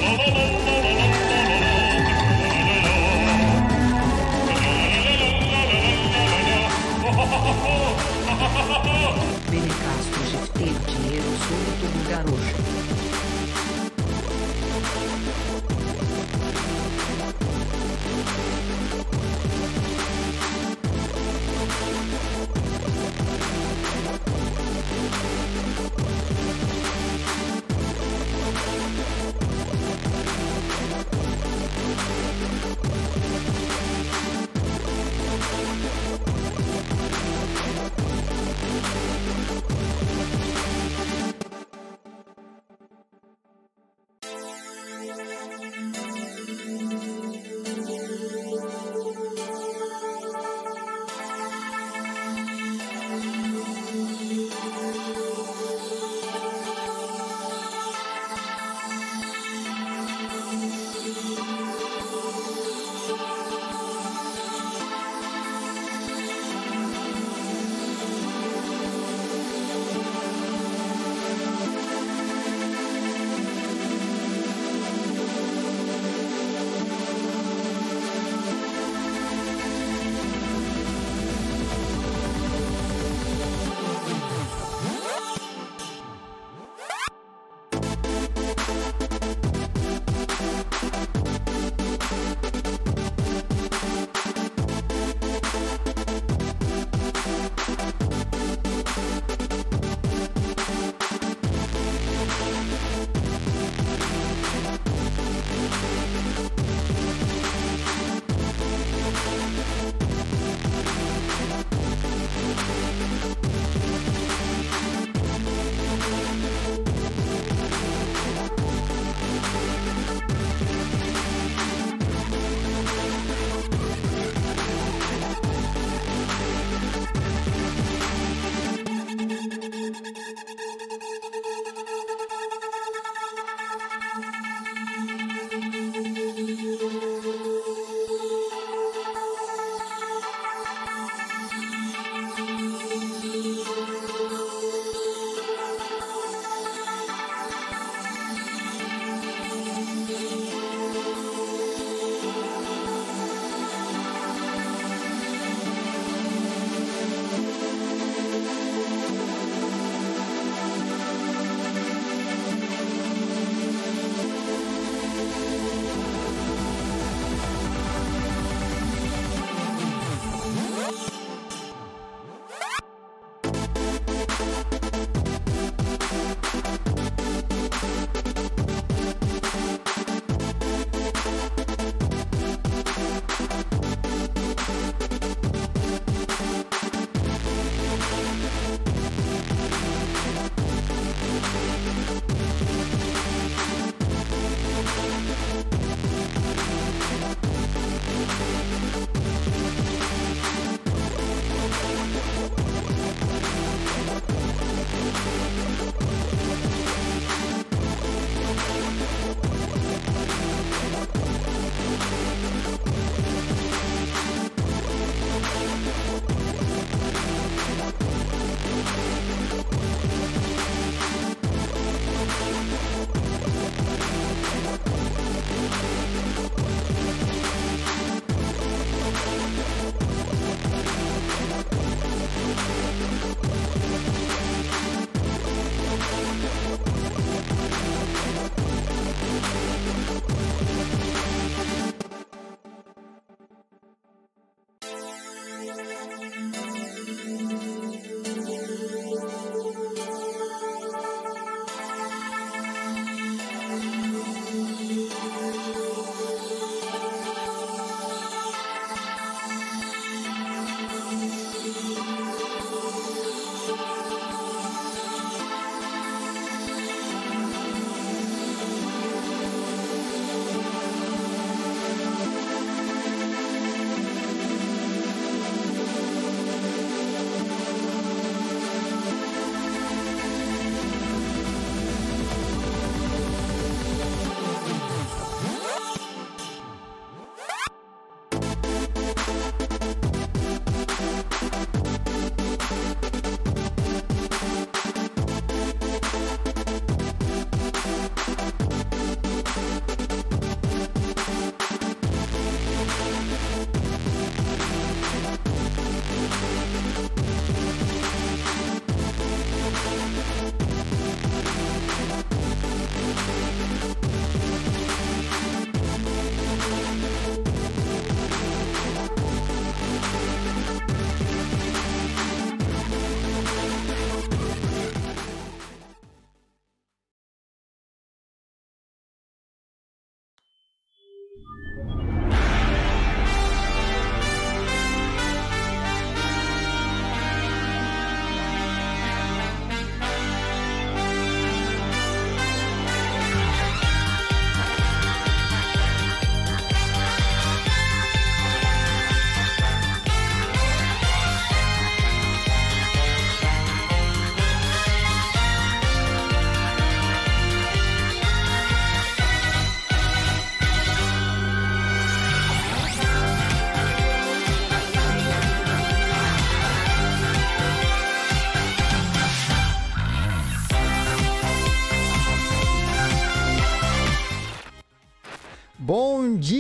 Benecasto de ter dinheiro súbito do garoto.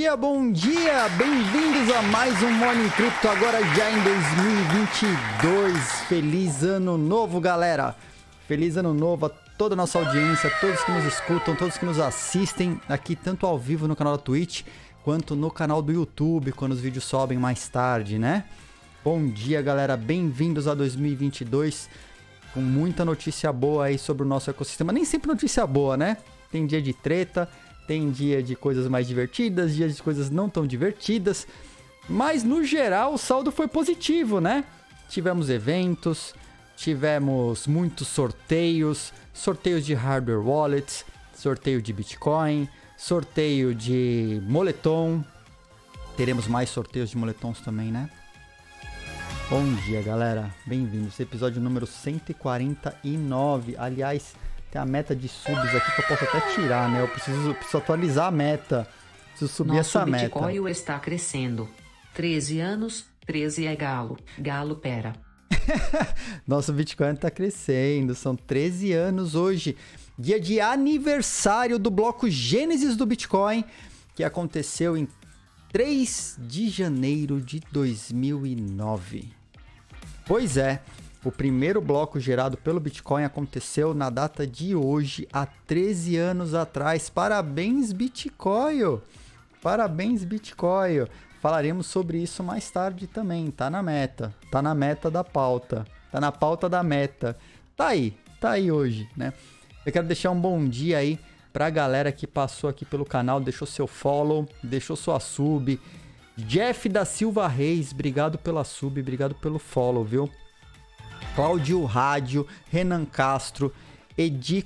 bom dia! Bem-vindos a mais um Morning Crypto, agora já em 2022. Feliz ano novo, galera! Feliz ano novo a toda a nossa audiência, todos que nos escutam, todos que nos assistem aqui, tanto ao vivo no canal da Twitch, quanto no canal do YouTube, quando os vídeos sobem mais tarde, né? Bom dia, galera! Bem-vindos a 2022, com muita notícia boa aí sobre o nosso ecossistema. Nem sempre notícia boa, né? Tem dia de treta, tem dia de coisas mais divertidas, dias de coisas não tão divertidas, mas no geral o saldo foi positivo, né? Tivemos eventos, tivemos muitos sorteios, sorteios de hardware wallets, sorteio de Bitcoin, sorteio de moletom. Teremos mais sorteios de moletons também, né? Bom dia, galera. Bem-vindos. Episódio número 149. Aliás, tem a meta de subs aqui que eu posso até tirar, né? Eu preciso atualizar a meta. Preciso subir essa meta. Nosso Bitcoin está crescendo. 13 anos, 13 é galo. Galo pera. Nosso Bitcoin está crescendo. São 13 anos hoje. Dia de aniversário do bloco Gênesis do Bitcoin, que aconteceu em 3 de janeiro de 2009. Pois é. O primeiro bloco gerado pelo Bitcoin aconteceu na data de hoje, há 13 anos atrás. Parabéns, Bitcoin! Parabéns, Bitcoin! Falaremos sobre isso mais tarde também. Tá na meta. Tá na meta da pauta. Tá na pauta da meta. Tá aí hoje, né? Eu quero deixar um bom dia aí pra galera que passou aqui pelo canal, deixou seu follow, deixou sua sub. Jeff da Silva Reis, obrigado pela sub, obrigado pelo follow, viu? Cláudio Rádio, Renan Castro, Edi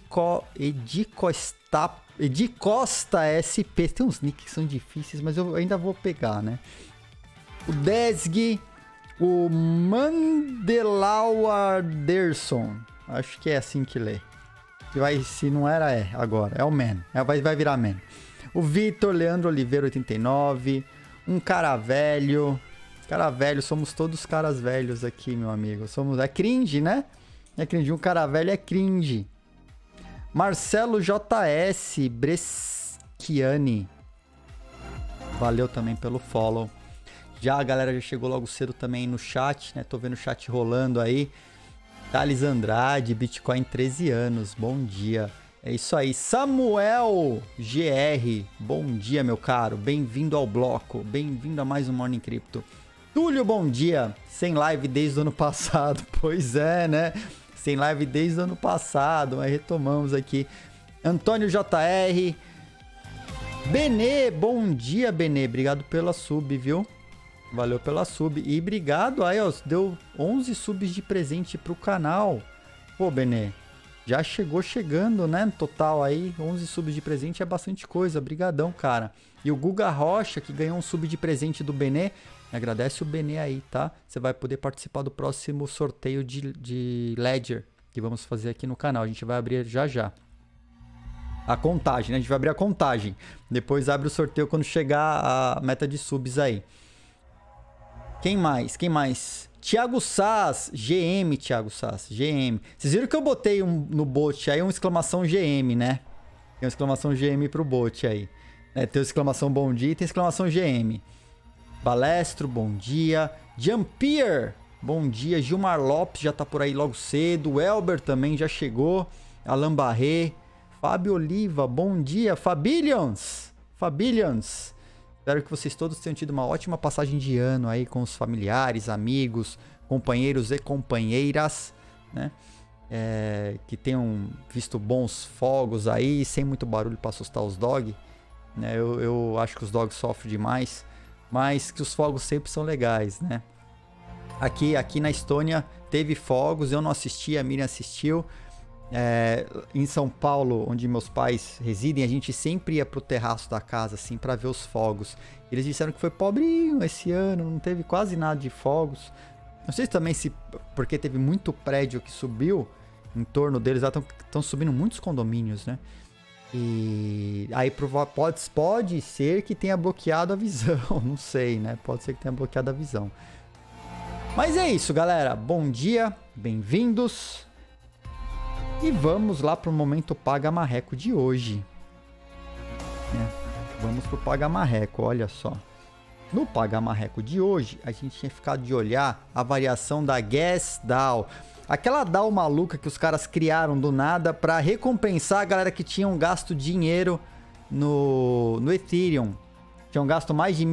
Costa SP. Tem uns nicks que são difíceis, mas eu ainda vou pegar, né? O Desg, o Mandelau Anderson. Acho que é assim que lê. Se não era, é agora. É o Man. Vai virar Man. O Vitor Leandro Oliveira 89. Um cara velho. Cara velho, somos todos caras velhos aqui, meu amigo. É cringe, né? É cringe. Um cara velho é cringe. Marcelo JS Breschiani. Valeu também pelo follow. A galera já chegou logo cedo também no chat, né? Tô vendo o chat rolando aí. Thales Andrade, Bitcoin 13 anos. Bom dia. É isso aí. Samuel GR. Bom dia, meu caro. Bem-vindo ao bloco. Bem-vindo a mais um Morning Crypto. Túlio, bom dia. Sem live desde o ano passado. Pois é, né? Sem live desde o ano passado, mas retomamos aqui. Antônio JR. Benê, bom dia, Benê. Obrigado pela sub, viu? Valeu pela sub. E obrigado aí, ó. Deu 11 subs de presente pro canal. Pô, Benê. Já chegando, né? No total aí, 11 subs de presente é bastante coisa. Brigadão, cara. E o Guga Rocha, que ganhou um sub de presente do Benê. Agradece o Benê aí, tá? Você vai poder participar do próximo sorteio de Ledger que vamos fazer aqui no canal. A gente vai abrir já. A contagem, né? A gente vai abrir a contagem. Depois abre o sorteio quando chegar a meta de subs aí. Quem mais? Thiago Sass, GM, Thiago Sass, GM. Vocês viram que eu botei no bot aí uma exclamação GM, né? Tem uma exclamação GM pro bot aí. Tem uma exclamação bom dia e tem exclamação GM. Balestro, bom dia. Jampier, bom dia. Gilmar Lopes já tá por aí logo cedo. O Elber também já chegou. Alan Barré. Fábio Oliva, bom dia. Fabillions. Espero que vocês todos tenham tido uma ótima passagem de ano aí com os familiares, amigos, companheiros e companheiras, né? Que tenham visto bons fogos aí, sem muito barulho para assustar os dogs, né? Eu acho que os dogs sofrem demais. Mas que os fogos sempre são legais, né? Aqui na Estônia teve fogos, eu não assisti, a Miriam assistiu. Em São Paulo, onde meus pais residem, a gente sempre ia pro terraço da casa, assim, pra ver os fogos. Eles disseram que foi pobrinho esse ano, não teve quase nada de fogos. Não sei também porque teve muito prédio que subiu em torno deles, lá estão subindo muitos condomínios, né? E aí pode ser que tenha bloqueado a visão, não sei, né? Pode ser que tenha bloqueado a visão. Mas é isso, galera. Bom dia, bem-vindos. E vamos lá para o momento Paga Marreco de hoje. Vamos pro Pagamarreco, olha só. No Pagamarreco de hoje, a gente tinha ficado de olhar a variação da Gas DAO. Aquela DAO maluca que os caras criaram do nada para recompensar a galera que tinham gasto dinheiro no Ethereum. Tinham gasto mais de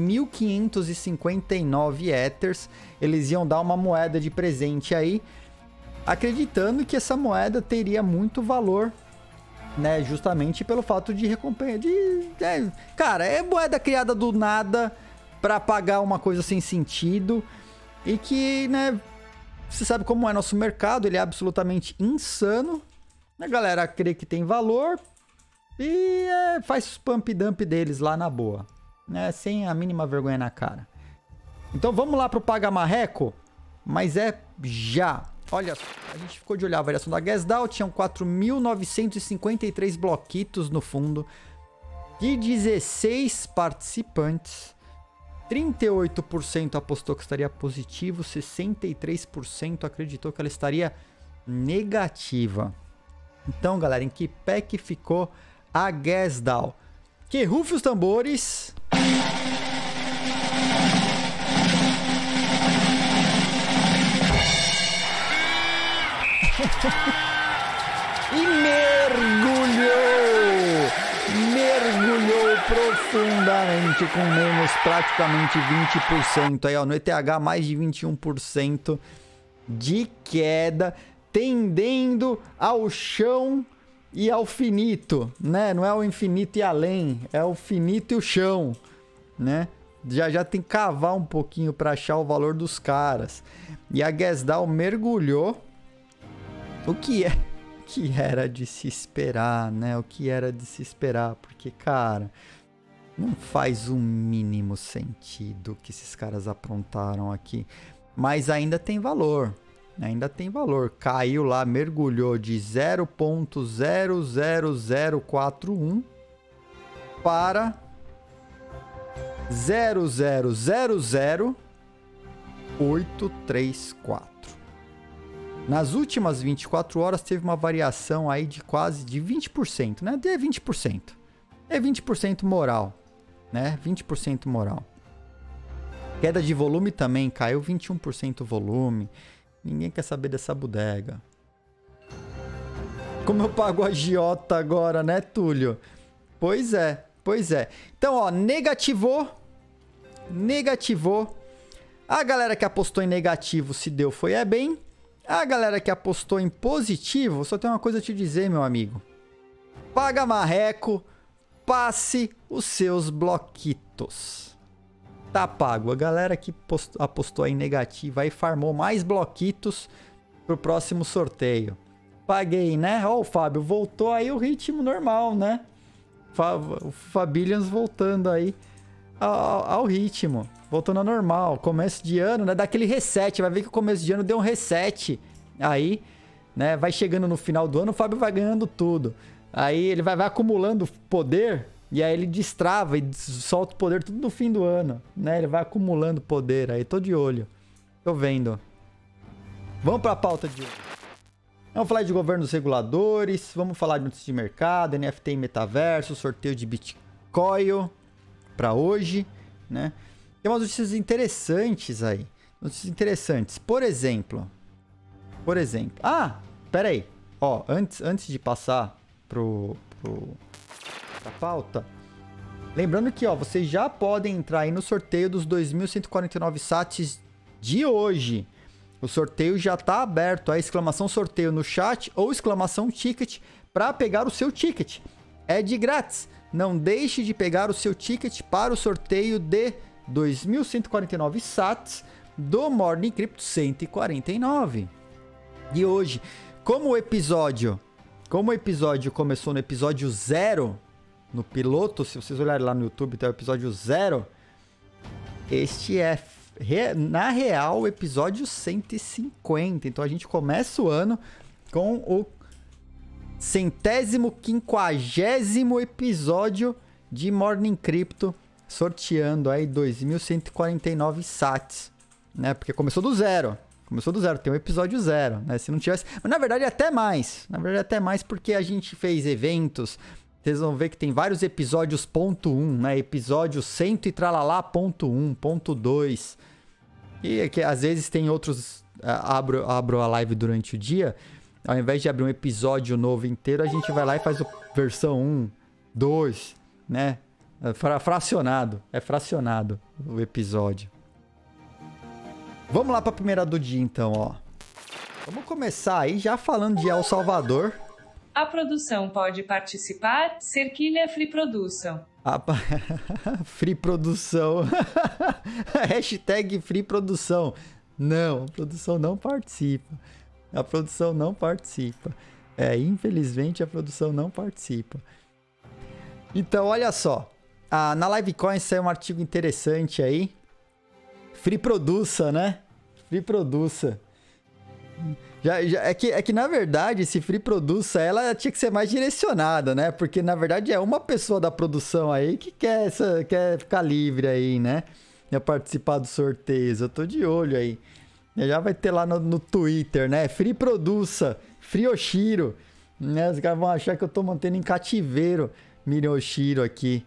1.559 Ethers. Eles iam dar uma moeda de presente aí, acreditando que essa moeda teria muito valor, né? Justamente pelo fato de recompensa. Cara, é moeda criada do nada para pagar uma coisa sem sentido. E que, né? Você sabe como é nosso mercado, ele é absolutamente insano. A galera crê que tem valor e faz os pump dump deles lá na boa, né? Sem a mínima vergonha na cara. Então vamos lá pro Pagamarreco, mas é já. Olha, a gente ficou de olhar a variação da Gas DAO, tinham 4.953 bloquitos no fundo, de 16 participantes. 38% apostou que estaria positivo, 63% acreditou que ela estaria negativa. Então, galera, em que pé que ficou a Gas DAO? Que rufe os tambores. E mergulhou profundamente com menos praticamente 20%. Aí, ó, no ETH mais de 21% de queda, tendendo ao chão e ao finito, né? Não é o infinito e além, é o finito e o chão, né? Já tem que cavar um pouquinho para achar o valor dos caras. E a Gas DAO mergulhou. O que era de se esperar, né? O que era de se esperar, porque, cara, não faz o mínimo sentido o que esses caras aprontaram aqui. Mas ainda tem valor. Ainda tem valor. Caiu lá, mergulhou de 0.00041 para 0.000.834. Nas últimas 24 horas teve uma variação aí de quase de 20%, né? É 20%. É 20% moral, né? 20% moral. Queda de volume também, caiu 21% o volume. Ninguém quer saber dessa bodega. Como eu pago a agiota agora, né, Túlio? Pois é, pois é. Então, ó, negativou. A galera que apostou em negativo se deu foi bem. A galera que apostou em positivo, só tem uma coisa a te dizer, meu amigo. Pagamarreco, passe os seus bloquitos. Tá pago. A galera que apostou em negativo aí farmou mais bloquitos pro próximo sorteio. Paguei, né? Ó, o Fábio voltou aí o ritmo normal, né? O Fabillions voltando aí ao ritmo. Voltando ao normal. Começo de ano, né? Dá aquele reset. Vai ver que o começo de ano deu um reset. Aí, né? Vai chegando no final do ano, o Fábio vai ganhando tudo. Aí ele vai acumulando poder. E aí ele destrava e solta o poder tudo no fim do ano, né? Ele vai acumulando poder. Aí tô de olho. Tô vendo. Vamos pra pauta de hoje. Vamos falar de governos reguladores. Vamos falar de notícias de mercado, NFT e metaverso, sorteio de Bitcoin pra hoje, né? Tem umas notícias interessantes aí. Notícias interessantes. Por exemplo. Ah, pera aí. Ó, antes de passar pra pauta. Lembrando que, ó, vocês já podem entrar aí no sorteio dos 2.149 sats de hoje. O sorteio já tá aberto. A exclamação sorteio no chat ou exclamação ticket para pegar o seu ticket. É de grátis. Não deixe de pegar o seu ticket para o sorteio de 2.149 sats do Morning Crypto 149 de hoje. Como o episódio começou no episódio 0, no piloto, se vocês olharem lá no YouTube, tem o episódio 0. Este é, na real, o episódio 150. Então a gente começa o ano com o 150º episódio de Morning Crypto, sorteando aí 2.149 sats, né? Porque começou do zero. Tem um episódio 0, né? Se não tivesse... Mas na verdade até mais. Porque a gente fez eventos, vocês vão ver que tem vários episódios ponto 1, né? Episódio 100 e tralalá ponto 1, ponto 2. E é que às vezes tem outros... abro a live durante o dia. Ao invés de abrir um episódio novo inteiro, a gente vai lá e faz a versão 1, 2, né? Fracionado. É fracionado o episódio. Vamos lá para a primeira do dia, então, ó. Vamos começar aí já falando de El Salvador. A produção pode participar? Cerquilha Free Produção. Free Produção. Hashtag Free Produção. Não, a produção não participa. A produção não participa. Infelizmente a produção não participa. Então, olha só. Na Livecoin saiu um artigo interessante aí. Free Produça, né? Free Produça. É que, na verdade, esse Free Produça, ela tinha que ser mais direcionada, né? Porque, na verdade, é uma pessoa da produção aí que quer ficar livre aí, né? Ia participar dos sorteios. Eu tô de olho aí. Já vai ter lá no Twitter, né? Free Produça, Free Oshiro. Né? Os caras vão achar que eu tô mantendo em cativeiro Miri Oshiro aqui.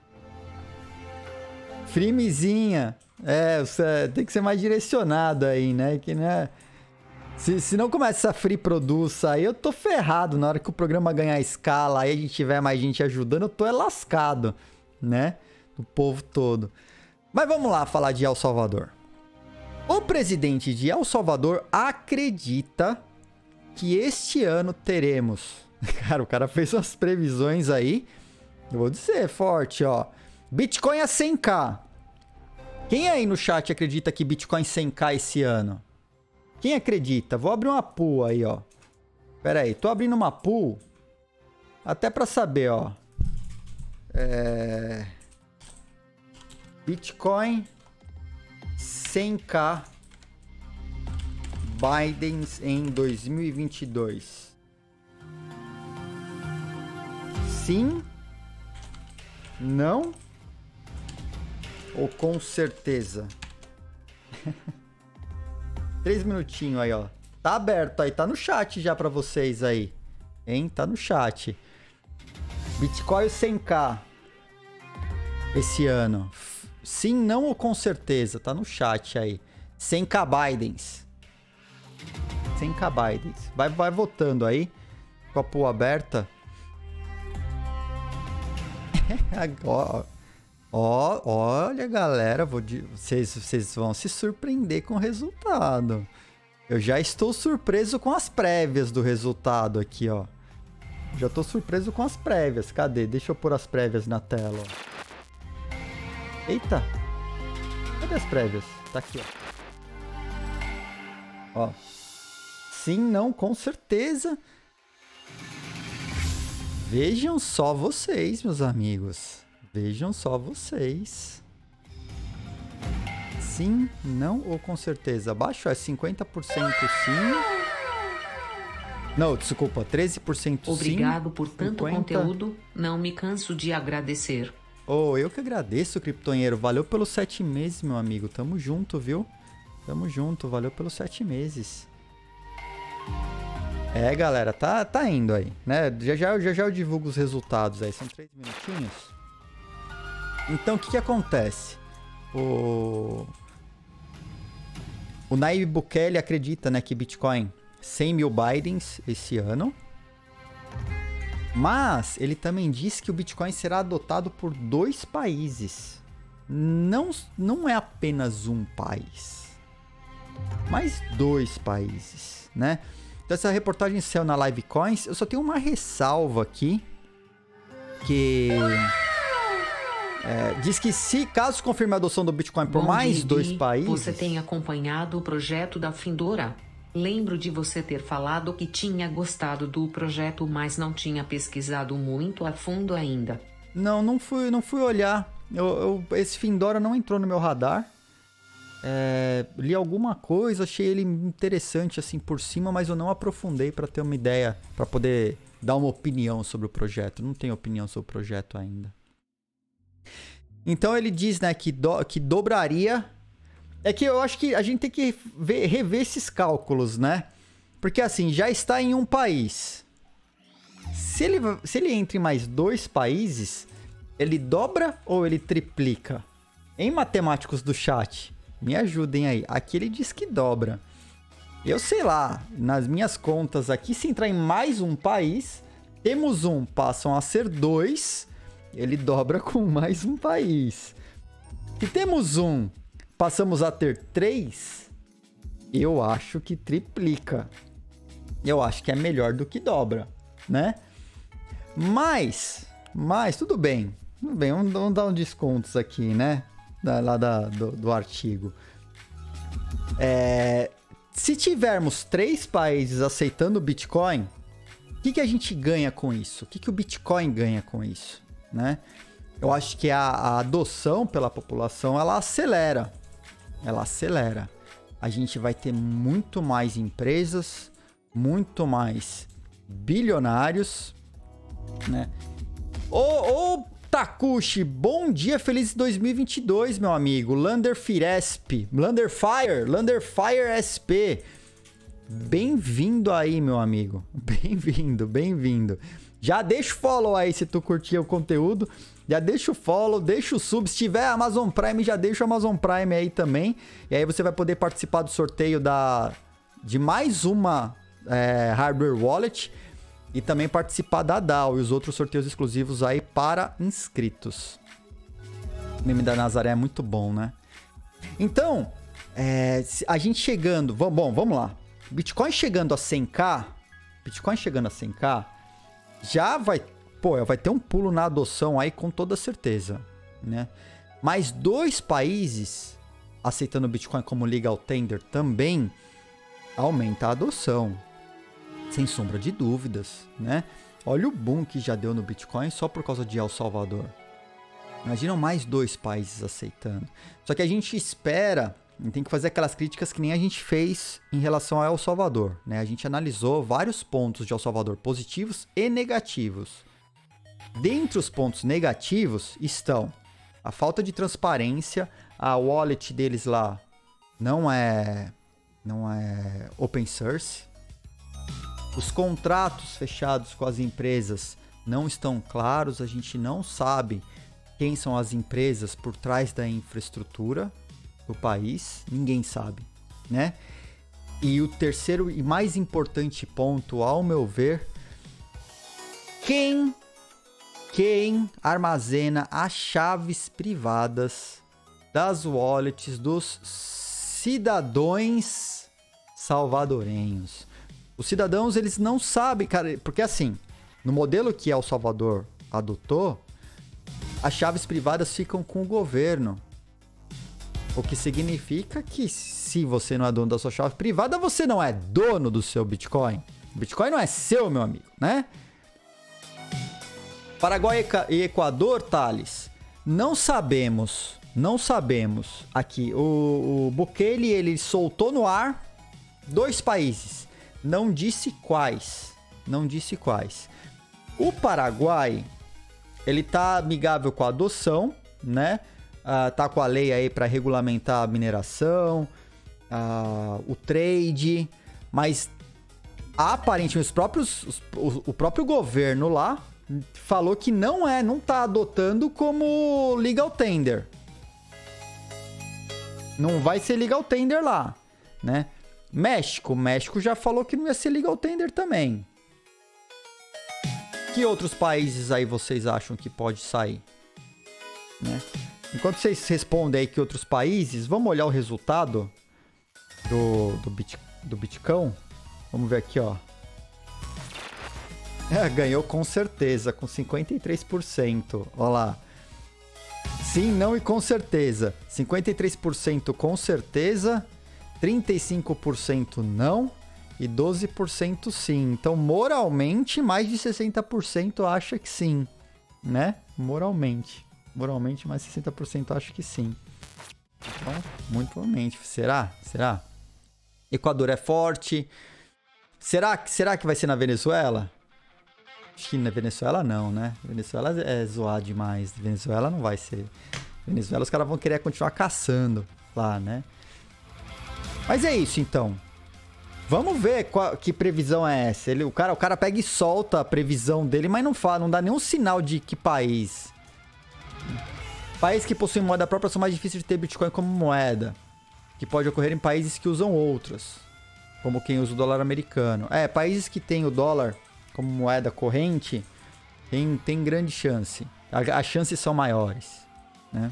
Free Mizinha. Tem que ser mais direcionado aí, né? Que, né? Se não começa a Free Produça aí, eu tô ferrado. Na hora que o programa ganhar escala, aí a gente tiver mais gente ajudando, eu tô lascado, né? O povo todo. Mas vamos lá falar de El Salvador. O presidente de El Salvador acredita que este ano teremos... Cara, o cara fez umas previsões aí. Eu vou dizer forte, ó. Bitcoin a 100k. Quem aí no chat acredita que Bitcoin 100k esse ano? Quem acredita? Vou abrir uma pool aí, ó. Pera aí, tô abrindo uma pool. Até pra saber, ó. Bitcoin 100k Biden em 2022. Sim? Não? Ou com certeza? 3 minutinhos aí, ó. Tá aberto aí, tá no chat já pra vocês aí. Hein? Tá no chat. Bitcoin 100k esse ano. Sim, não ou com certeza? Tá no chat aí. 100k Bidens. 100k Bidens. Vai votando aí. Com a pool aberta. Agora... olha, galera, vocês vão se surpreender com o resultado. Eu já estou surpreso com as prévias do resultado aqui, ó. Já estou surpreso com as prévias. Cadê? Deixa eu pôr as prévias na tela, ó. Eita! Cadê as prévias? Tá aqui, ó. Ó. Sim, não, com certeza. Vejam só vocês, meus amigos. Vejam só vocês. Sim, não ou com certeza? Abaixo é 50% sim. Não, desculpa, 13% sim. Obrigado por tanto 50... conteúdo. Não me canso de agradecer. Oh, eu que agradeço, Criptonheiro. Valeu pelos 7 meses, meu amigo. Tamo junto, viu? Tamo junto. Valeu pelos 7 meses. Galera, tá indo aí, né? Já eu divulgo os resultados aí. São 3 minutinhos. Então, o que acontece? O Nayib Bukele acredita, né, que Bitcoin 100 mil Bidens esse ano. Mas ele também disse que o Bitcoin será adotado por 2 países. Não é apenas um país, mas 2 países, né? Então, essa reportagem saiu na Livecoins. Eu só tenho uma ressalva aqui. Que... diz que caso confirme a adoção do Bitcoin por mais 2 países... Você tem acompanhado o projeto da Findora? Lembro de você ter falado que tinha gostado do projeto, mas não tinha pesquisado muito a fundo ainda. Não fui olhar. Esse Findora não entrou no meu radar. Li alguma coisa, achei ele interessante assim por cima, mas eu não aprofundei para ter uma ideia, para poder dar uma opinião sobre o projeto. Não tenho opinião sobre o projeto ainda. Então ele diz, né, que dobraria. É que eu acho que a gente tem que rever esses cálculos, né? Porque assim, já está em um país. se ele entra em mais 2 países, ele dobra ou ele triplica? Em matemáticos do chat, me ajudem aí. Aqui ele diz que dobra. Eu sei lá, nas minhas contas aqui, se entrar em mais um país, temos um, passam a ser 2, ele dobra com mais um país. Se temos um, passamos a ter 3, eu acho que triplica. Eu acho que é melhor do que dobra, né? Mas tudo bem. Tudo bem, vamos dar uns descontos aqui, né? Do artigo. Se tivermos 3 países aceitando o Bitcoin, o que a gente ganha com isso? O que o Bitcoin ganha com isso, né? Eu acho que a adoção pela população, ela acelera. Ela acelera. A gente vai ter muito mais empresas, muito mais bilionários, né? Ô Takushi, bom dia, feliz 2022, meu amigo. Landerfire SP. Bem-vindo aí, meu amigo. Bem-vindo. Já deixa o follow aí se tu curtir o conteúdo. Já deixa o follow, deixa o sub. Se tiver Amazon Prime, já deixa o Amazon Prime aí também. E aí você vai poder participar do sorteio de mais uma hardware wallet. E também participar da DAO e os outros sorteios exclusivos aí para inscritos. O meme da Nazaré é muito bom, né? Então, a gente chegando... vamos lá. Bitcoin chegando a 100k, já vai ter um pulo na adoção aí com toda certeza, né? Mas 2 países aceitando o Bitcoin como legal tender também aumenta a adoção. Sem sombra de dúvidas, né? Olha o boom que já deu no Bitcoin só por causa de El Salvador. Imaginam mais 2 países aceitando. Só que a gente espera, tem que fazer aquelas críticas que nem a gente fez em relação a El Salvador, né? A gente analisou vários pontos de El Salvador positivos e negativos. Dentre os pontos negativos estão a falta de transparência, a wallet deles lá não é open source. Os contratos fechados com as empresas não estão claros, a gente não sabe quem são as empresas por trás da infraestrutura do país, ninguém sabe, né? E o terceiro e mais importante ponto, ao meu ver, quem armazena as chaves privadas das wallets dos cidadãos salvadorenhos. Os cidadãos, eles não sabem, cara, porque assim, no modelo que El Salvador adotou, as chaves privadas ficam com o governo. O que significa que se você não é dono da sua chave privada, você não é dono do seu Bitcoin. O Bitcoin não é seu, meu amigo, né? Paraguai e Equador, Thales, não sabemos aqui. O Bukele, ele soltou no ar 2 países. Não disse quais. O Paraguai, ele tá amigável com a adoção, né? Tá com a lei aí para regulamentar a mineração, o trade, mas aparentemente o próprio governo lá falou que não tá adotando como legal tender. Não vai ser legal tender lá, né? México já falou que não ia ser legal tender também. Que outros países aí vocês acham que pode sair, né? Enquanto vocês respondem aí que outros países, vamos olhar o resultado do Bitcoin. Vamos ver aqui, ó. Ganhou com certeza, com 53%. Olha lá. Sim, não e com certeza. 53% com certeza, 35% não e 12% sim. Então, moralmente, mais de 60% acha que sim, né? Moralmente, mais de 60% acha que sim. Então, muito provavelmente. Será? Equador é forte. Será que vai ser na Venezuela? Acho que na Venezuela não, né? Venezuela é zoar demais. Venezuela não vai ser. Venezuela os caras vão querer continuar caçando lá, né? Mas é isso, então. Vamos ver que previsão é essa. O cara pega e solta a previsão dele, mas não fala, não dá nenhum sinal de que país. Países que possuem moeda própria são mais difíceis de ter Bitcoin como moeda, que pode ocorrer em países que usam outras, como quem usa o dólar americano. Países que têm o dólar como moeda corrente tem grande chance. As chances são maiores, né?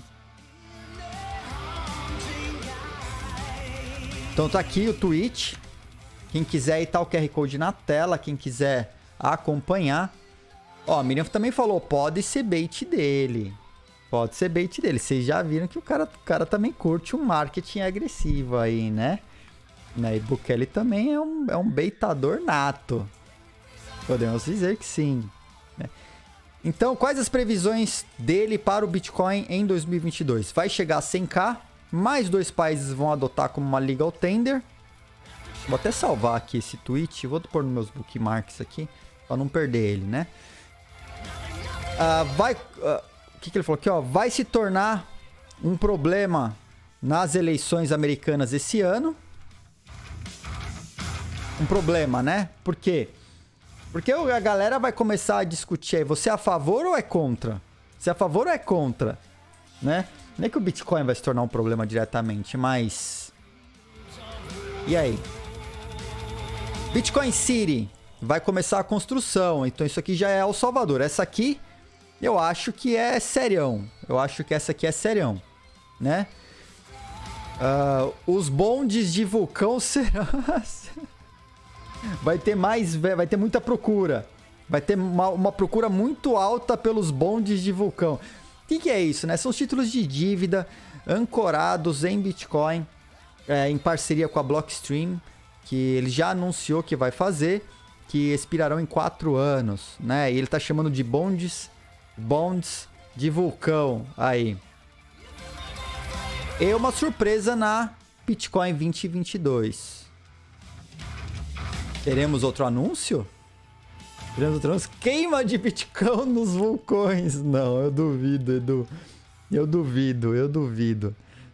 Então tá aqui o tweet. Quem quiser aí tá o QR Code na tela, quem quiser acompanhar. Ó, a Miriam também falou, pode ser bait dele. Pode ser bait dele. Vocês já viram que o cara também curte um marketing agressivo aí, né? E Bukele também é um baitador nato. Podemos dizer que sim. Né? Então, quais as previsões dele para o Bitcoin em 2022? Vai chegar a 100k, mais 2 países vão adotar como uma legal tender. Vou até salvar aqui esse tweet, vou pôr nos meus bookmarks aqui, para não perder ele, né? O que ele falou aqui, ó? Vai se tornar um problema nas eleições americanas esse ano. Um problema, né? Por quê? Porque a galera vai começar a discutir aí, você é a favor ou é contra? Você é a favor ou é contra? Né? Não é que o Bitcoin vai se tornar um problema diretamente, mas... E aí? Bitcoin City vai começar a construção, então isso aqui já é El Salvador. Essa aqui... Eu acho que é serião. Eu acho que essa aqui é serião, né? Os bondes de vulcão serão... vai ter muita procura. Vai ter uma procura muito alta pelos bondes de vulcão. O que é isso, né? São os títulos de dívida ancorados em Bitcoin, em parceria com a Blockstream, que ele já anunciou que vai fazer, que expirarão em 4 anos, né? E ele tá chamando de bonds de vulcão aí. E uma surpresa na Bitcoin 2022. Teremos outro anúncio? Queima de Bitcoin nos vulcões. Não, eu duvido, Edu. Eu duvido.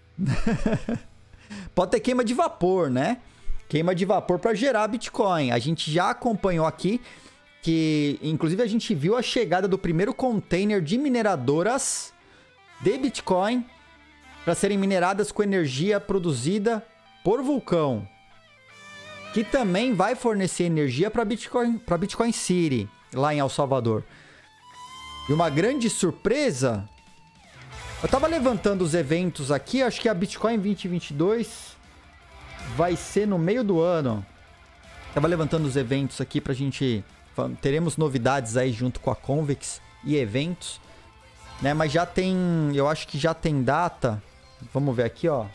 Pode ter queima de vapor, né? Queima de vapor para gerar Bitcoin. A gente já acompanhou aqui que, inclusive, a gente viu a chegada do primeiro container de mineradoras de Bitcoin para serem mineradas com energia produzida por vulcão, que também vai fornecer energia para Bitcoin City, lá em El Salvador. E uma grande surpresa, eu tava levantando os eventos aqui, acho que a Bitcoin 2022 vai ser no meio do ano. Tava levantando os eventos aqui pra gente... Teremos novidades aí junto com a Convex e eventos, né? Mas já tem... Eu acho que já tem data. Vamos ver aqui, ó.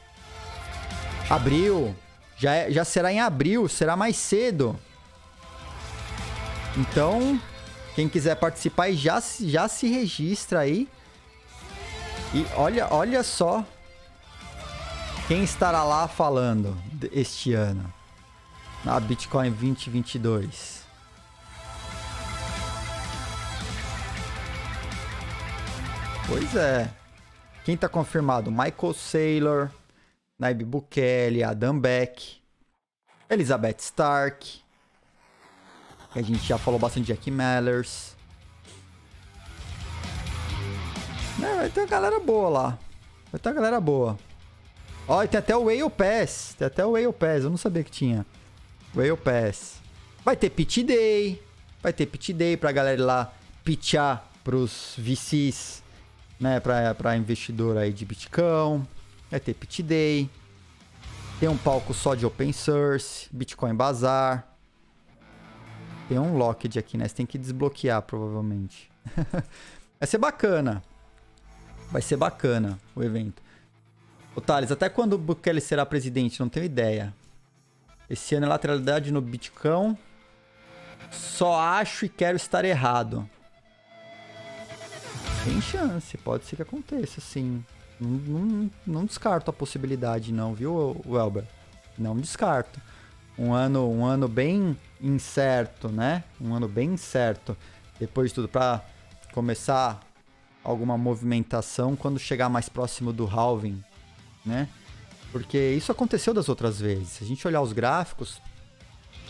Abril. Já será em abril, será mais cedo. Então, quem quiser participar já se registra aí. E olha só quem estará lá falando este ano. Na Bitcoin 2022. Pois é. Quem tá confirmado? Michael Saylor, Nayib Bukele, Adam Beck, Elizabeth Stark. A gente já falou bastante de Jack Mallers. Vai ter uma galera boa lá. Vai ter uma galera boa. Ó, e tem até o Whale Pass. Eu não sabia que tinha. Whale Pass. Vai ter Pitch Day. Pra galera ir lá pitchar pros VCs, né? Pra investidor aí de Bitcoin. Vai ter Pitch Day. Tem um palco só de Open Source. Bitcoin Bazaar. Tem um locked aqui, né? Você tem que desbloquear, provavelmente. Vai ser bacana. Vai ser bacana o evento. Ô, Thales, até quando o Bukele será presidente? Não tenho ideia. Esse ano é lateralidade no Bitcoin. Só acho e quero estar errado. Tem chance, pode ser que aconteça, sim. Não descarto a possibilidade, não, viu, Welber? Não descarto. Um ano bem incerto, né? Um ano bem incerto. Depois de tudo, para começar alguma movimentação quando chegar mais próximo do halving, né? Porque isso aconteceu das outras vezes. Se a gente olhar os gráficos,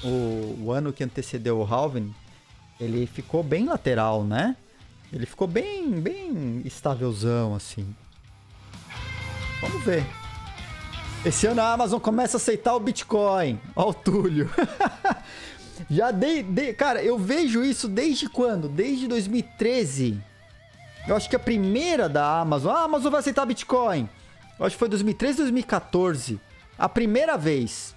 o ano que antecedeu o halving, ele ficou bem lateral, né? Ele ficou bem estávelzão, assim. Vamos ver. Esse ano a Amazon começa a aceitar o Bitcoin. Ó o Túlio. Já cara, eu vejo isso desde quando? Desde 2013. Eu acho que a primeira da Amazon... a Amazon vai aceitar Bitcoin. Eu acho que foi 2013, 2014. A primeira vez.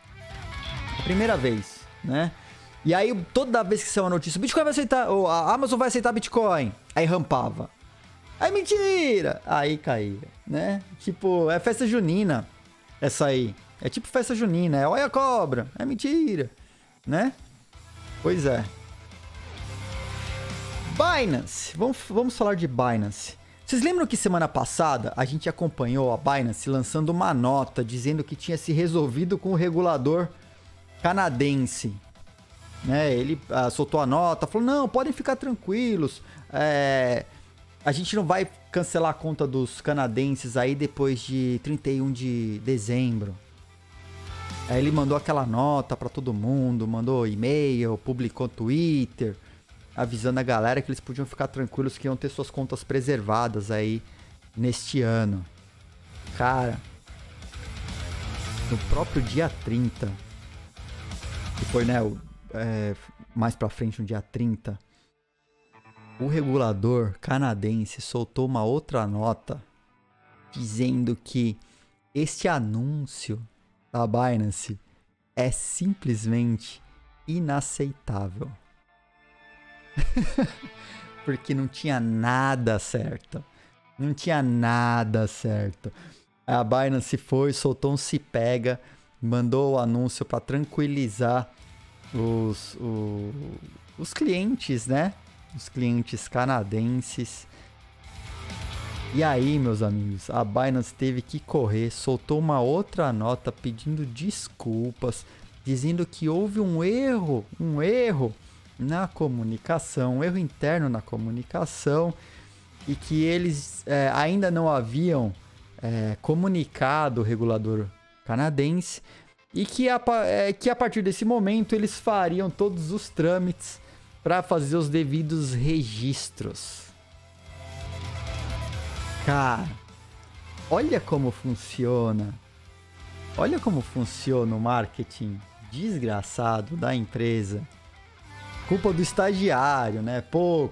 Né? E aí, toda vez que saiu uma notícia, o Bitcoin vai aceitar... ou a Amazon vai aceitar Bitcoin. Aí rampava. Aí mentira! Aí caía, né? Tipo, é festa junina. Essa aí. É tipo festa junina. É olha a cobra. É mentira. Né? Pois é. Binance. Vamos falar de Binance. Vocês lembram que semana passada a gente acompanhou a Binance lançando uma nota dizendo que tinha se resolvido com o regulador canadense? Né? Ele soltou a nota, falou, não, podem ficar tranquilos. A gente não vai cancelar a conta dos canadenses aí depois de 31 de dezembro. Aí ele mandou aquela nota pra todo mundo, mandou e-mail, publicou Twitter, avisando a galera que eles podiam ficar tranquilos que iam ter suas contas preservadas aí neste ano. Cara, no próprio dia 30, que foi, né, mais pra frente no dia 30, o regulador canadense soltou uma outra nota dizendo que este anúncio da Binance é simplesmente inaceitável. Porque não tinha nada certo. Não tinha nada certo. A Binance foi, soltou um se pega, mandou o anúncio para tranquilizar os clientes, né? Os clientes canadenses. E aí, meus amigos, a Binance teve que correr, soltou uma outra nota pedindo desculpas, dizendo que houve um erro na comunicação, um erro interno na comunicação, e que eles ainda não haviam comunicado o regulador canadense, e que a partir desse momento eles fariam todos os trâmites para fazer os devidos registros. Cara, olha como funciona. Olha como funciona o marketing desgraçado da empresa. Culpa do estagiário, né? Pô,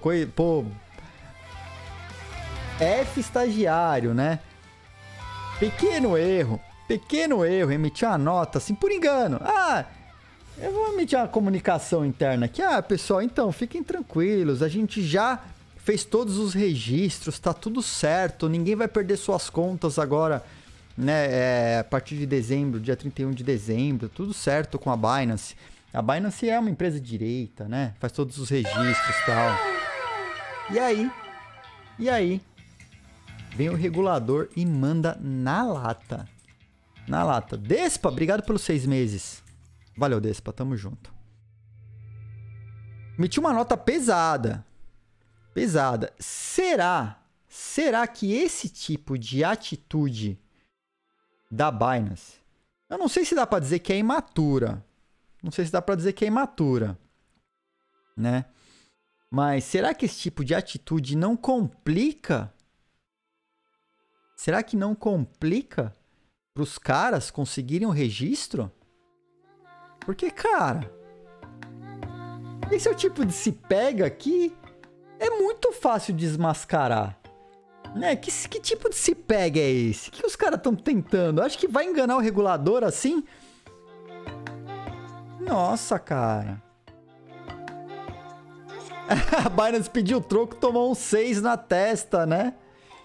F estagiário, né? Pequeno erro, emitiu uma nota assim por engano. Eu vou emitir uma comunicação interna aqui. Pessoal, então, fiquem tranquilos, a gente já fez todos os registros, tá tudo certo, ninguém vai perder suas contas agora, né, a partir de dezembro, dia 31 de dezembro, tudo certo com a Binance. A Binance é uma empresa de direita, né, faz todos os registros e tal. E aí, vem o regulador e manda na lata. Despa, obrigado pelos 6 meses. Valeu, Despa, tamo junto. Meti uma nota pesada. Será que esse tipo de atitude da Binance, eu não sei se dá pra dizer que é imatura. Né? Mas será que esse tipo de atitude não complica? Será que não complica pros caras conseguirem o registro? Porque, cara, esse é o tipo de se pega que é muito fácil desmascarar. Né? Que tipo de se pega é esse? O que os caras estão tentando? Acho que vai enganar o regulador assim? Nossa, cara. A Binance pediu troco, tomou um 6 na testa, né?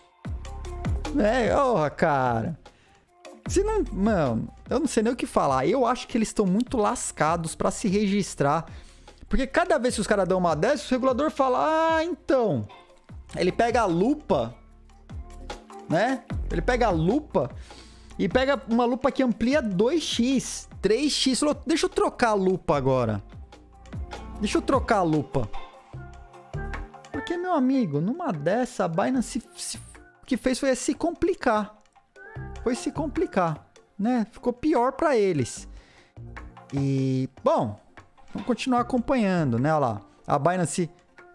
Cara. Se não... Mano, eu não sei nem o que falar. Eu acho que eles estão muito lascados pra se registrar. Porque cada vez que os caras dão uma dessas, o regulador fala... então... Ele pega a lupa... né? Ele pega a lupa... e pega uma lupa que amplia 2x, 3x. Falou, deixa eu trocar a lupa agora. Porque, meu amigo, numa dessa, a Binance o que fez foi se complicar. Né? Ficou pior pra eles. E, bom, vamos continuar acompanhando, né? Olha lá, a Binance...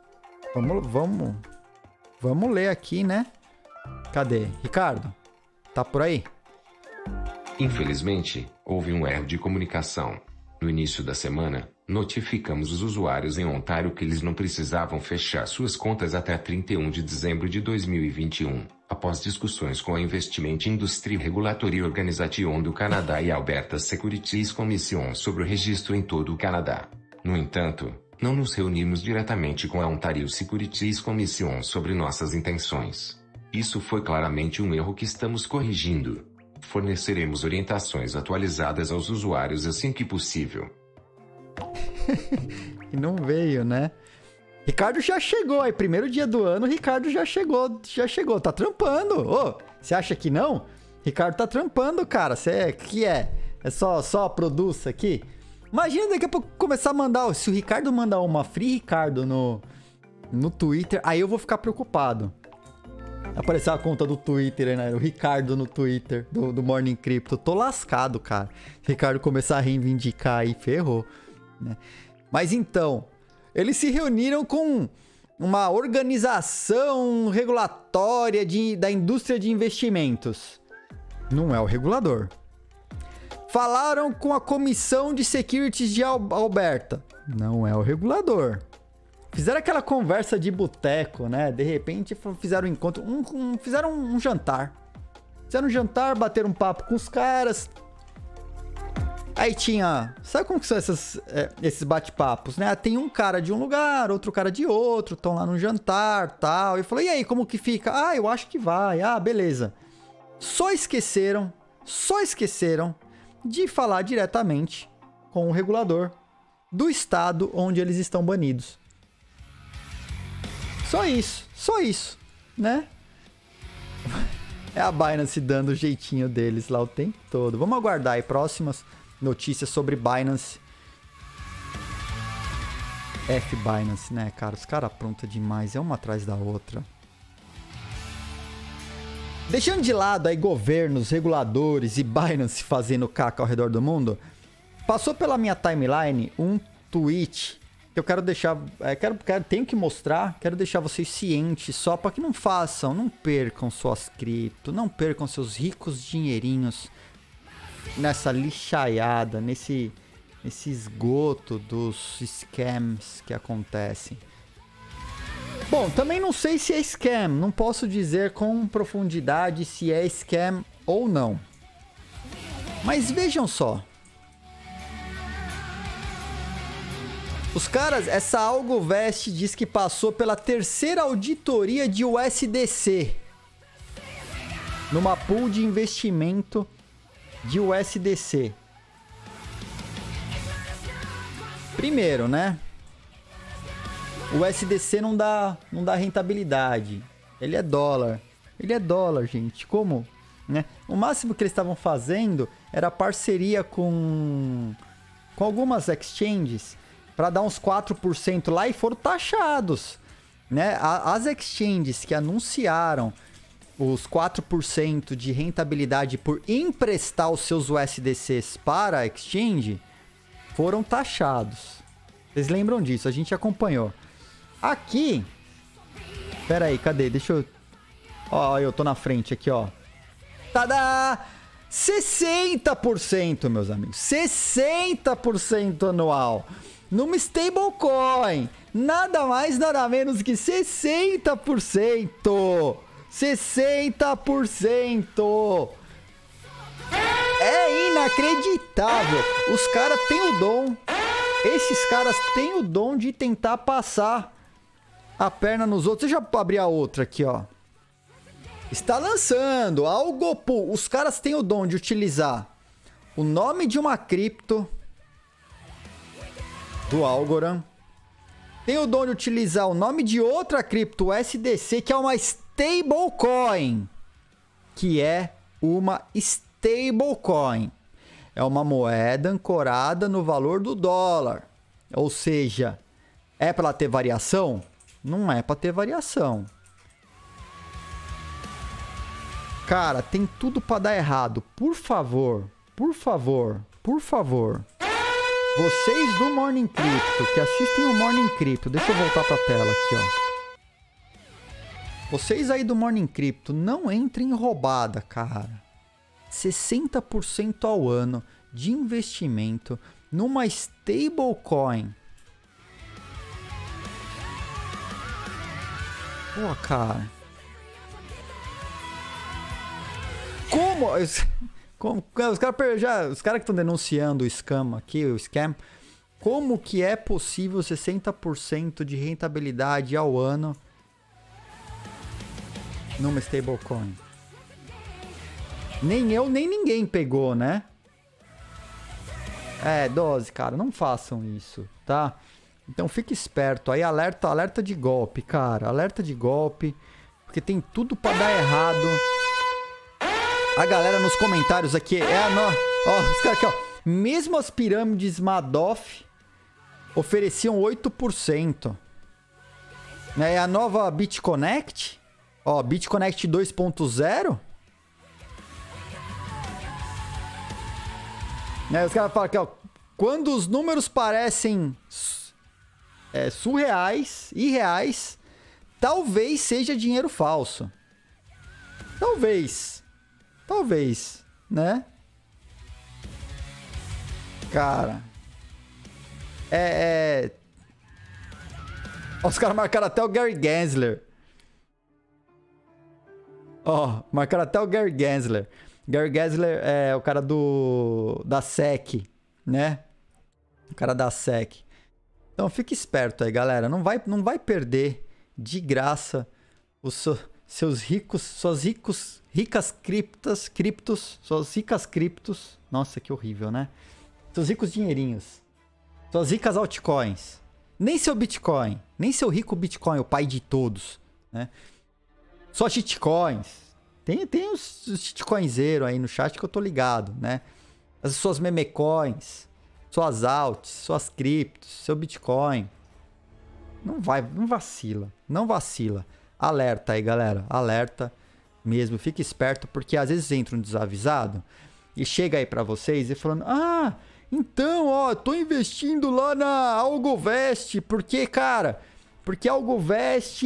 Vamos ler aqui, né? Cadê? Ricardo, tá por aí? Infelizmente, houve um erro de comunicação. No início da semana, notificamos os usuários em Ontário que eles não precisavam fechar suas contas até 31 de dezembro de 2021, após discussões com a Investment Industry Regulatory Organization do Canadá e a Alberta Securities Commission sobre o registro em todo o Canadá. No entanto, não nos reunimos diretamente com a Ontario Securities Commission sobre nossas intenções. Isso foi claramente um erro que estamos corrigindo. Forneceremos orientações atualizadas aos usuários assim que possível. E não veio, né? Ricardo já chegou aí, primeiro dia do ano, Ricardo já chegou, tá trampando. Ô, você acha que não? Ricardo tá trampando, cara. Que é? É só produz aqui? Imagina daqui a pouco começar a mandar, se o Ricardo mandar uma Free Ricardo no Twitter, aí eu vou ficar preocupado. Aparecer a conta do Twitter, né? O Ricardo no Twitter do Morning Crypto. Tô lascado, cara. Se o Ricardo começar a reivindicar aí, ferrou, né? Mas então, eles se reuniram com uma organização regulatória da indústria de investimentos. Não é o regulador. Falaram com a Comissão de Securities de Alberta. Não é o regulador. Fizeram aquela conversa de boteco, né? De repente fizeram um encontro, fizeram um jantar. Fizeram um jantar, bateram um papo com os caras. Aí tinha... Sabe como que são esses bate-papos, né? Tem um cara de um lugar, outro cara de outro, estão lá no jantar, tal. E falou, e aí, como que fica? Ah, eu acho que vai. Ah, beleza. Só esqueceram de falar diretamente com o regulador do estado onde eles estão banidos. Só isso, né? É a Binance dando o jeitinho deles lá o tempo todo. Vamos aguardar aí próximas notícias sobre Binance. Binance, né, cara? Os caras aprontam demais, é uma atrás da outra. Deixando de lado aí governos, reguladores e Binance fazendo caca ao redor do mundo, passou pela minha timeline um tweet que eu quero deixar, tenho que mostrar, quero deixar vocês cientes só para que não percam suas cripto, não percam seus ricos dinheirinhos nessa lixaiada, nesse esgoto dos scams que acontecem. Bom, também não sei se é scam, não posso dizer com profundidade se é scam ou não. Mas vejam só. Os caras, essa Algovest diz que passou pela terceira auditoria de USDC. Numa pool de investimento de USDC. Primeiro, né? O USDC não dá rentabilidade. Ele é dólar, gente. Como? Né? O máximo que eles estavam fazendo era parceria com algumas exchanges para dar uns 4% lá e foram taxados, né? As exchanges que anunciaram os 4% de rentabilidade por emprestar os seus USDCs para a exchange foram taxados. Vocês lembram disso? A gente acompanhou. Aqui... Pera aí, cadê? Deixa eu... Ó, eu tô na frente aqui, ó. Tadá! 60%, meus amigos. 60% anual. Numa stablecoin. Nada mais, nada menos que 60%. 60%. É inacreditável. Os caras têm o dom. Esses caras têm o dom de tentar passar a perna nos outros. Deixa eu abrir a outra aqui, ó. Está lançando Algopool. Os caras têm o dom de utilizar o nome de uma cripto do Algorand. Tem o dom de utilizar o nome de outra cripto, SDC, que é uma stablecoin. Que é uma stablecoin. É uma moeda ancorada no valor do dólar. Ou seja, é para ela ter variação? Não é para ter variação. Cara, tem tudo para dar errado. Por favor, por favor, por favor. Vocês do Morning Crypto, que assistem o Morning Crypto, deixa eu voltar pra tela aqui, ó. Vocês aí do Morning Crypto, não entrem em roubada, cara. 60% ao ano de investimento numa stablecoin. Pô, cara. Os caras que estão denunciando o scam aqui, o scam, como que é possível 60% de rentabilidade ao ano numa stablecoin? Nem eu, nem ninguém pegou, né? Dose, cara, não façam isso, tá? Então fique esperto aí, alerta de golpe, cara, alerta de golpe, porque tem tudo pra dar errado. A galera nos comentários aqui, ó, os caras aqui, ó, mesmo as pirâmides Madoff ofereciam 8%. É a nova BitConnect, ó, BitConnect 2.0. Os caras falam aqui, ó, quando os números parecem surreais, irreais, talvez seja dinheiro falso. Talvez, né? Cara. Os caras marcaram até o Gary Gensler. Ó, marcaram até o Gary Gensler. Gary Gensler é o cara da SEC, né? O cara da SEC. Então fique esperto aí, galera. Não vai perder de graça os seus suas ricas criptos. Nossa, que horrível, né? Seus ricos dinheirinhos. Suas ricas altcoins. Nem seu Bitcoin. Nem seu rico Bitcoin, o pai de todos, né? Só shitcoins. Tem os shitcoinzeiros aí no chat que eu tô ligado, né? As suas memecoins, suas alts, suas criptos, seu Bitcoin. Não vacila. Alerta aí, galera. Alerta mesmo. Fique esperto, porque às vezes entra um desavisado e chega aí pra vocês e falando: ah, então, ó, tô investindo lá na AlgoVest, porque, cara, porque AlgoVest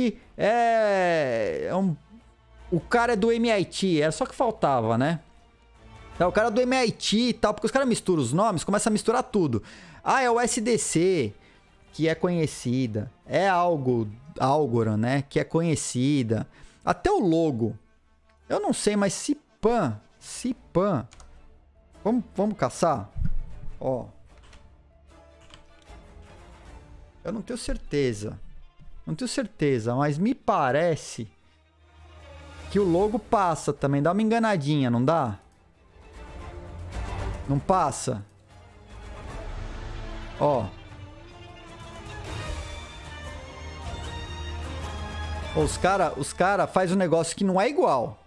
o cara é do MIT, era só que faltava, né? O cara é do MIT e tal, porque os caras misturam os nomes, começam a misturar tudo. Ah, é o SDC, que é conhecida. É Algorand, né? Que é conhecida. Até o logo. Eu não sei, mas Cipan. Vamos caçar? Ó. Eu não tenho certeza. Mas me parece que o logo passa também. Dá uma enganadinha, não dá? Não passa? Ó. Os cara faz um negócio que não é igual.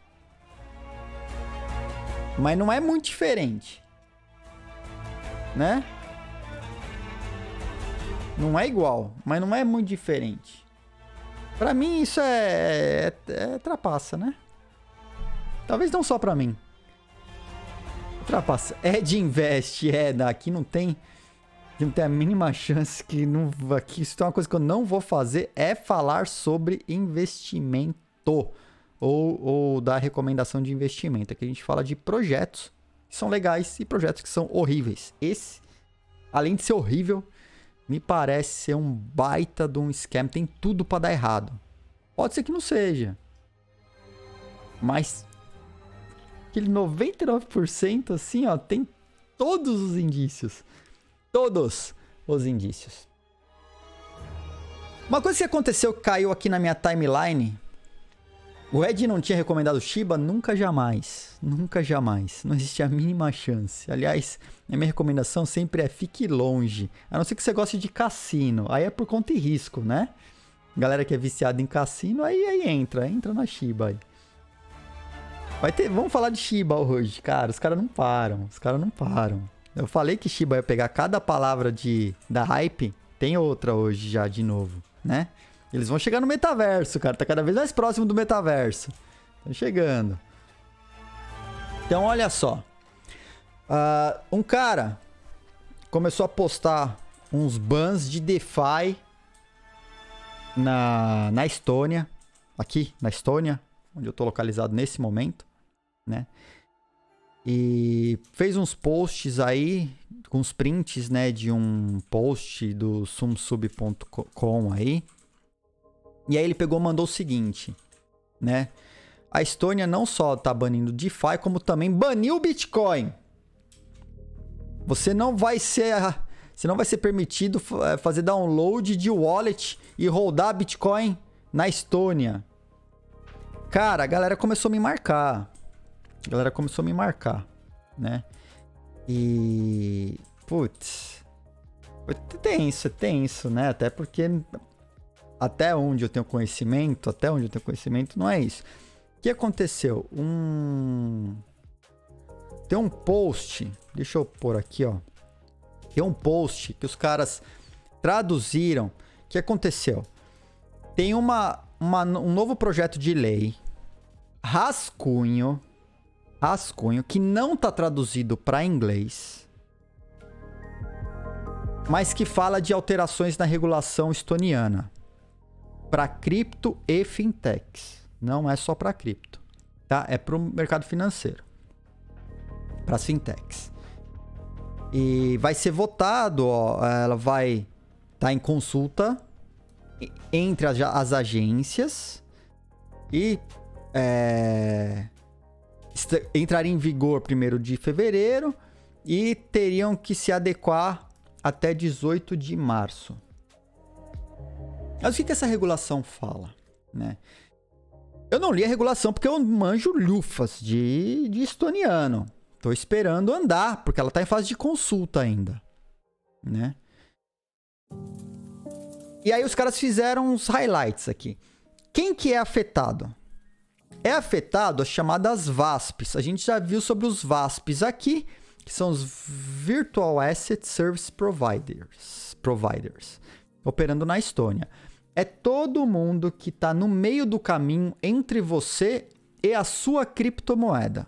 Mas não é muito diferente. Né? Não é igual, mas não é muito diferente. Pra mim isso é trapaça, né? Talvez não só pra mim. Trapaça. Invest, aqui não tem a mínima chance que não... Aqui, isso é uma coisa que eu não vou fazer, é falar sobre investimento. Ou dar recomendação de investimento. Aqui a gente fala de projetos que são legais e projetos que são horríveis. Esse, além de ser horrível, me parece ser um baita de um scam. Tem tudo pra dar errado. Pode ser que não seja. Mas aquele 99% assim, ó, tem todos os indícios. Todos os indícios. Uma coisa que aconteceu, que caiu aqui na minha timeline. O Ed não tinha recomendado Shiba? Nunca, jamais. Nunca, jamais. Não existe a mínima chance. Aliás, a minha recomendação sempre é fique longe. A não ser que você goste de cassino. Aí é por conta e risco, né? Galera que é viciada em cassino, aí entra na Shiba aí. Vamos falar de Shiba hoje, cara. Os caras não param. Eu falei que Shiba ia pegar cada palavra da hype. Tem outra hoje já de novo, né? Eles vão chegar no metaverso, cara. Tá cada vez mais próximo do metaverso. Estão chegando. Então, olha só. Um cara começou a postar uns bans de DeFi na Estônia. Aqui, na Estônia, onde eu tô localizado nesse momento, né? E fez uns posts aí, com os prints, né, de um post do sumsub.com aí. E aí ele pegou e mandou o seguinte, né? A Estônia não só tá banindo DeFi, como também baniu o Bitcoin. Você não vai ser permitido fazer download de wallet e rodar Bitcoin na Estônia. Cara, a galera começou a me marcar. Né? E... Putz... É tenso, né? Até porque... Até onde eu tenho conhecimento, não é isso. O que aconteceu? Tem um post... Deixa eu pôr aqui, ó. Tem um post que os caras traduziram. O que aconteceu? Tem um novo projeto de lei, rascunho, que não está traduzido para inglês, mas que fala de alterações na regulação estoniana para cripto e fintechs. Não é só para cripto, tá? É para o mercado financeiro, para as fintechs. E vai ser votado, ó, ela vai estar em consulta entre as agências e entraria em vigor 1º de fevereiro e teriam que se adequar até 18 de março. Mas o que essa regulação fala, né? Eu não li a regulação porque eu manjo lufas de estoniano. Tô esperando andar, porque ela tá em fase de consulta ainda, né? E aí os caras fizeram uns highlights aqui. Quem que é afetado? É afetado as chamadas VASPs. A gente já viu sobre os VASPs aqui, que são os Virtual Asset Service Providers, operando na Estônia. É todo mundo que está no meio do caminho entre você e a sua criptomoeda.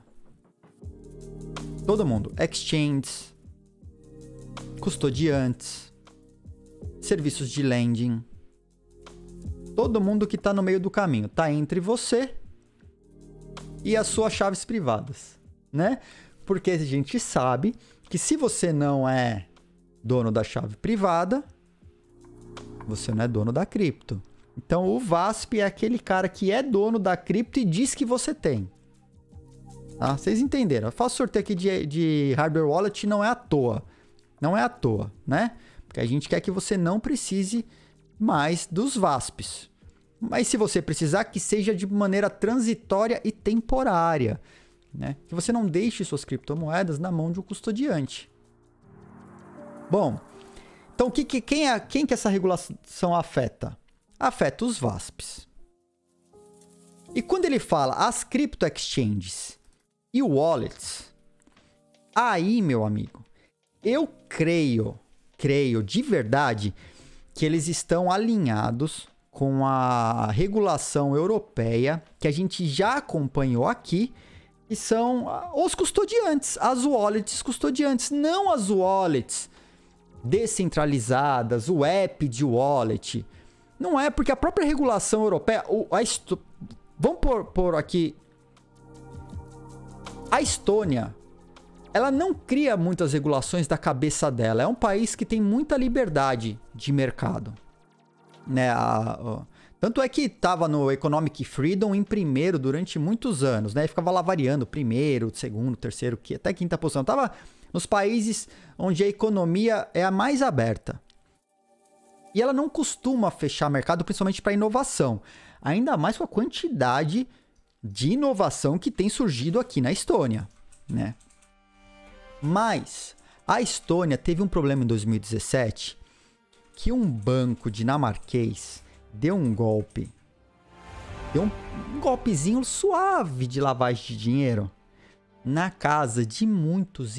Todo mundo. Exchanges, custodiantes, serviços de lending. Todo mundo que está no meio do caminho. Está entre você e as suas chaves privadas, né? Porque a gente sabe que se você não é dono da chave privada, você não é dono da cripto. Então o VASP é aquele cara que é dono da cripto e diz que você tem. Tá? Vocês entenderam? Eu faço sorteio aqui de hardware wallet, não é à toa. Não é à toa, né? Porque a gente quer que você não precise mais dos VASPs. Mas se você precisar, que seja de maneira transitória e temporária, né? Que você não deixe suas criptomoedas na mão de um custodiante. Bom, então quem que essa regulação afeta? Afeta os VASPs. E quando ele fala as crypto exchanges e wallets, aí, meu amigo, eu creio de verdade que eles estão alinhados com a regulação europeia que a gente já acompanhou aqui, que são os custodiantes, as wallets custodiantes, não as wallets descentralizadas, o app de wallet. Não é, porque a própria regulação europeia... Vamos pôr aqui... A Estônia, ela não cria muitas regulações da cabeça dela. É um país que tem muita liberdade de mercado, né? Tanto é que estava no Economic Freedom em primeiro durante muitos anos, né? E ficava lá variando, primeiro, segundo, terceiro, até quinta posição. Tava nos países onde a economia é a mais aberta. E ela não costuma fechar mercado, principalmente para inovação. Ainda mais com a quantidade de inovação que tem surgido aqui na Estônia, né? Mas a Estônia teve um problema em 2017 que um banco dinamarquês deu um golpe. Deu um golpezinho suave de lavagem de dinheiro na casa de muitos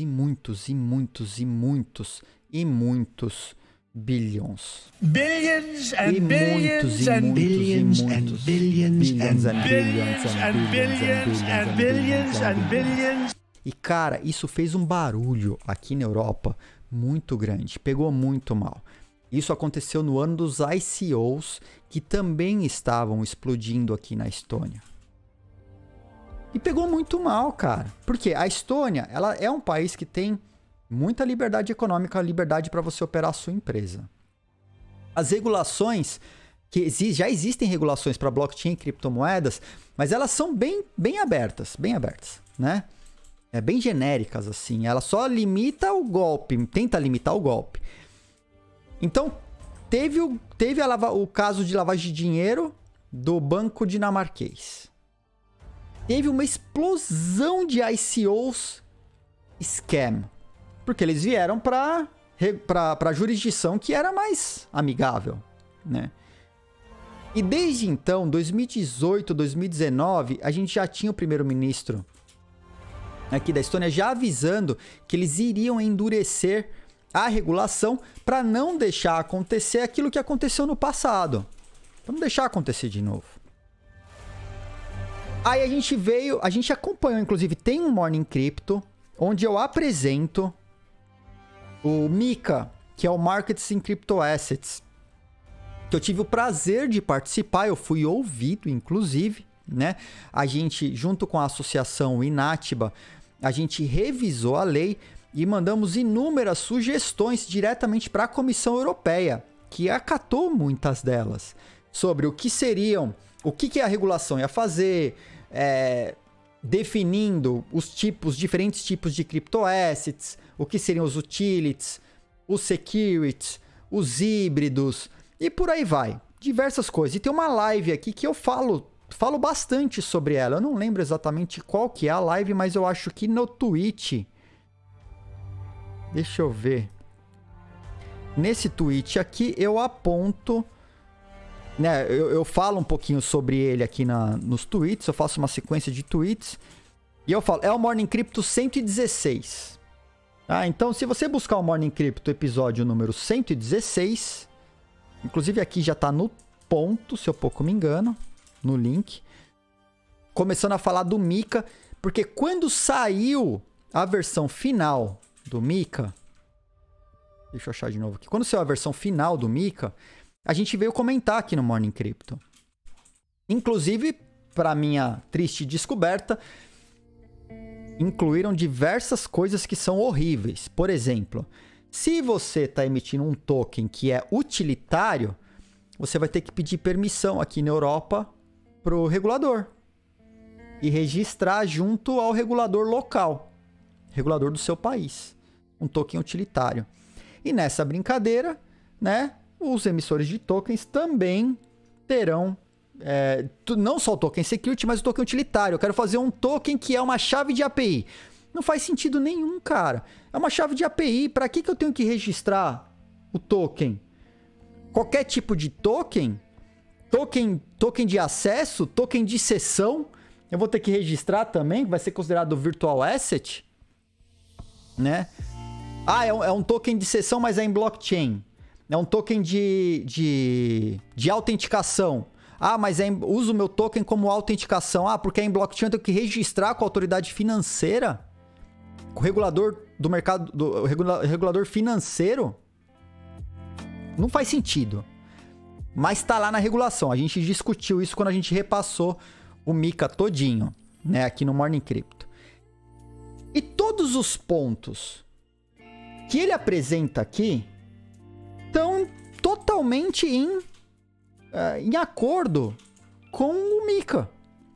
bilhões. Billions and billions and billions and billions and billions and billions and billions and billions. E cara, isso fez um barulho aqui na Europa muito grande, pegou muito mal. Isso aconteceu no ano dos ICOs, que também estavam explodindo aqui na Estônia. E pegou muito mal, cara. Porque a Estônia, ela é um país que tem muita liberdade econômica, liberdade para você operar a sua empresa. As regulações, já existem regulações para blockchain e criptomoedas, mas elas são bem abertas, né? Bem genéricas, assim. Ela só limita o golpe, tenta limitar o golpe. Então, teve o caso de lavagem de dinheiro do banco dinamarquês. Teve uma explosão de ICOs scam. Porque eles vieram para a jurisdição que era mais amigável, né? E desde então, 2018, 2019, a gente já tinha o primeiro-ministro aqui da Estônia já avisando que eles iriam endurecer a regulação para não deixar acontecer aquilo que aconteceu no passado. Para não deixar acontecer de novo. Aí a gente acompanhou, inclusive tem um Morning Crypto, onde eu apresento o MiCA, que é o Markets in Crypto Assets, que eu tive o prazer de participar, eu fui ouvido, inclusive, né? A gente, junto com a associação Inatiba, a gente revisou a lei e mandamos inúmeras sugestões diretamente para a Comissão Europeia, que acatou muitas delas, sobre o que seriam, o que a regulação ia fazer, definindo os diferentes tipos de criptoassets, o que seriam os utilities, os securities, os híbridos e por aí vai. Diversas coisas. E tem uma live aqui que eu falo bastante sobre ela. Eu não lembro exatamente qual que é a live, mas eu acho que no Twitch. Deixa eu ver. Nesse tweet aqui eu aponto, né, eu falo um pouquinho sobre ele aqui nos tweets, eu faço uma sequência de tweets e eu falo, é o Morning Crypto 116. Então, se você buscar o Morning Crypto episódio número 116, inclusive aqui já tá no ponto, se eu pouco me engano, no link, começando a falar do MiCA, porque quando saiu a versão final do MiCA, deixa eu achar de novo aqui, quando saiu a versão final do MiCA, a gente veio comentar aqui no Morning Crypto. Inclusive, para minha triste descoberta, incluíram diversas coisas que são horríveis. Por exemplo, se você está emitindo um token que é utilitário, você vai ter que pedir permissão aqui na Europa para o regulador e registrar junto ao regulador local, regulador do seu país, um token utilitário. E nessa brincadeira, né, os emissores de tokens também terão não só o token security, mas o token utilitário. Eu quero fazer um token que é uma chave de API. Não faz sentido nenhum, cara. É uma chave de API. Para que eu tenho que registrar o token? Qualquer tipo de token de acesso, token de sessão, eu vou ter que registrar também, vai ser considerado virtual asset, né? É um token de sessão, mas é em blockchain. É um token de autenticação. Mas uso o meu token como autenticação. Porque é em blockchain, eu tenho que registrar com a autoridade financeira, com o regulador do mercado, regulador financeiro. Não faz sentido. Mas tá lá na regulação. A gente discutiu isso quando a gente repassou o MiCA todinho, né, aqui no Morning Crypto. E todos os pontos que ele apresenta aqui estão totalmente em acordo com o MiCA.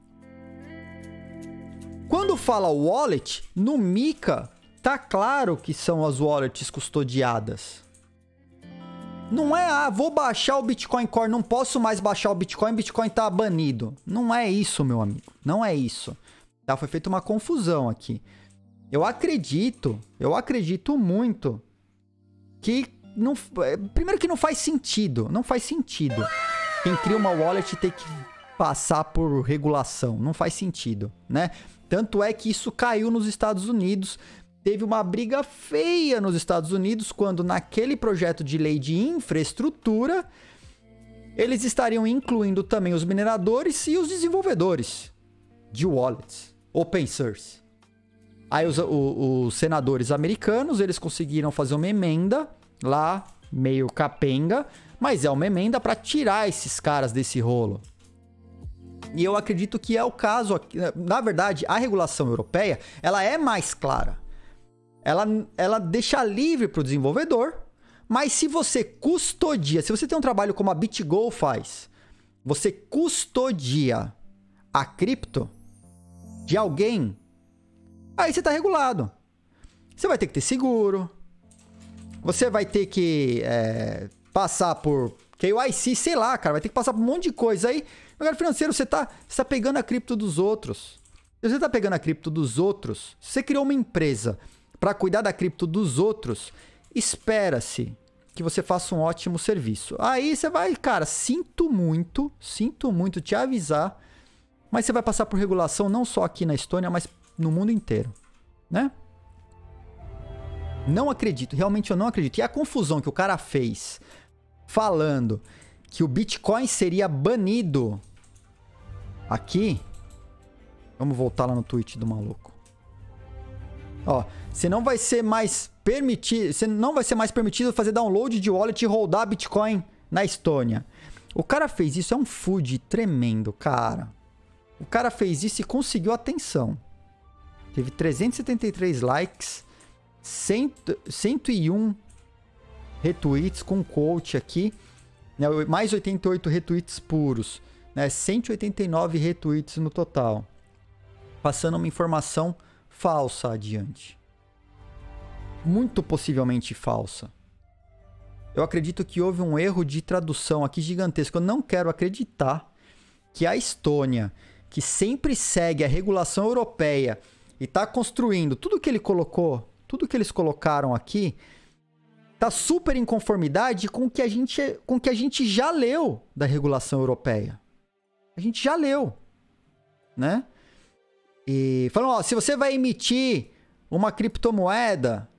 Quando fala wallet, no MiCA tá claro que são as wallets custodiadas. Não é, vou baixar o Bitcoin Core, não posso mais baixar o Bitcoin tá banido. Não é isso, meu amigo. Não é isso. Tá? Foi feita uma confusão aqui. Eu acredito muito que primeiro que não faz sentido. Não faz sentido. Quem cria uma wallet tem que passar por regulação. Não faz sentido, né? Tanto é que isso caiu nos Estados Unidos. Teve uma briga feia nos Estados Unidos quando naquele projeto de lei de infraestrutura eles estariam incluindo também os mineradores e os desenvolvedores de wallets, open source. Aí os senadores americanos, eles conseguiram fazer uma emenda lá, meio capenga, mas é uma emenda para tirar esses caras desse rolo. E eu acredito que é o caso aqui. Na verdade, a regulação europeia, ela é mais clara. Ela deixa livre para o desenvolvedor, mas se você custodia, se você tem um trabalho como a BitGo faz, você custodia a cripto de alguém, aí você está regulado. Você vai ter que ter seguro, você vai ter que passar por KYC, sei lá, cara, vai ter que passar por um monte de coisa aí. No mercado financeiro, você tá pegando a cripto dos outros. Se você tá pegando a cripto dos outros, se você criou uma empresa para cuidar da cripto dos outros, espera-se que você faça um ótimo serviço. Aí você vai, cara, sinto muito te avisar, mas você vai passar por regulação não só aqui na Estônia, mas no mundo inteiro, né? Não acredito, realmente eu não acredito. E a confusão que o cara fez falando que o Bitcoin seria banido aqui. Vamos voltar lá no tweet do maluco. Ó, você não vai ser mais permitido fazer download de wallet e rodar Bitcoin na Estônia. O cara fez isso, é um food tremendo, cara. O cara fez isso e conseguiu atenção. Teve 373 likes, 101 retweets com quote aqui, né, mais 88 retweets puros, né, 189 retweets no total, passando uma informação falsa adiante. Muito possivelmente falsa. Eu acredito que houve um erro de tradução aqui gigantesco. Eu não quero acreditar que a Estônia, que sempre segue a regulação europeia e está construindo tudo que ele colocou, tudo que eles colocaram aqui, tá super em conformidade com o que a gente já leu da regulação europeia. A gente já leu, né? E falam, ó, se você vai emitir uma criptomoeda,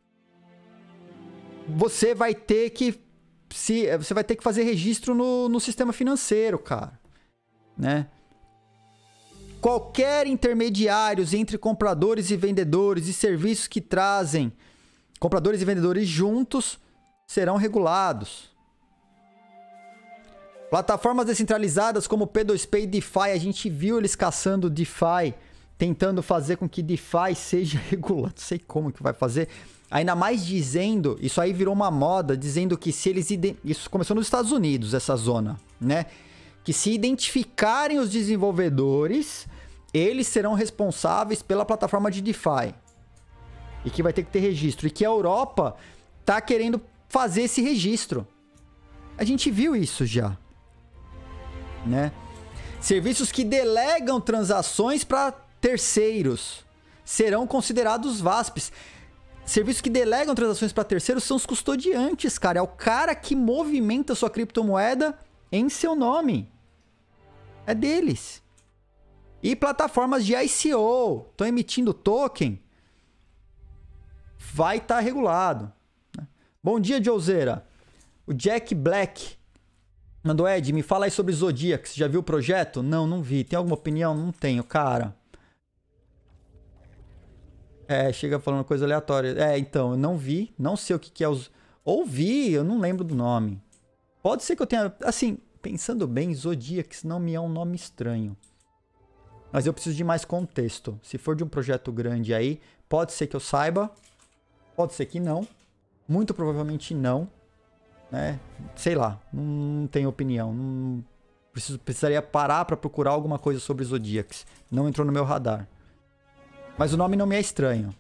você vai ter que fazer registro no sistema financeiro, cara, né? Qualquer intermediários entre compradores e vendedores e serviços que trazem compradores e vendedores juntos serão regulados. Plataformas descentralizadas como P2P e DeFi, a gente viu eles caçando DeFi, tentando fazer com que DeFi seja regulado. Não sei como que vai fazer. Ainda mais dizendo, isso aí virou uma moda, dizendo que se eles... Isso começou nos Estados Unidos, essa zona, né? Que se identificarem os desenvolvedores, eles serão responsáveis pela plataforma de DeFi. E que vai ter que ter registro. E que a Europa tá querendo fazer esse registro. A gente viu isso já, né? Serviços que delegam transações para terceiros serão considerados VASPs. Serviços que delegam transações para terceiros são os custodiantes, cara. É o cara que movimenta sua criptomoeda em seu nome. É deles. E plataformas de ICO estão emitindo token, vai estar regulado. Bom dia, Joseira. O Jack Black mandou, Ed, me fala aí sobre Zodiacs. Já viu o projeto? Não, não vi. Tem alguma opinião? Não tenho, cara. Chega falando coisa aleatória. Então, eu não vi. Não sei o que é os... Ouvi, eu não lembro do nome. Pode ser que eu tenha... Assim, pensando bem, Zodiacs não me é um nome estranho. Mas eu preciso de mais contexto. Se for de um projeto grande aí, pode ser que eu saiba. Pode ser que não. Muito provavelmente não. Né? Sei lá. Não tenho opinião. Não... Precisaria parar para procurar alguma coisa sobre Zodiacs. Não entrou no meu radar. Mas o nome não me é estranho.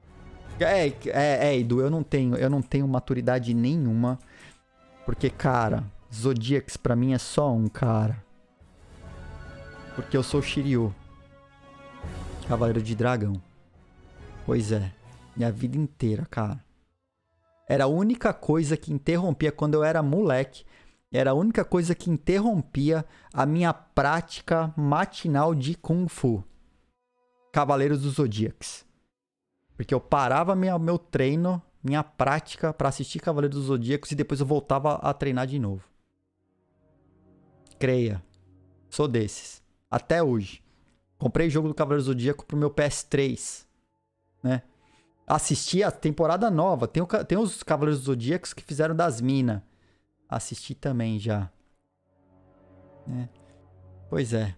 Edu, eu não tenho maturidade nenhuma. Porque, cara, Zodiacs pra mim é só um, cara. Porque eu sou Shiryu. Cavaleiro de Dragão. Pois é. Minha vida inteira, cara. Era a única coisa que interrompia quando eu era moleque. Era a única coisa que interrompia a minha prática matinal de Kung Fu. Cavaleiros dos Zodiacs. Porque eu parava meu treino, minha prática pra assistir Cavaleiros dos Zodíacos e depois eu voltava a treinar de novo. Creia. Sou desses. Até hoje. Comprei o jogo do Cavaleiro Zodíaco pro meu PS3. né? Assisti a temporada nova. Tem os Cavaleiros do Zodíaco que fizeram das minas. Assisti também já. Né? Pois é.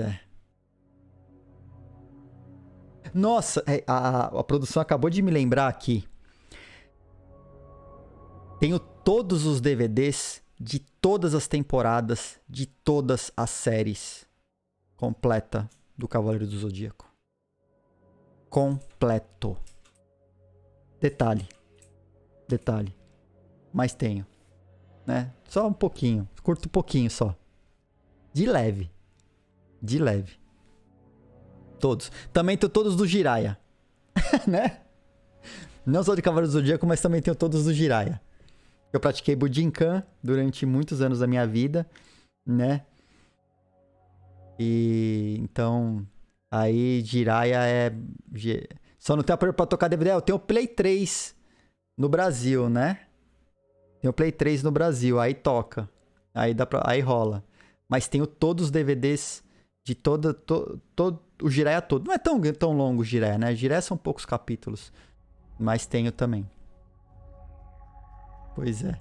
Nossa, a produção acabou de me lembrar aqui. Tenho todos os DVDs de todas as temporadas, de todas as séries completa do Cavaleiro do Zodíaco. Completo. Detalhe. Mas tenho. Né? Só um pouquinho. Curto um pouquinho só. De leve. Todos. Também tenho todos do Jiraiya. Né? Não só de Cavaleiro do Zodíaco, mas também tenho todos do Jiraiya. Eu pratiquei Bujinkan durante muitos anos da minha vida, né? E então, aí Jiraiya é... Só não tenho aparelho pra tocar DVD. Eu tenho o Play 3 no Brasil, né? Tenho o Play 3 no Brasil, aí toca. Aí rola. Mas tenho todos os DVDs de todo o Jiraiya todo. Não é tão longo o Jiraiya, né? Jiraiya são poucos capítulos. Mas tenho também. Pois é.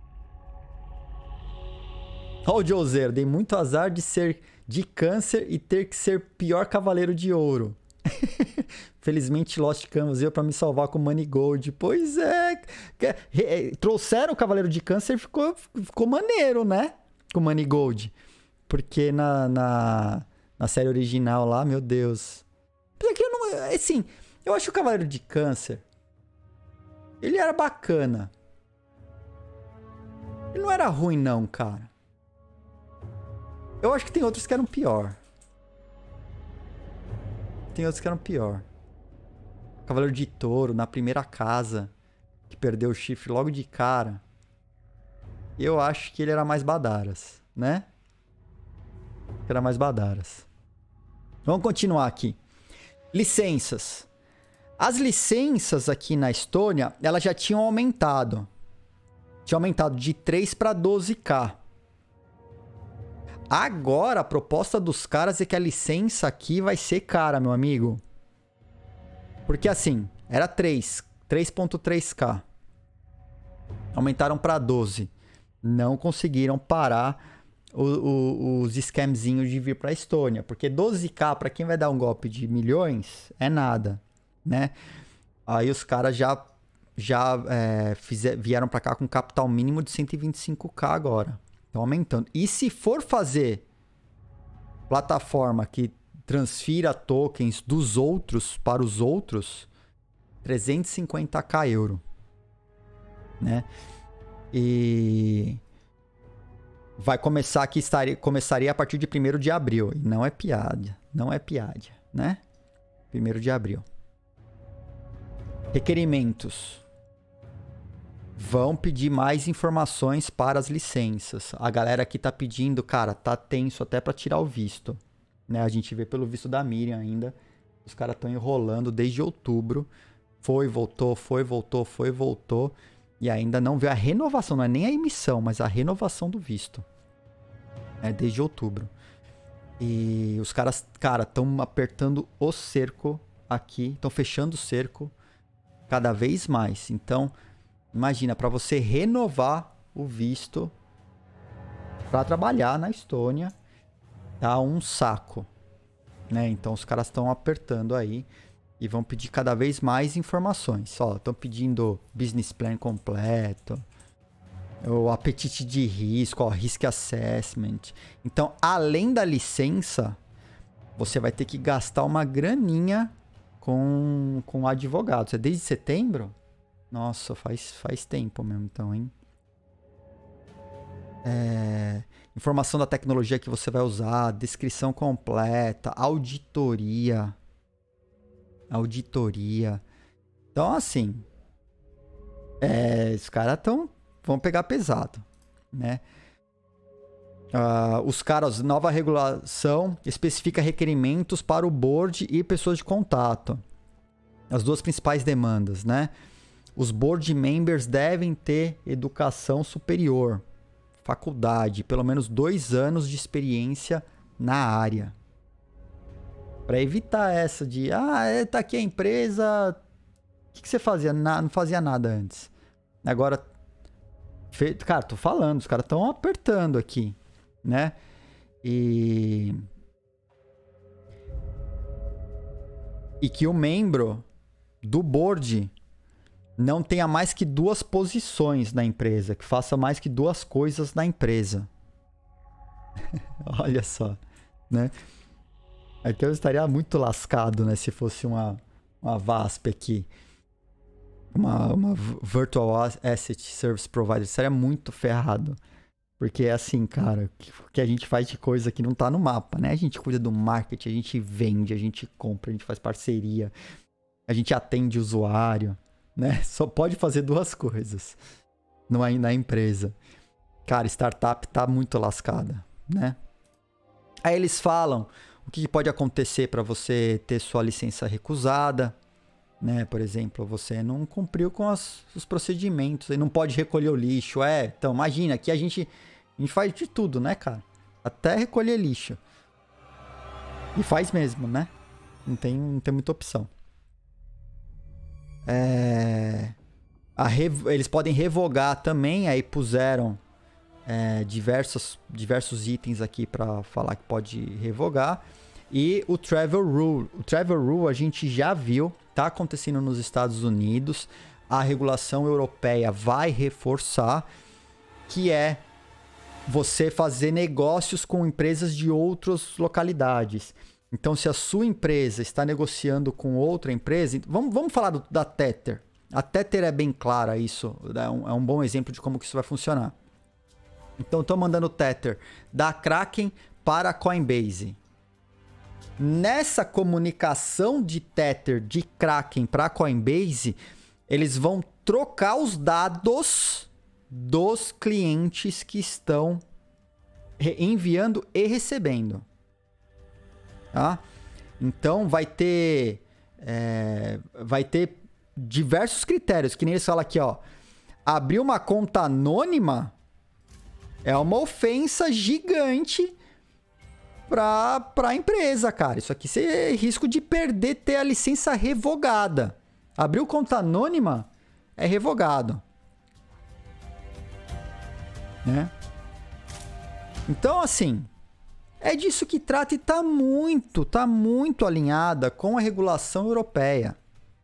Ó o Joser, dei muito azar de ser de câncer e ter que ser pior cavaleiro de ouro. Felizmente Lost Canvas veio pra me salvar com Money Gold. Pois é. Trouxeram o cavaleiro de câncer e ficou maneiro, né? Com Money Gold. Porque na série original lá, meu Deus. Porque eu não... Assim, eu acho que o cavaleiro de câncer... Ele era bacana. Ele não era ruim, não, cara. Eu acho que tem outros que eram pior. Cavaleiro de Touro, na primeira casa, que perdeu o chifre logo de cara. Eu acho que ele era mais badaras, né? Vamos continuar aqui. Licenças. As licenças aqui na Estônia, elas já tinham aumentado. Tinha aumentado de 3 para 12k. Agora, a proposta dos caras é que a licença aqui vai ser cara, meu amigo. Porque assim, era 3.3k. Aumentaram para 12. Não conseguiram parar os scamzinhos de vir para a Estônia. Porque 12k, para quem vai dar um golpe de milhões, é nada, né? Aí os caras já vieram para cá com capital mínimo de 125k agora. Estão aumentando. E se for fazer plataforma que transfira tokens dos outros para os outros, 350k euro, né? E vai começar aqui, começaria a partir de 1º de abril. E não é piada, né? 1º de abril. Requerimentos. Vão pedir mais informações para as licenças. A galera aqui tá pedindo, cara, tá tenso até para tirar o visto, né? A gente vê pelo visto da Miriam ainda. Os caras estão enrolando desde outubro. Foi, voltou. E ainda não veio a renovação. Não é nem a emissão, mas a renovação do visto. É desde outubro. E os caras, cara, estão apertando o cerco aqui. Estão fechando o cerco cada vez mais. Então... Imagina, para você renovar o visto para trabalhar na Estônia, tá um saco, né? Então os caras estão apertando aí e vão pedir cada vez mais informações. Ó, estão pedindo business plan completo, o apetite de risco, ó, risk assessment. Então, além da licença, você vai ter que gastar uma graninha com advogados. É desde setembro? Nossa, faz tempo mesmo, então, hein? Informação da tecnologia que você vai usar, descrição completa, auditoria. Então, assim, os caras vão pegar pesado, né? Os caras, nova regulação especifica requerimentos para o board e pessoas de contato. As duas principais demandas, né? Os board members devem ter educação superior, faculdade, pelo menos 2 anos de experiência na área. Para evitar essa de, tá aqui a empresa, que você fazia? Não fazia nada antes. Agora, cara, tô falando, os caras estão apertando aqui, né? E que o membro do board não tenha mais que 2 posições na empresa, que faça mais que 2 coisas na empresa. Olha só, né? Aqui eu estaria muito lascado, né? Se fosse uma VASP aqui. Uma Virtual Asset Service Provider. Estaria muito ferrado. Porque é assim, cara, o que a gente faz de coisa que não tá no mapa, né? A gente cuida do marketing, a gente vende, a gente compra, a gente faz parceria, a gente atende o usuário, né? Só pode fazer 2 coisas na empresa. Cara, startup tá muito lascada, né? Aí eles falam o que pode acontecer para você ter sua licença recusada, né? Por exemplo, você não cumpriu com os procedimentos, você não pode recolher o lixo. Então imagina, aqui a gente faz de tudo, né, cara? Até recolher lixo. E faz mesmo, né? Não tem muita opção. Eles podem revogar também, aí puseram diversos itens aqui para falar que pode revogar. E o Travel Rule. O Travel Rule a gente já viu, tá acontecendo nos Estados Unidos. A regulação europeia vai reforçar, que é você fazer negócios com empresas de outras localidades. Então, se a sua empresa está negociando com outra empresa... Vamos falar da Tether. A Tether é bem clara isso. É um bom exemplo de como que isso vai funcionar. Então, estou mandando Tether da Kraken para a Coinbase. Nessa comunicação de Tether de Kraken para a Coinbase, eles vão trocar os dados dos clientes que estão enviando e recebendo. Tá? Então, vai ter diversos critérios, que nem eles falam aqui, ó. Abrir uma conta anônima é uma ofensa gigante para a empresa, cara. Isso aqui é risco de ter a licença revogada. Abriu conta anônima é revogado, né? Então, assim, é disso que trata e tá muito alinhada com a regulação europeia.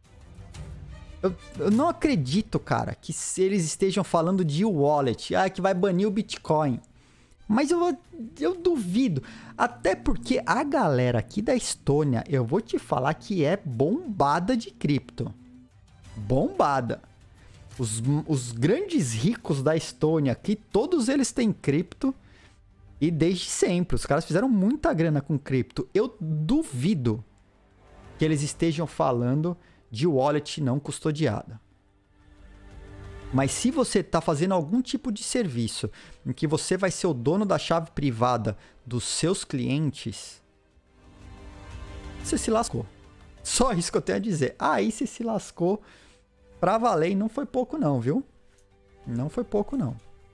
Eu não acredito, cara, que eles estejam falando de wallet, que vai banir o Bitcoin. Mas eu duvido. Até porque a galera aqui da Estônia, eu vou te falar que é bombada de cripto. Bombada. Os grandes ricos da Estônia aqui, todos eles têm cripto. E desde sempre. Os caras fizeram muita grana com cripto. Eu duvido que eles estejam falando de wallet não custodiada. Mas se você está fazendo algum tipo de serviço em que você vai ser o dono da chave privada dos seus clientes, você se lascou. Só isso que eu tenho a dizer. Aí você se lascou pra valer e não foi pouco não, viu? Não foi pouco não.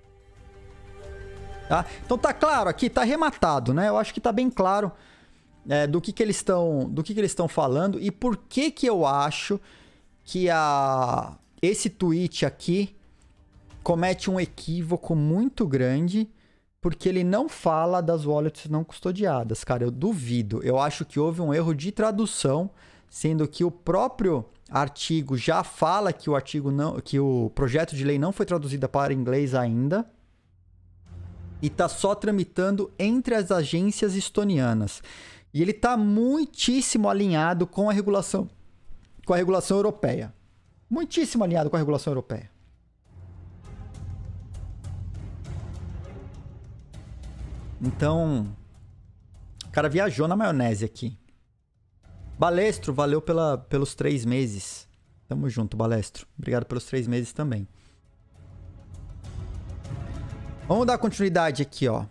Tá? Então tá claro aqui, tá arrematado, né? Eu acho que tá bem claro do que eles estão falando e por que eu acho que esse tweet aqui comete um equívoco muito grande, porque ele não fala das wallets não custodiadas, cara. Eu duvido. Eu acho que houve um erro de tradução, sendo que o próprio artigo já fala que o projeto de lei não foi traduzido para inglês ainda e tá só tramitando entre as agências estonianas. E ele tá muitíssimo alinhado com a regulação europeia. Muitíssimo alinhado com a regulação europeia. Então, o cara viajou na maionese aqui. Balestro, valeu pelos 3 meses. Tamo junto, Balestro. Obrigado pelos 3 meses também. Vamos dar continuidade aqui, ó.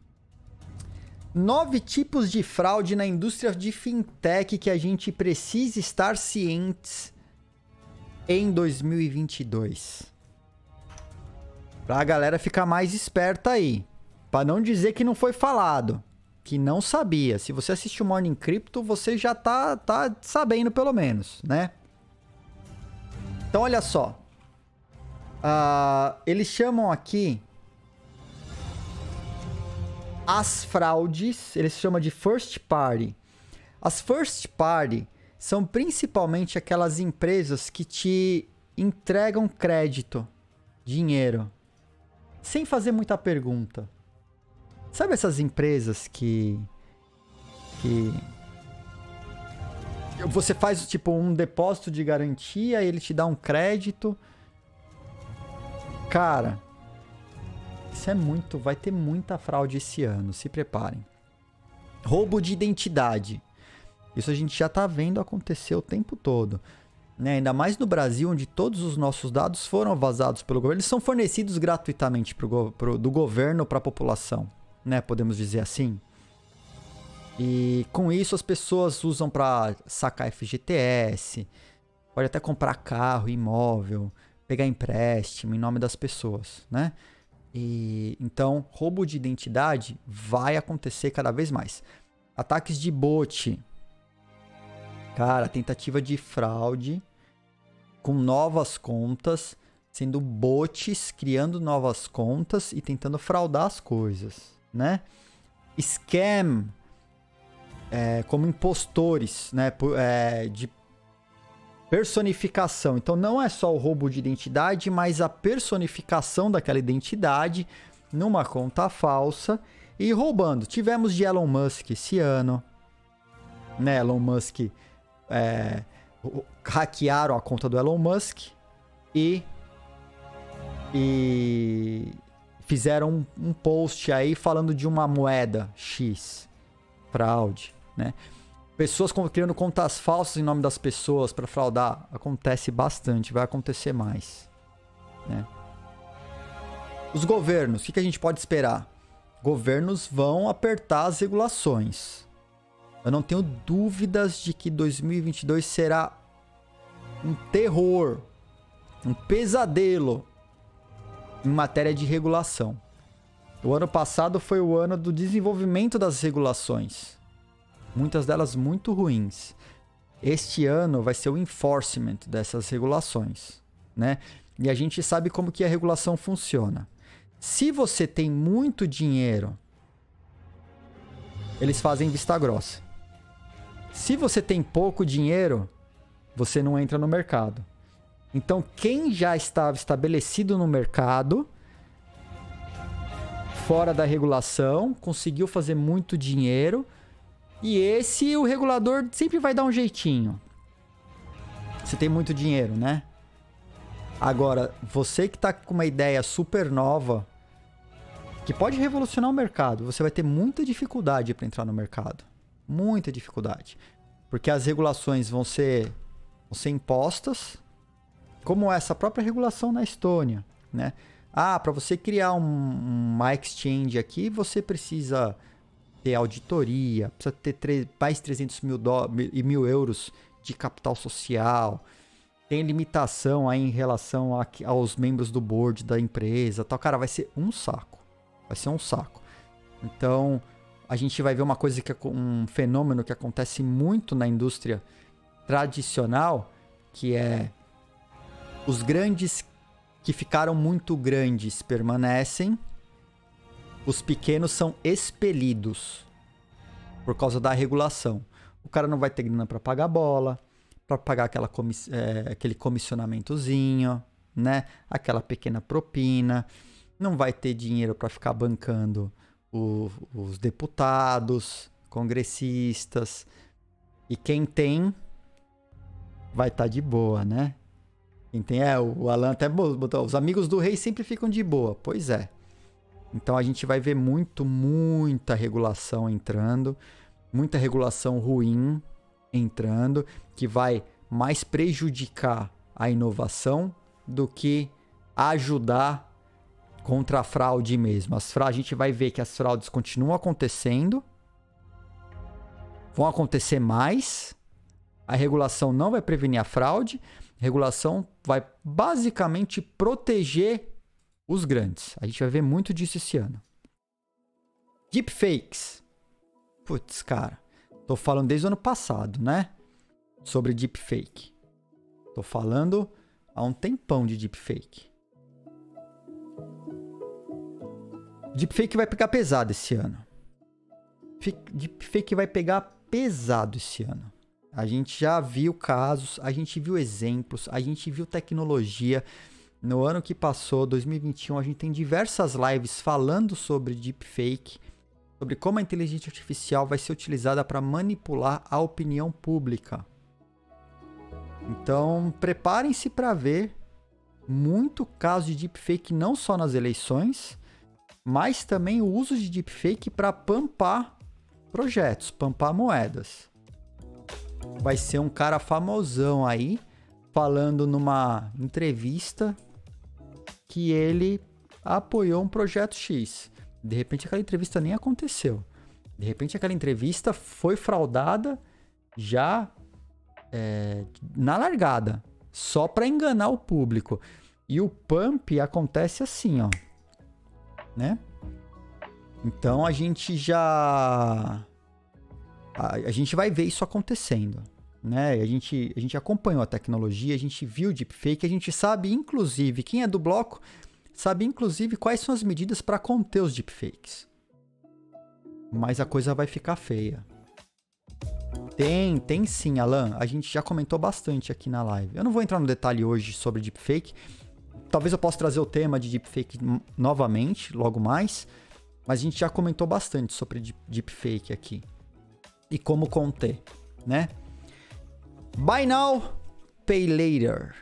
9 tipos de fraude na indústria de fintech que a gente precisa estar cientes em 2022. Pra galera ficar mais esperta aí. Pra não dizer que não foi falado. Que não sabia. Se você assistiu o Morning Crypto, você já tá sabendo pelo menos, né? Então, olha só. Eles chamam aqui as fraudes, eles chamam de first party. As first party são principalmente aquelas empresas que te entregam crédito, dinheiro, sem fazer muita pergunta. Sabe essas empresas que você faz tipo um depósito de garantia e ele te dá um crédito? Cara, isso é muito, vai ter muita fraude esse ano, se preparem. Roubo de identidade. Isso a gente já tá vendo acontecer o tempo todo, né? Ainda mais no Brasil, onde todos os nossos dados foram vazados pelo governo. Eles são fornecidos gratuitamente do governo para a população, né? Podemos dizer assim. E com isso as pessoas usam para sacar FGTS, pode até comprar carro, imóvel, pegar empréstimo em nome das pessoas, né? E então, roubo de identidade vai acontecer cada vez mais. Ataques de bot. Cara, tentativa de fraude com novas contas, sendo bots criando novas contas e tentando fraudar as coisas, né? Scam, como impostores, né? De personificação. Então não é só o roubo de identidade, mas a personificação daquela identidade numa conta falsa e roubando. Tivemos de Elon Musk esse ano, né? Elon Musk hackearam a conta do Elon Musk e fizeram um post aí falando de uma moeda X, fraude, né? Pessoas criando contas falsas em nome das pessoas para fraudar. Acontece bastante, vai acontecer mais, né? Os governos, o que a gente pode esperar? Governos vão apertar as regulações. Eu não tenho dúvidas de que 2022 será um terror, um pesadelo em matéria de regulação. O ano passado foi o ano do desenvolvimento das regulações. Muitas delas muito ruins. Este ano vai ser o enforcement dessas regulações, né? E a gente sabe como que a regulação funciona. Se você tem muito dinheiro, eles fazem vista grossa. Se você tem pouco dinheiro, você não entra no mercado. Então, quem já estava estabelecido no mercado, fora da regulação, conseguiu fazer muito dinheiro. E o regulador sempre vai dar um jeitinho. Você tem muito dinheiro, né? Agora, você que tá com uma ideia super nova, que pode revolucionar o mercado, você vai ter muita dificuldade para entrar no mercado. Muita dificuldade. Porque as regulações vão ser impostas, como essa própria regulação na Estônia, né? Para você criar uma exchange aqui, você precisa ter auditoria, precisa ter mais 300 mil euros de capital social, tem limitação aí em relação aos membros do board da empresa, tal. Cara, vai ser um saco. Vai ser um saco. Então, a gente vai ver uma coisa um fenômeno que acontece muito na indústria tradicional, que é os grandes que ficaram muito grandes permanecem, os pequenos são expelidos por causa da regulação. O cara não vai ter grana para pagar bola, para pagar aquele comissionamentozinho, né? Aquela pequena propina. Não vai ter dinheiro para ficar bancando os deputados, congressistas. E quem tem vai estar de boa, né? Quem tem, o Alan até botou, os amigos do rei sempre ficam de boa. Pois é. Então a gente vai ver muita regulação entrando, muita regulação ruim entrando, que vai mais prejudicar a inovação do que ajudar contra a fraude mesmo. A gente vai ver que as fraudes continuam acontecendo, vão acontecer mais, a regulação não vai prevenir a fraude, a regulação vai basicamente proteger os grandes. A gente vai ver muito disso esse ano. Deepfakes. Putz, cara. Tô falando desde o ano passado, né? Sobre deepfake. Tô falando há um tempão de deepfake. Deepfake vai pegar pesado esse ano. Deepfake vai pegar pesado esse ano. A gente já viu casos, a gente viu exemplos, a gente viu tecnologia. No ano que passou, 2021, a gente tem diversas lives falando sobre deepfake, sobre como a inteligência artificial vai ser utilizada para manipular a opinião pública. Então, preparem-se para ver muito caso de deepfake não só nas eleições, mas também o uso de deepfake para pampar projetos, pampar moedas. Vai ser um cara famosão aí, falando numa entrevista que ele apoiou um projeto X. De repente aquela entrevista nem aconteceu. De repente aquela entrevista foi fraudada já na largada, só para enganar o público. E o pump acontece assim, ó, né? Então a gente vai ver isso acontecendo, né? A gente acompanhou a tecnologia, a gente viu o deepfake, a gente sabe, inclusive, quem é do bloco, sabe, inclusive, quais são as medidas para conter os deepfakes. Mas a coisa vai ficar feia. Tem sim, Alan. A gente já comentou bastante aqui na live. Eu não vou entrar no detalhe hoje sobre deepfake. Talvez eu possa trazer o tema de deepfake novamente, logo mais. Mas a gente já comentou bastante sobre deepfake aqui. E como conter, né? Buy now, pay later.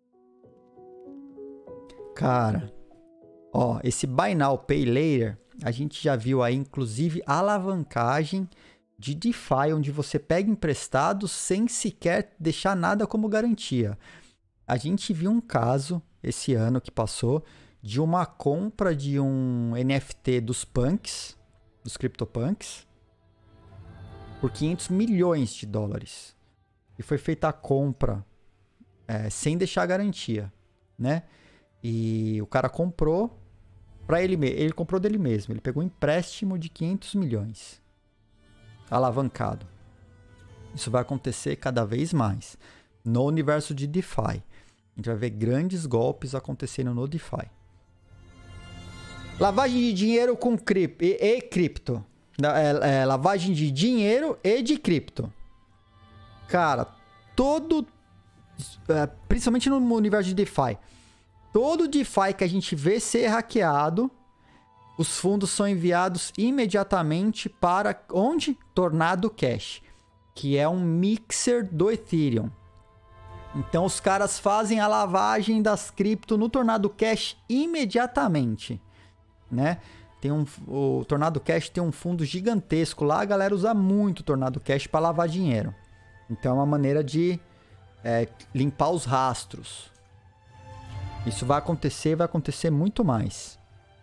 Cara, ó, esse buy now, pay later, a gente já viu aí, inclusive, alavancagem de DeFi, onde você pega emprestado sem sequer deixar nada como garantia. A gente viu um caso, esse ano que passou, de uma compra de um NFT dos punks, dos CryptoPunks, por 500 milhões de dólares. E foi feita a compra sem deixar garantia, né? E o cara comprou para ele mesmo. Ele comprou dele mesmo. Ele pegou um empréstimo de 500 milhões. Alavancado. Isso vai acontecer cada vez mais no universo de DeFi. A gente vai ver grandes golpes acontecendo no DeFi. Lavagem de dinheiro com cripto. Lavagem de dinheiro e de cripto. Cara, principalmente no universo de DeFi, todo DeFi que a gente vê ser hackeado, os fundos são enviados imediatamente para onde? Tornado Cash, que é um mixer do Ethereum. Então os caras fazem a lavagem das cripto no Tornado Cash imediatamente, né? O Tornado Cash tem um fundo gigantesco lá, a galera usa muito o Tornado Cash para lavar dinheiro. Então é uma maneira de limpar os rastros. Isso vai acontecer muito mais.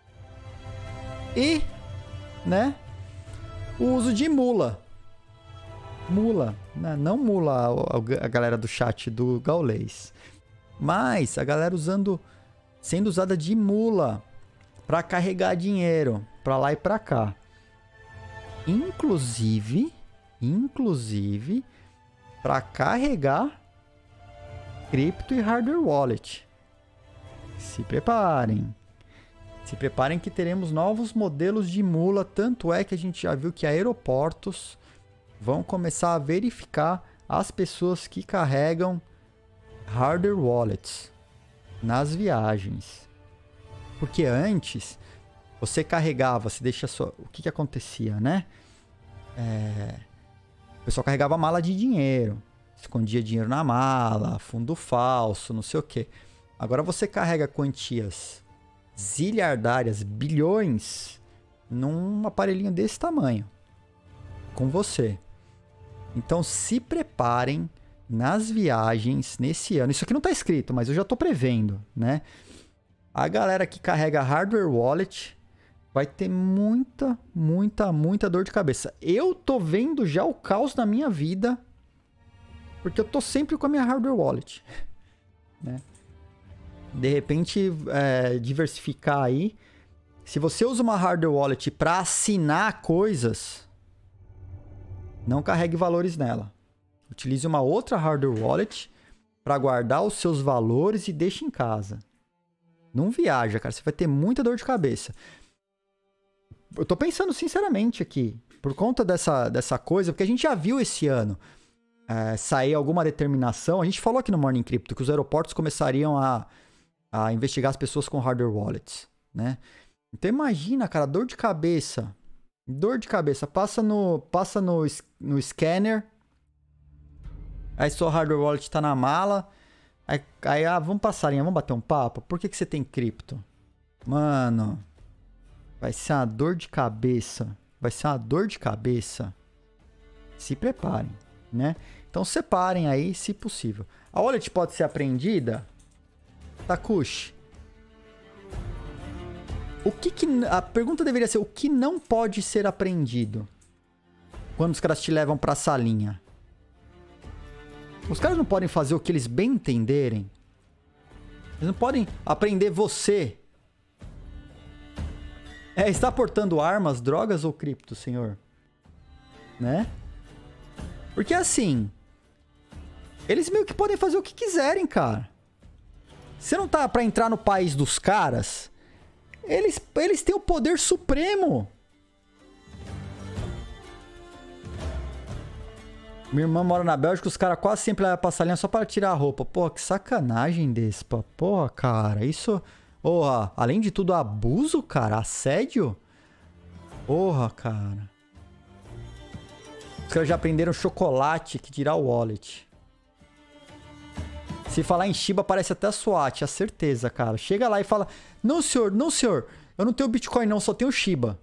E, né, o uso de mula. Mula, né? Não mula a galera do chat do Gaulês, mas a galera sendo usada de mula para carregar dinheiro para lá e para cá. Inclusive para carregar cripto e hardware wallet. Se preparem. Se preparem que teremos novos modelos de mula. Tanto é que a gente já viu que aeroportos vão começar a verificar as pessoas que carregam hardware wallets nas viagens. Porque antes, você carregava, você deixa sua... O que acontecia, né? O pessoal carregava mala de dinheiro. Escondia dinheiro na mala, fundo falso, não sei o quê. Agora você carrega quantias zilhardárias, bilhões, num aparelhinho desse tamanho. Com você. Então se preparem nas viagens nesse ano. Isso aqui não está escrito, mas eu já estou prevendo, né? A galera que carrega hardware wallet vai ter muita dor de cabeça. Eu tô vendo já o caos na minha vida, porque eu tô sempre com a minha hardware wallet, né? De repente, diversificar aí. Se você usa uma hardware wallet para assinar coisas, não carregue valores nela. Utilize uma outra hardware wallet pra guardar os seus valores e deixa em casa. Não viaja, cara. Você vai ter muita dor de cabeça. Eu tô pensando sinceramente aqui, por conta dessa coisa, porque a gente já viu esse ano sair alguma determinação. A gente falou aqui no Morning Crypto que os aeroportos começariam a investigar as pessoas com hardware wallets, né? Então imagina, cara, dor de cabeça. Dor de cabeça. Passa no scanner. Aí sua hardware wallet tá na mala. Aí vamos passarinha, vamos bater um papo? Por que você tem cripto? Mano, vai ser uma dor de cabeça. Vai ser uma dor de cabeça. Se preparem, né? Então separem aí, se possível. A wallet pode ser apreendida? Takushi. A pergunta deveria ser: o que não pode ser apreendido quando os caras te levam pra salinha? Os caras não podem fazer o que eles bem entenderem. Eles não podem apreender você. Está portando armas, drogas ou cripto, senhor? Né? Porque assim, eles meio que podem fazer o que quiserem, cara. Você não tá pra entrar no país dos caras? Eles têm o poder supremo. Minha irmã mora na Bélgica, os caras quase sempre levam pra salinha só para tirar a roupa. Porra, que sacanagem desse, pô. Porra, cara, isso... Porra, além de tudo, abuso, cara, assédio. Porra, cara. Os caras já aprenderam chocolate que tirar o wallet. Se falar em Shiba, parece até a SWAT, a certeza, cara. Chega lá e fala: não, senhor, eu não tenho Bitcoin não, só tenho Shiba.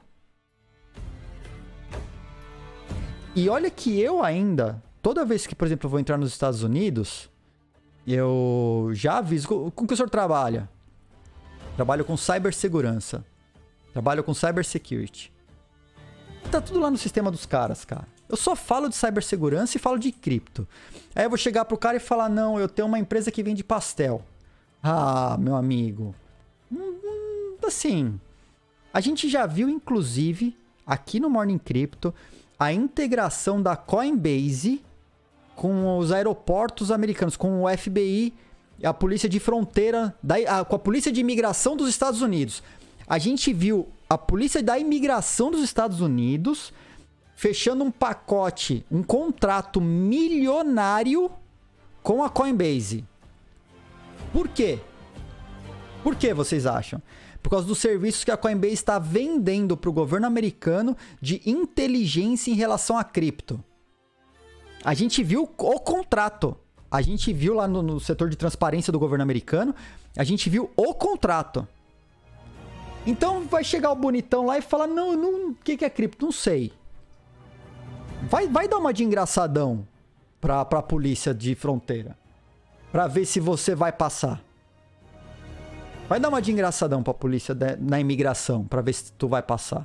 E olha que eu ainda, toda vez que, por exemplo, eu vou entrar nos Estados Unidos, eu já aviso. Com que o senhor trabalha? Trabalho com cibersegurança. Trabalho com cybersecurity. Tá tudo lá no sistema dos caras, cara. Eu só falo de cibersegurança e falo de cripto. Aí eu vou chegar pro cara e falar: não, eu tenho uma empresa que vende pastel. Ah, meu amigo. Assim, a gente já viu, inclusive, aqui no Morning Crypto, a integração da Coinbase com os aeroportos americanos, com o FBI, a polícia de fronteira, com a polícia de imigração dos Estados Unidos. A gente viu a polícia da imigração dos Estados Unidos fechando um pacote, um contrato milionário com a Coinbase. Por quê? Por que vocês acham? Por causa dos serviços que a Coinbase está vendendo para o governo americano de inteligência em relação a cripto. A gente viu o contrato. A gente viu lá no setor de transparência do governo americano. A gente viu o contrato. Então vai chegar o bonitão lá e falar: não, o que é cripto? Não sei. Vai dar uma de engraçadão pra polícia de fronteira. Pra ver se você vai passar. Vai dar uma de engraçadão pra polícia na imigração, pra ver se tu vai passar.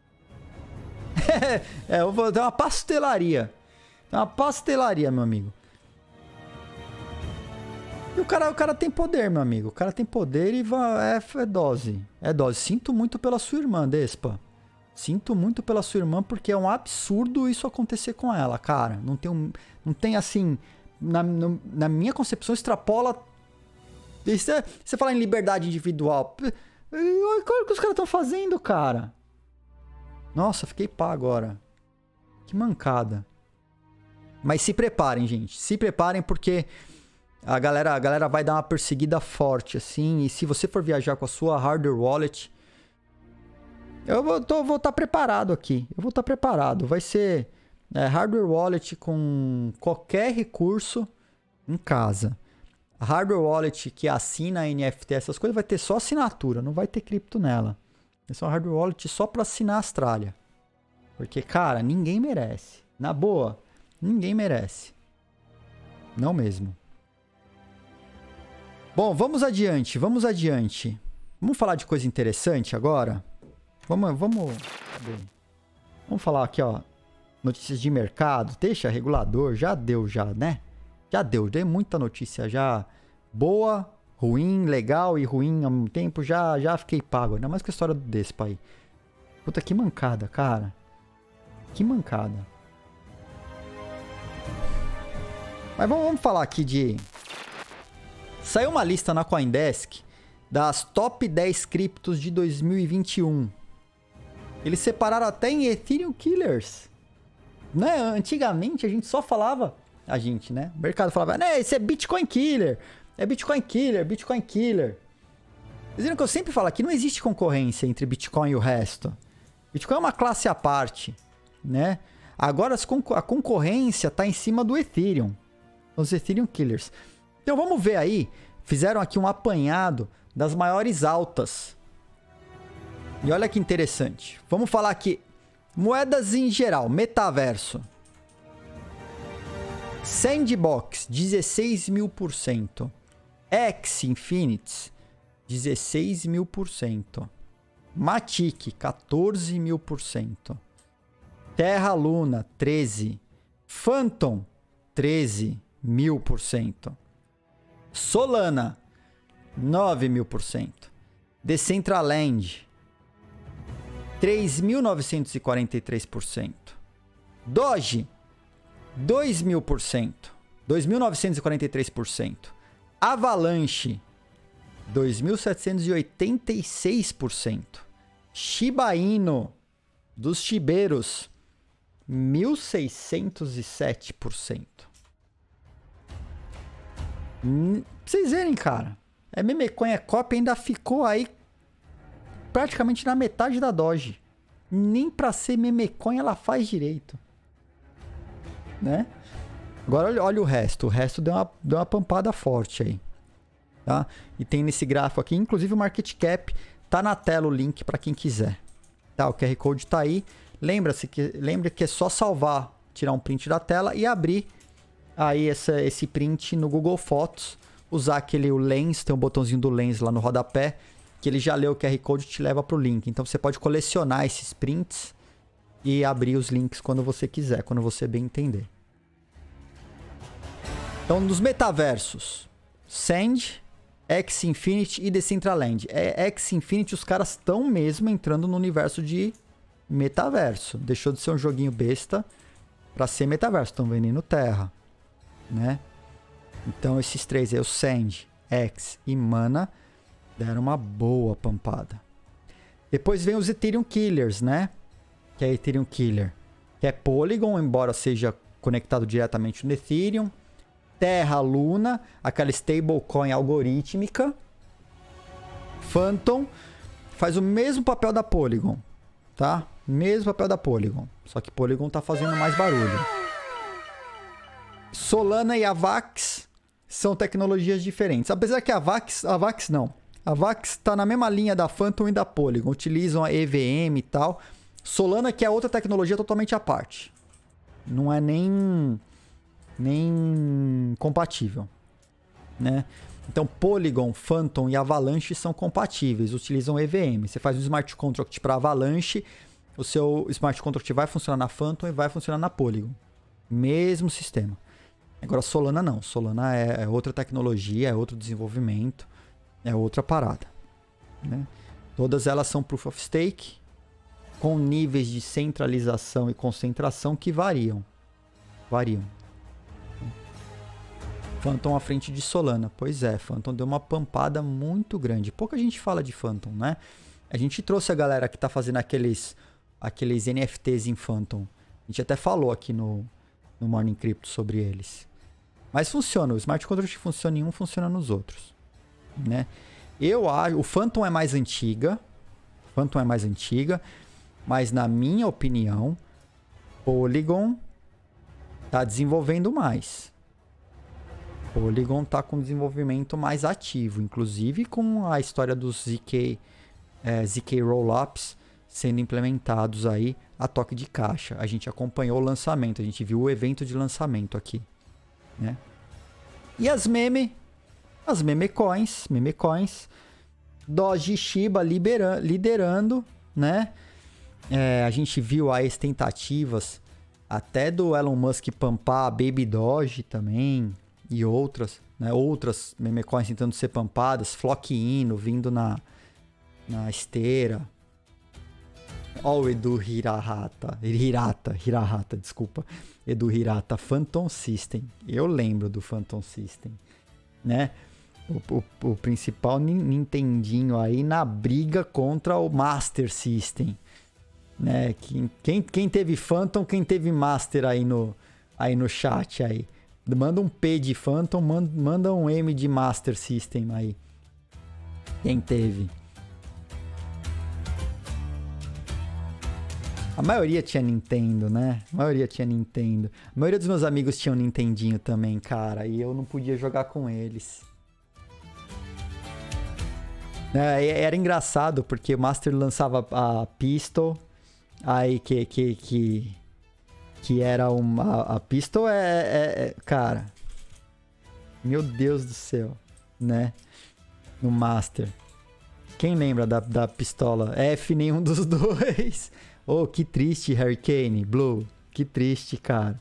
Eu vou dar uma pastelaria. É uma pastelaria, meu amigo. E o cara tem poder, meu amigo. O cara tem poder e é dose. É dose. Sinto muito pela sua irmã, Despa. Sinto muito pela sua irmã, porque é um absurdo isso acontecer com ela, cara. Não tem assim... Na minha concepção, extrapola... Você fala em liberdade individual. Olha o que os caras estão fazendo, cara. Nossa, fiquei pá agora. Que mancada. Mas se preparem, gente. Se preparem, porque a galera vai dar uma perseguida forte, assim. E se você for viajar com a sua hardware wallet, eu vou estar preparado aqui. Eu vou estar preparado. Vai ser hardware wallet com qualquer recurso em casa. A hardware wallet que assina NFT, essas coisas, vai ter só assinatura, não vai ter cripto nela. Essa é uma hardware wallet só para assinar a Astralia. Porque, cara, ninguém merece. Na boa, ninguém merece. Não mesmo. Bom, vamos adiante. Vamos falar de coisa interessante agora? Vamos falar aqui, ó. Notícias de mercado. Deixa regulador. Já deu, né? Já deu muita notícia já. Boa, ruim, legal e ruim ao mesmo tempo. Já fiquei pago. Ainda mais com a história do Despa aí. Puta, que mancada, cara. Que mancada. Mas vamos falar aqui de Saiu uma lista na CoinDesk das top 10 criptos de 2021. Eles separaram até em Ethereum Killers. Né? Antigamente a gente só falava... A gente, né? O mercado falava, né, esse é Bitcoin Killer. É Bitcoin Killer, Bitcoin Killer. Vocês viram que eu sempre falo que não existe concorrência entre Bitcoin e o resto. Bitcoin é uma classe à parte, né? Agora a concorrência está em cima do Ethereum. Os Ethereum Killers. Então vamos ver aí. Fizeram aqui um apanhado das maiores altas. E olha que interessante. Vamos falar aqui. Moedas em geral. Metaverso. Sandbox, 16.000%. X Infinity, 16.000%. Matic, 14.000%. Terra Luna, 13%. Phantom, 13.000%. Solana, 9.000%. Decentraland, 3.943%. Doge, 2.000%. 2.943%. Avalanche, 2.786%. Shiba Inu, dos Shibeiros, 1.607%. Pra vocês verem, cara. A memecoin, a cópia ainda ficou aí praticamente na metade da Doge. Nem pra ser memecoin ela faz direito. Né? Agora olha o resto. O resto deu uma pampada forte aí. Tá? E tem nesse gráfico aqui, inclusive o market cap. Tá na tela o link para quem quiser. Tá? O QR Code tá aí. Lembre que é só salvar, tirar um print da tela e abrir aí esse print no Google Fotos. Usar o Lens, tem um botãozinho do Lens lá no rodapé, que ele já leu o QR Code e te leva pro link. Então você pode colecionar esses prints e abrir os links quando você quiser, quando você bem entender. Então, nos metaversos, Sand, X Infinity e Decentraland. X Infinity, os caras estão mesmo entrando no universo de metaverso. Deixou de ser um joguinho besta para ser metaverso. Estão vendendo terra, né? Então, esses três aí, o Sand, X e Mana, deram uma boa pampada. Depois vem os Ethereum Killers, né? Que é Ethereum Killer. Que é Polygon, embora seja conectado diretamente no Ethereum. Terra Luna, aquela stablecoin algorítmica. Phantom faz o mesmo papel da Polygon, tá? Mesmo papel da Polygon, só que Polygon tá fazendo mais barulho. Solana e Avax são tecnologias diferentes. Apesar que a Avax tá na mesma linha da Phantom e da Polygon, utilizam a EVM e tal. Solana, que é outra tecnologia totalmente à parte. Não é nem compatível, né? Então Polygon, Phantom e Avalanche são compatíveis, utilizam EVM. Você faz um smart contract para Avalanche, o seu smart contract vai funcionar na Phantom e vai funcionar na Polygon. Mesmo sistema. Agora Solana não, Solana é outra tecnologia, é outro desenvolvimento, é outra parada, né? Todas elas são Proof of Stake, com níveis de centralização e concentração que variam. Phantom à frente de Solana. Pois é, Phantom deu uma pampada muito grande. Pouca gente fala de Phantom, né? A gente trouxe a galera que tá fazendo aqueles NFTs em Phantom. A gente até falou aqui no Morning Crypto sobre eles. Mas funciona. O Smart Contract funciona em um, funciona nos outros, né? Eu acho... O Phantom é mais antiga. Mas na minha opinião, Polygon tá desenvolvendo mais. Polygon tá com desenvolvimento mais ativo, inclusive com a história dos ZK Rollups sendo implementados aí a toque de caixa. A gente acompanhou o lançamento, a gente viu o evento de lançamento aqui, né? E as memecoins, Doge e Shiba liderando, né? A gente viu aí as tentativas até do Elon Musk pampar a Baby Doge também, e outras, né? Outras memecoins tentando ser pampadas, Flock Ino vindo na esteira. Ó o Edu Hirata, desculpa. Edu Hirata, Phantom System. Eu lembro do Phantom System, né? o principal Nintendinho aí na briga contra o Master System. Né? Quem teve Phantom, quem teve Master aí no chat aí. Manda um P de Phantom, manda um M de Master System aí. Quem teve? A maioria tinha Nintendo, né? A maioria tinha Nintendo. A maioria dos meus amigos tinham Nintendinho também, cara. E eu não podia jogar com eles. Era engraçado, porque o Master lançava a Pistol. Aí que era uma... A Pistol cara... Meu Deus do céu. Né? No Master. Quem lembra da pistola? F nenhum dos dois. Oh, que triste, Hurricane, Blue. Que triste, cara.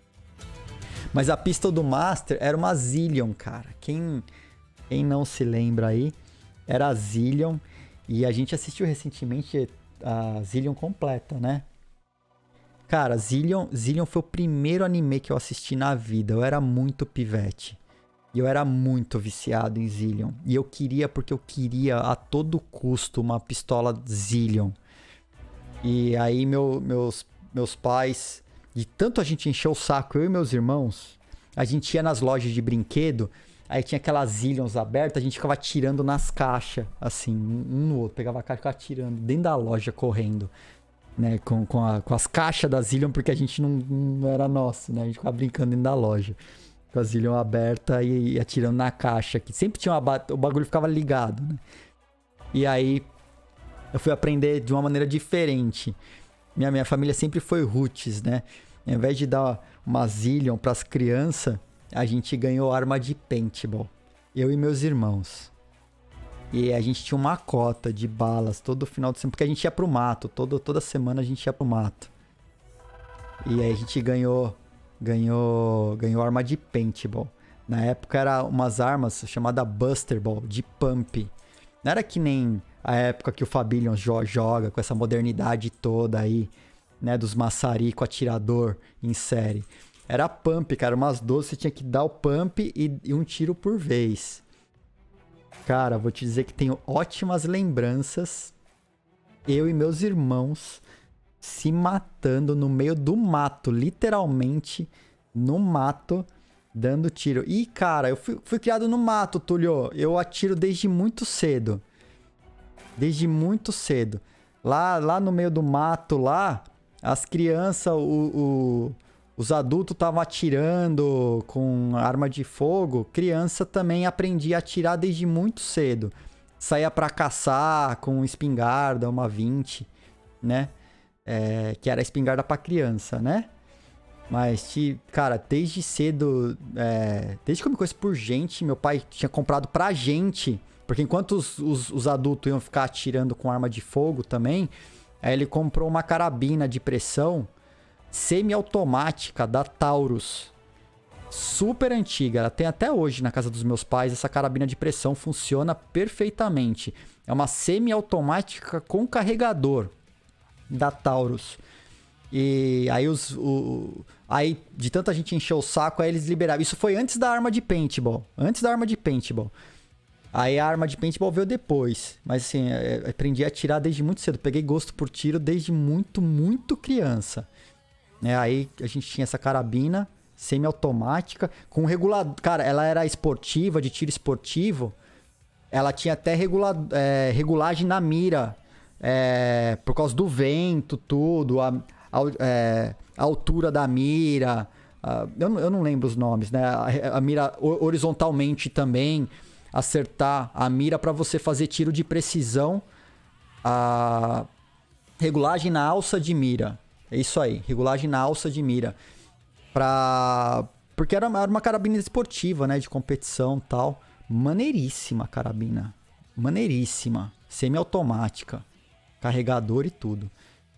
Mas a pistol do Master era uma Zillion, cara. Quem não se lembra aí, era a Zillion. E a gente assistiu recentemente a Zillion completa, né? Cara, Zillion foi o primeiro anime que eu assisti na vida. Eu era muito pivete. E eu era muito viciado em Zillion. E eu queria, porque eu queria a todo custo uma pistola Zillion. E aí meus pais, de tanto a gente encher o saco, eu e meus irmãos, a gente ia nas lojas de brinquedo, aí tinha aquelas Zillions abertas, a gente ficava atirando nas caixas, assim, um no outro, pegava a caixa e ficava atirando dentro da loja, correndo, né, com as caixas da Zillion, porque a gente não era nosso, né, a gente ficava brincando dentro da loja, com a Zillion aberta e atirando na caixa, que sempre tinha o bagulho ficava ligado, né, e aí... Eu fui aprender de uma maneira diferente. Minha família sempre foi roots, né? Ao invés de dar uma Zillion pras crianças, a gente ganhou arma de paintball. Eu e meus irmãos. E a gente tinha uma cota de balas todo final de semana, porque a gente ia pro mato. Toda semana a gente ia pro mato. E aí a gente ganhou arma de paintball. Na época era umas armas chamadas Buster Ball, de pump. Não era que nem... a época que o Fabilion joga com essa modernidade toda aí, né, dos maçarico atirador em série. Era pump, cara, umas 12 você tinha que dar o pump e um tiro por vez. Cara, vou te dizer que tenho ótimas lembranças, eu e meus irmãos se matando no meio do mato, literalmente no mato, dando tiro. E, cara, eu fui criado no mato, Túlio, eu atiro desde muito cedo. Desde muito cedo. Lá no meio do mato, lá, as crianças, os adultos estavam atirando com arma de fogo. Criança também aprendia a atirar desde muito cedo. Saía pra caçar com espingarda, uma 20, né? Que era espingarda pra criança, né? Mas, cara, desde cedo... desde que eu me conheço por gente, meu pai tinha comprado pra gente... Porque enquanto os adultos iam ficar atirando com arma de fogo também, aí ele comprou uma carabina de pressão semiautomática da Taurus. Super antiga, ela tem até hoje na casa dos meus pais, essa carabina de pressão funciona perfeitamente. É uma semiautomática com carregador da Taurus. E aí aí de tanta gente encher o saco, aí eles liberaram. Isso foi antes da arma de paintball. Aí a arma de paintball veio depois. Mas assim, eu aprendi a atirar desde muito cedo. Peguei gosto por tiro desde muito, muito criança. Aí a gente tinha essa carabina semiautomática com regulador. Cara, ela era esportiva, de tiro esportivo. Ela tinha até regulagem na mira. Por causa do vento, tudo. A altura da mira. Eu não lembro os nomes, né? A mira horizontalmente também. Acertar a mira para você fazer tiro de precisão. A regulagem na alça de mira. É isso aí, regulagem na alça de mira. Porque era uma carabina esportiva, né? De competição e tal. Maneiríssima a carabina. Maneiríssima. Semiautomática. Carregador e tudo.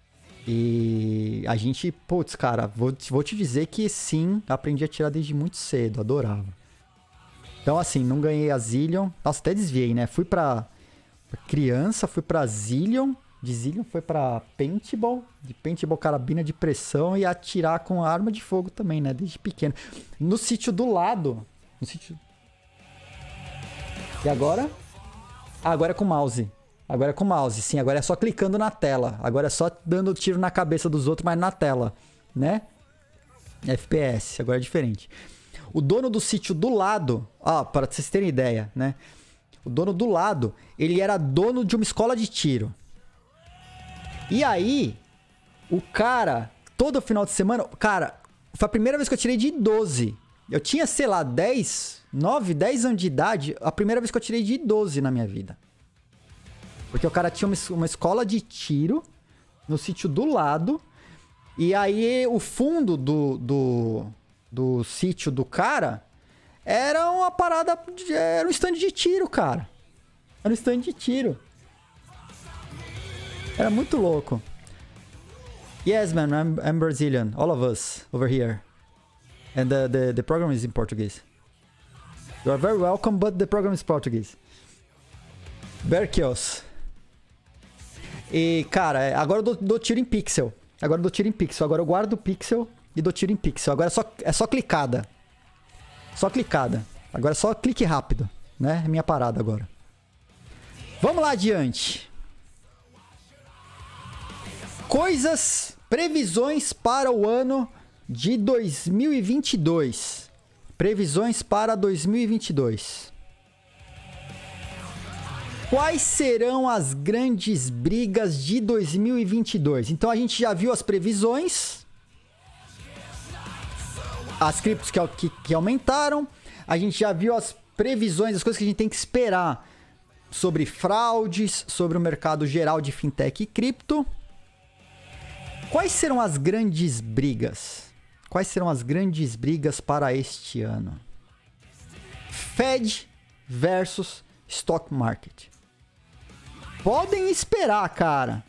E a gente, putz, cara, vou te dizer que sim, aprendi a atirar desde muito cedo, adorava. Então, assim, não ganhei a Zillion. Nossa, até desviei, né? Fui pra criança, fui pra Zillion. De Zillion foi pra paintball. De paintball, carabina de pressão. E atirar com arma de fogo também, né? Desde pequeno. No sítio do lado... E agora? Ah, agora é com mouse. Agora é com mouse, sim. Agora é só clicando na tela. Agora é só dando tiro na cabeça dos outros, mas na tela, né? FPS, agora é diferente. O dono do sítio do lado... Ó, para vocês terem ideia, né? O dono do lado, ele era dono de uma escola de tiro. E aí, o cara, todo final de semana... Cara, foi a primeira vez que eu tirei de 12. Eu tinha, sei lá, 9, 10 anos de idade. A primeira vez que eu tirei de 12 na minha vida. Porque o cara tinha uma escola de tiro no sítio do lado. E aí, o fundo do sítio do cara era uma parada... Era um stand de tiro, cara. Era um stand de tiro. Era muito louco. Yes, man, I'm Brazilian. All of us over here. And the program is in Portuguese. You are very welcome, but the program is Portuguese. Berkios. E, cara, agora eu dou tiro em pixel. Agora eu guardo o pixel e dou tiro em pixel. Agora é só clicada. Só clicada. Agora é só clique rápido, né? É minha parada agora. Vamos lá adiante. Previsões para o ano de 2022. Previsões para 2022. Quais serão as grandes brigas de 2022? Então a gente já viu as previsões. As criptos que aumentaram. A gente já viu as previsões, as coisas que a gente tem que esperar sobre fraudes, sobre o mercado geral de fintech e cripto. Quais serão as grandes brigas? Quais serão as grandes brigas para este ano? Fed versus Stock Market. Podem esperar, cara.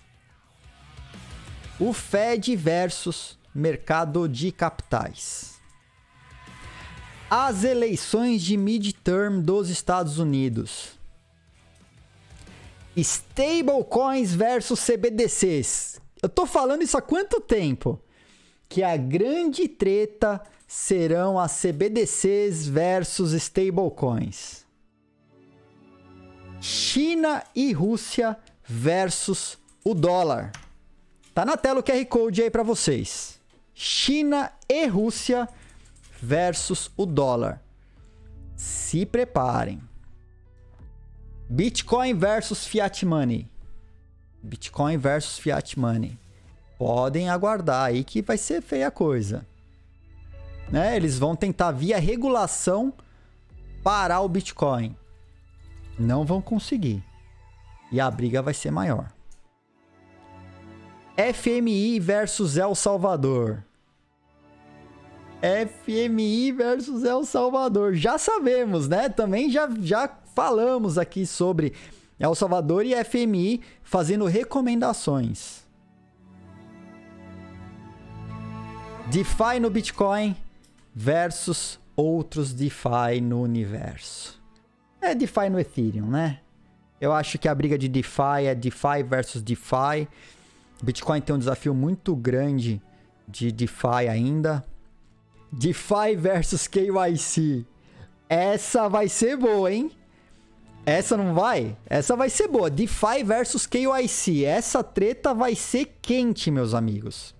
O Fed versus mercado de capitais. As eleições de midterm dos Estados Unidos. Stablecoins versus CBDCs. Eu tô falando isso há quanto tempo? Que a grande treta serão as CBDCs versus stablecoins. China e Rússia versus o dólar. Tá na tela o QR Code aí para vocês. China e Rússia versus o dólar. Se preparem. Bitcoin versus Fiat Money. Bitcoin versus Fiat Money. Podem aguardar aí que vai ser feia a coisa. Né? Eles vão tentar via regulação parar o Bitcoin. Não vão conseguir. E a briga vai ser maior. FMI versus El Salvador. FMI versus El Salvador. Já sabemos, né? Também já falamos aqui sobre El Salvador e FMI fazendo recomendações. DeFi no Bitcoin versus outros DeFi no universo. É DeFi no Ethereum, né? Eu acho que a briga de DeFi é DeFi versus DeFi. Bitcoin tem um desafio muito grande de DeFi ainda. DeFi versus KYC. Essa vai ser boa, hein? Essa não vai? Essa vai ser boa. DeFi versus KYC. Essa treta vai ser quente, meus amigos.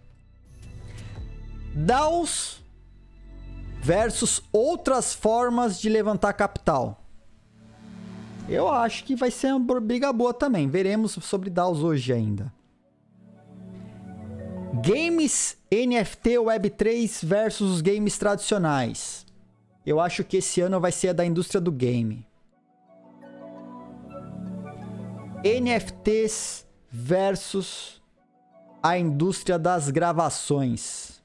DAOs versus outras formas de levantar capital. Eu acho que vai ser uma briga boa também. Veremos sobre DAOs hoje ainda. Games NFT Web3 versus os games tradicionais. Eu acho que esse ano vai ser a da indústria do game. NFTs versus a indústria das gravações.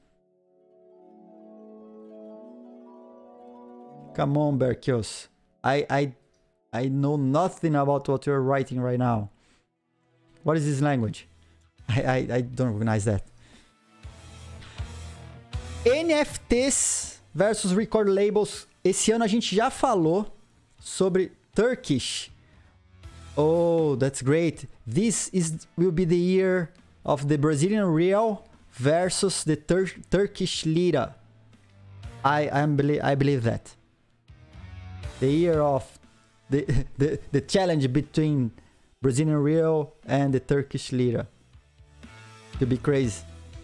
Come on, Berkios. I know nothing about what you're writing right now. What is this language? I don't recognize that. NFTs versus record labels. Esse ano a gente já falou sobre Turkish. Oh, that's great. This will be the year of the Brazilian real versus the Turkish lira. I believe that. The year of the challenge between Brazilian real and the Turkish lira. To be crazy.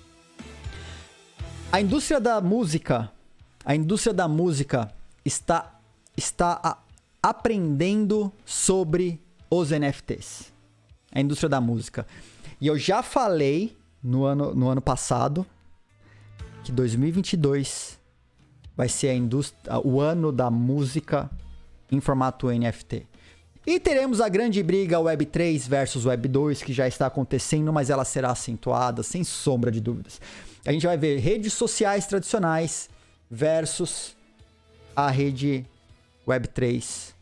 A indústria da música está aprendendo sobre os NFTs. A indústria da música. E eu já falei no ano passado que 2022 vai ser o ano da música em formato NFT. E teremos a grande briga Web3 versus Web2, que já está acontecendo, mas ela será acentuada, sem sombra de dúvidas. A gente vai ver redes sociais tradicionais versus a rede Web3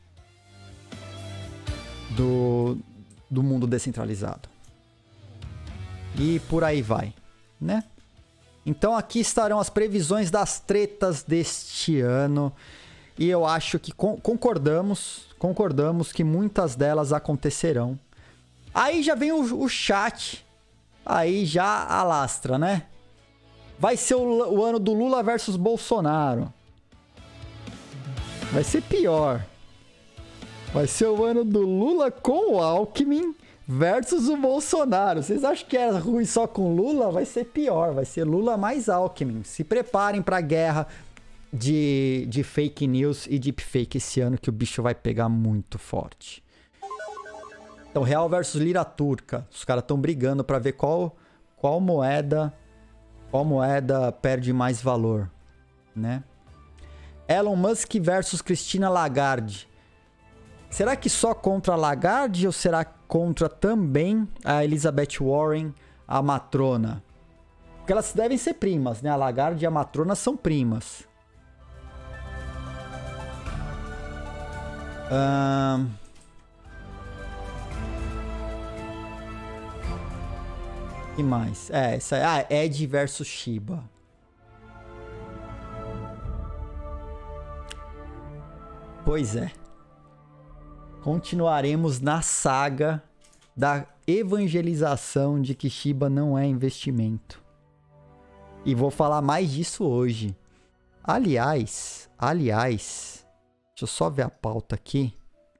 do mundo descentralizado. E por aí vai, né? Então aqui estarão as previsões das tretas deste ano. E eu acho que concordamos que muitas delas acontecerão. Aí já vem o chat. Aí já alastra, né? Vai ser o ano do Lula versus Bolsonaro. Vai ser pior. Vai ser o ano do Lula com o Alckmin versus o Bolsonaro. Vocês acham que era ruim só com Lula? Vai ser pior. Vai ser Lula mais Alckmin. Se preparem pra guerra de fake news e deepfake esse ano, que o bicho vai pegar muito forte. Então, real versus lira turca. Os caras estão brigando pra ver qual moeda perde mais valor, né? Elon Musk versus Christine Lagarde. Será que só contra a Lagarde ou será contra também a Elizabeth Warren, a matrona? Porque elas devem ser primas, né? A Lagarde e a matrona são primas. Que mais? Essa é Ed versus Shiba. Pois é. Continuaremos na saga da evangelização de que Shiba não é investimento. E vou falar mais disso hoje. Aliás, deixa eu só ver a pauta aqui.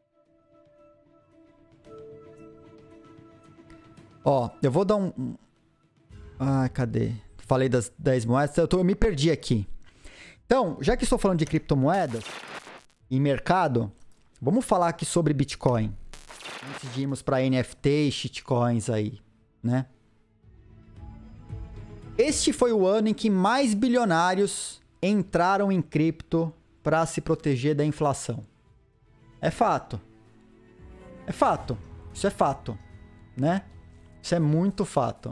Ó, eu vou dar um... cadê? Falei das 10 moedas, eu me perdi aqui. Então, já que estou falando de criptomoedas e mercado, vamos falar aqui sobre Bitcoin. Antes de irmos para NFT e shitcoins aí, né? Este foi o ano em que mais bilionários entraram em cripto para se proteger da inflação. É fato. É fato. Isso é fato, né? Isso é muito fato.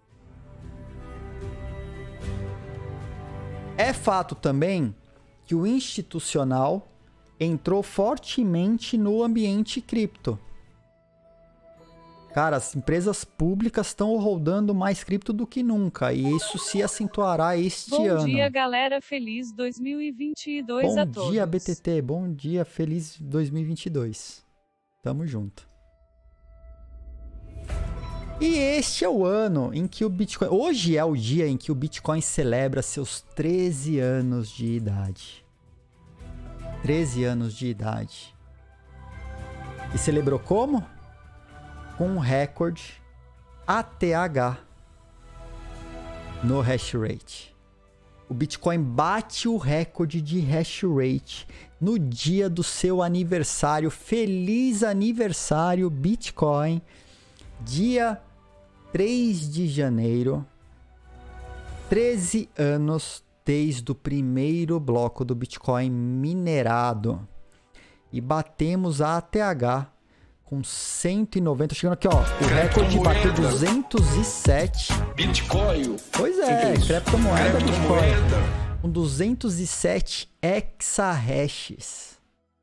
É fato também que o institucional entrou fortemente no ambiente cripto. Cara, as empresas públicas estão rodando mais cripto do que nunca. E isso se acentuará este ano. Bom dia, galera. Feliz 2022 a todos. Bom dia, BTT. Bom dia. Feliz 2022. Tamo junto. E este é o ano em que o Bitcoin... Hoje é o dia em que o Bitcoin celebra seus 13 anos de idade. 13 anos de idade. E celebrou como? Com um recorde ATH no hash rate. O Bitcoin bate o recorde de hash rate no dia do seu aniversário. Feliz aniversário, Bitcoin! Dia 3 de janeiro. 13 anos desde o primeiro bloco do Bitcoin minerado. E batemos a ATH com 190, chegando aqui, ó, o recorde bateu 207. Bitcoin. Pois é, criptomoeda Bitcoin. Com 207 exahashes.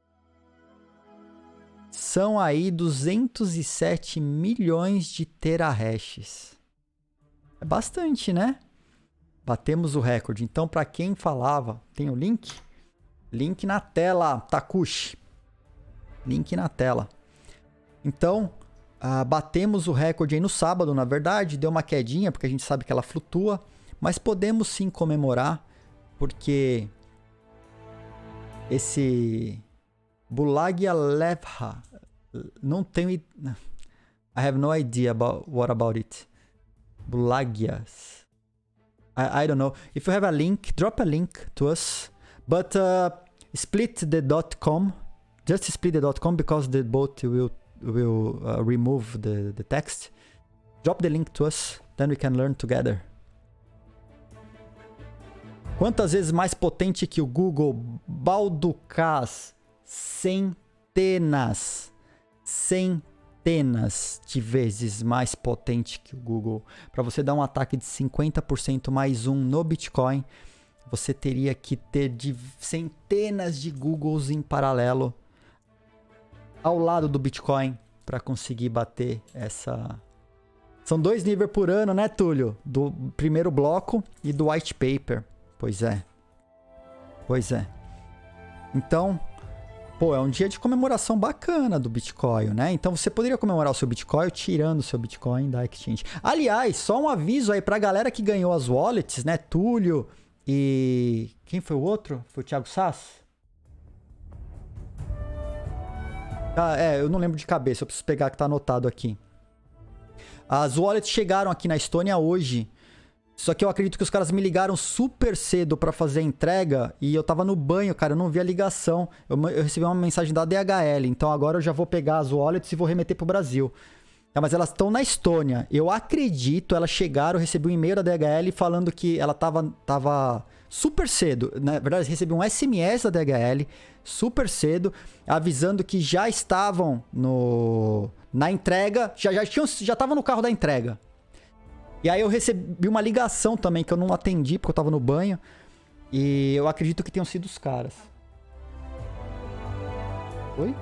São aí 207 milhões de terahashes. É bastante, né? Batemos o recorde. Então, para quem falava, tem o link? Link na tela, Takushi. Link na tela. Então, batemos o recorde aí no sábado, na verdade, deu uma quedinha, porque a gente sabe que ela flutua, mas podemos sim comemorar, porque esse Bulagia Levha. Não tenho... I have no idea what about it. Bulagias. I don't know. If you have a link, drop a link to us. But split the .com. Just split the .com because the bot will remove the text. Drop the link to us. Then we can learn together. Quantas vezes mais potente que o Google? Balducas. Centenas de vezes mais potente que o Google. Para você dar um ataque de 50% mais um no Bitcoin, você teria que ter centenas de Googles em paralelo ao lado do Bitcoin para conseguir bater essa... São 2 níveis por ano, né, Túlio? Do primeiro bloco e do white paper. Pois é. Então, pô, é um dia de comemoração bacana do Bitcoin, né? Então você poderia comemorar o seu Bitcoin tirando o seu Bitcoin da exchange. Aliás, só um aviso aí pra galera que ganhou as wallets, né? Túlio e... Quem foi o outro? Foi o Thiago Sass? Eu não lembro de cabeça, eu preciso pegar que tá anotado aqui. As wallets chegaram aqui na Estônia hoje. Só que eu acredito que os caras me ligaram super cedo pra fazer a entrega e eu tava no banho, cara, eu não vi a ligação. Eu recebi uma mensagem da DHL, então agora eu já vou pegar as wallets e vou remeter pro Brasil. Mas elas estão na Estônia. Eu acredito, elas chegaram, eu recebi um e-mail da DHL falando que ela tava super cedo. Na verdade, eu recebi um SMS da DHL super cedo, avisando que já estavam na entrega, já tava no carro da entrega. E aí eu recebi uma ligação também que eu não atendi porque eu tava no banho. E eu acredito que tenham sido os caras. Oi?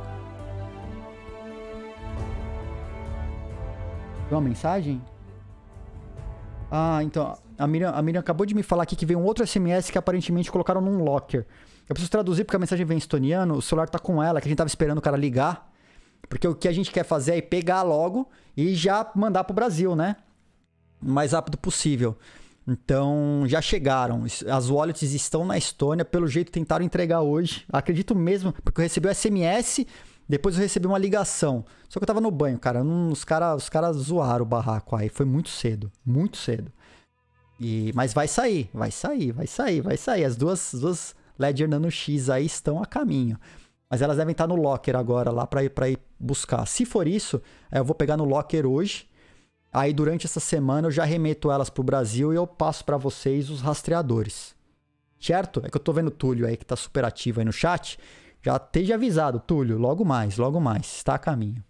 Tem uma mensagem? Ah, então... A Miriam acabou de me falar aqui que veio um outro SMS que aparentemente colocaram num locker. Eu preciso traduzir porque a mensagem vem em estoniano. O celular tá com ela, que a gente tava esperando o cara ligar. Porque o que a gente quer fazer é pegar logo e já mandar pro Brasil, né? O mais rápido possível. Então, já chegaram. As wallets estão na Estônia. Pelo jeito, tentaram entregar hoje. Acredito mesmo, porque eu recebi o SMS, depois eu recebi uma ligação. Só que eu tava no banho, cara. Os caras zoaram o barraco aí. Foi muito cedo. Muito cedo. Mas vai sair. As duas Ledger Nano X aí estão a caminho. Mas elas devem estar no locker agora, lá pra ir buscar. Se for isso, eu vou pegar no locker hoje. Aí, durante essa semana, eu já remeto elas pro Brasil e eu passo pra vocês os rastreadores. Certo? É que eu tô vendo o Túlio aí, que tá super ativo aí no chat. Já esteja avisado, Túlio. Logo mais. Está a caminho.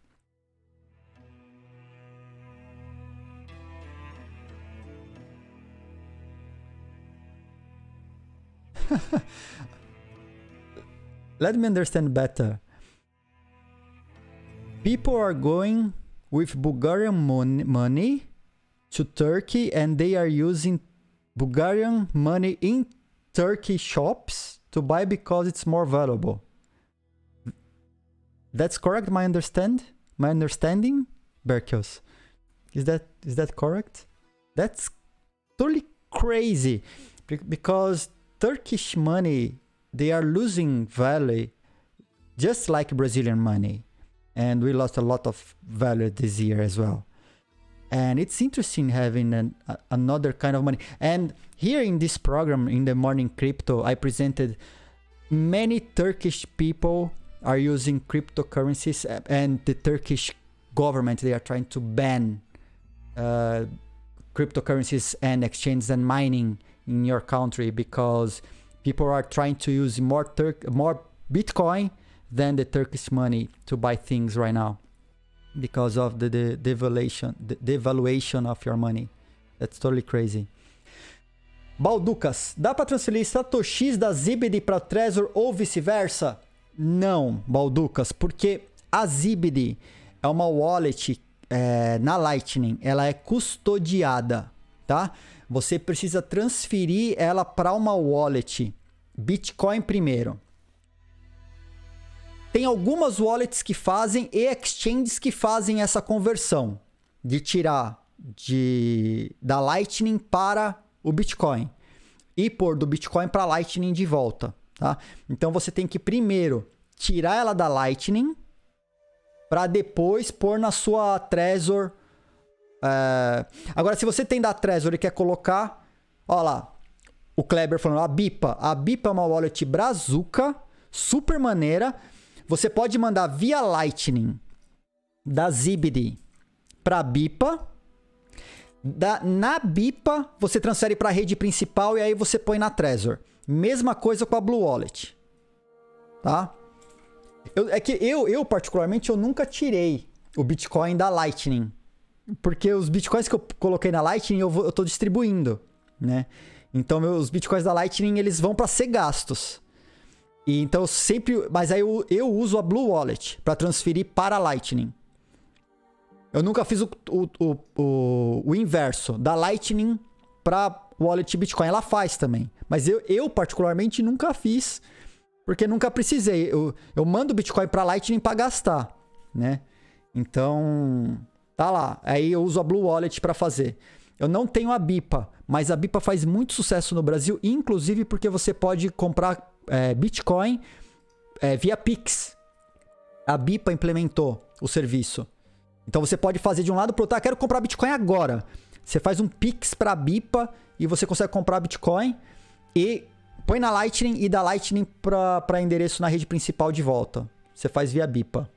Let me understand better. People are going with Bulgarian money to Turkey and they are using Bulgarian money in Turkey shops to buy because it's more valuable. That's correct, my understanding, Berkios? Is that correct? That's totally crazy because Turkish money, they are losing value just like Brazilian money. And we lost a lot of value this year as well. And it's interesting having another kind of money. And here in this program, in the Morning Crypto, I presented many Turkish people are using cryptocurrencies, and the Turkish government, they are trying to ban cryptocurrencies and exchanges and mining in your country because people are trying to use more Bitcoin than the Turkish money to buy things right now because of the devaluation of your money. That's totally crazy. Balducas, dá para transferir satoshis da Zibidi para Trezor ou vice-versa? Não, Balducas, porque a Zibidi é uma wallet na Lightning, ela é custodiada, tá? Você precisa transferir ela para uma wallet Bitcoin primeiro. Tem algumas wallets que fazem e exchanges que fazem essa conversão de tirar da Lightning para o Bitcoin e pôr do Bitcoin para Lightning de volta, tá? Então você tem que primeiro tirar ela da Lightning para depois pôr na sua Trezor. Agora, se você tem da Trezor e quer colocar... Ó lá, o Kleber falando, a Bipa. A Bipa é uma wallet brazuca, super maneira. Você pode mandar via Lightning da Zibidi para Bipa. Na Bipa, você transfere para a rede principal e aí você põe na Trezor. Mesma coisa com a Blue Wallet. Tá? Eu particularmente, eu nunca tirei o Bitcoin da Lightning. Porque os Bitcoins que eu coloquei na Lightning, eu tô distribuindo, né? Então, os Bitcoins da Lightning, eles vão para ser gastos. E então, mas aí eu uso a Blue Wallet para transferir para a Lightning. Eu nunca fiz o inverso, da Lightning para Wallet Bitcoin. Ela faz também. Mas eu particularmente, nunca fiz, porque nunca precisei. Eu mando Bitcoin para Lightning para gastar, né? Então, tá lá. Aí eu uso a Blue Wallet para fazer. Eu não tenho a Bipa, mas a Bipa faz muito sucesso no Brasil, inclusive porque você pode comprar Bitcoin via Pix. A Bipa implementou o serviço. Então você pode fazer de um lado pro outro. Quero comprar Bitcoin agora. Você faz um Pix para a Bipa e você consegue comprar Bitcoin e põe na Lightning e da Lightning para endereço na rede principal de volta. Você faz via Bipa.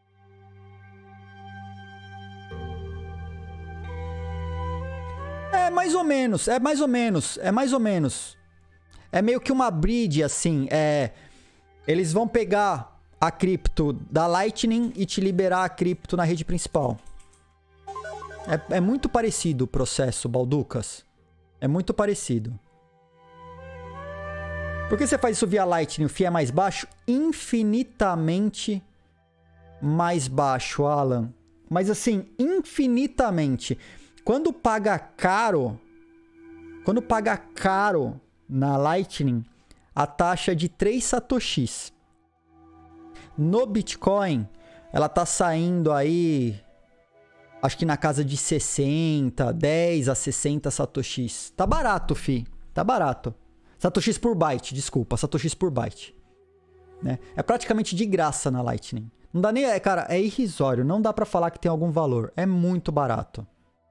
É mais ou menos. É meio que uma bridge, assim. Eles vão pegar a cripto da Lightning e te liberar a cripto na rede principal. É muito parecido o processo, Balducas. É muito parecido. Por que você faz isso via Lightning? O FII é mais baixo? Infinitamente mais baixo, Alan. Mas assim, infinitamente. Quando paga caro na Lightning, a taxa é de 3 satoshis. No Bitcoin, ela tá saindo aí, acho que na casa de 10 a 60 satoshis. Tá barato, fi. Tá barato. Satoshis por byte, desculpa. Satoshis por byte. Né? É praticamente de graça na Lightning. Não dá nem... Cara, é irrisório. Não dá pra falar que tem algum valor. É muito barato.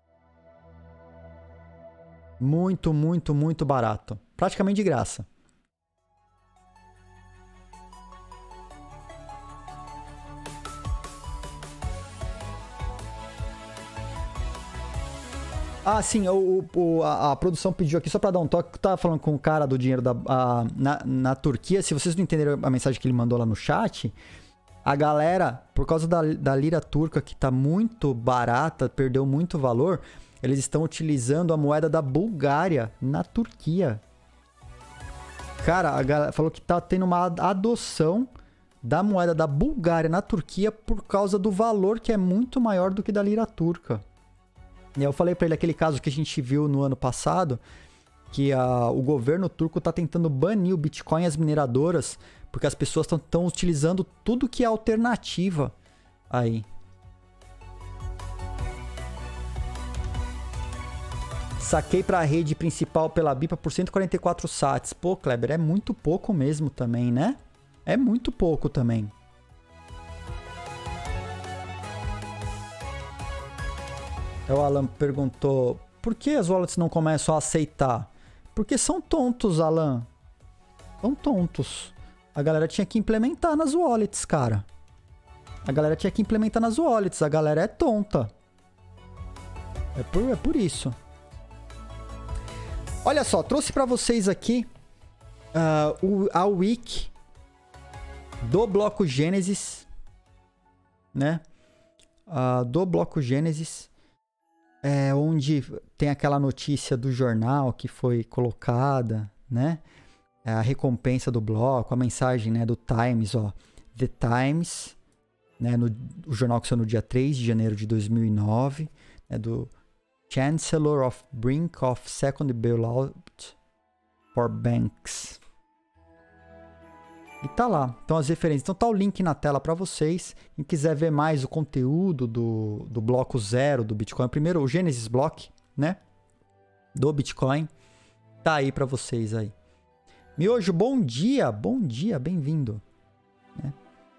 Muito, muito, muito barato. Praticamente de graça. Ah, sim, a produção pediu aqui, só pra dar um toque, que eu tava falando com o cara do dinheiro na Turquia. Se vocês não entenderam a mensagem que ele mandou lá no chat, a galera, por causa da lira turca, que tá muito barata, perdeu muito valor, eles estão utilizando a moeda da Bulgária na Turquia. Cara, a galera falou que tá tendo uma adoção da moeda da Bulgária na Turquia por causa do valor que é muito maior do que da lira turca. E eu falei pra ele aquele caso que a gente viu no ano passado, que o governo turco tá tentando banir o Bitcoin e as mineradoras, porque as pessoas estão utilizando tudo que é alternativa aí. Saquei pra rede principal pela Bipa por 144 sats. Pô, Kleber, é muito pouco mesmo também, né? É muito pouco também. O Alan perguntou, por que as wallets não começam a aceitar? Porque são tontos, Alan. São tontos. A galera tinha que implementar nas wallets, cara. A galera tinha que implementar nas wallets. A galera é tonta. É por isso. Olha só, trouxe pra vocês aqui a wiki do bloco Gênesis, né? Do bloco Gênesis, onde tem aquela notícia do jornal que foi colocada, né? A recompensa do bloco, a mensagem, né, do Times, ó. The Times, né, o jornal que saiu no dia 3 de janeiro de 2009, né, do Chancellor of Brink of Second Bailout for Banks. E tá lá, então as referências. Então tá o link na tela para vocês. Quem quiser ver mais o conteúdo do bloco 0 do Bitcoin, primeiro o Genesis Block, né, do Bitcoin, tá aí para vocês aí. Miojo, bom dia, bem-vindo. Né?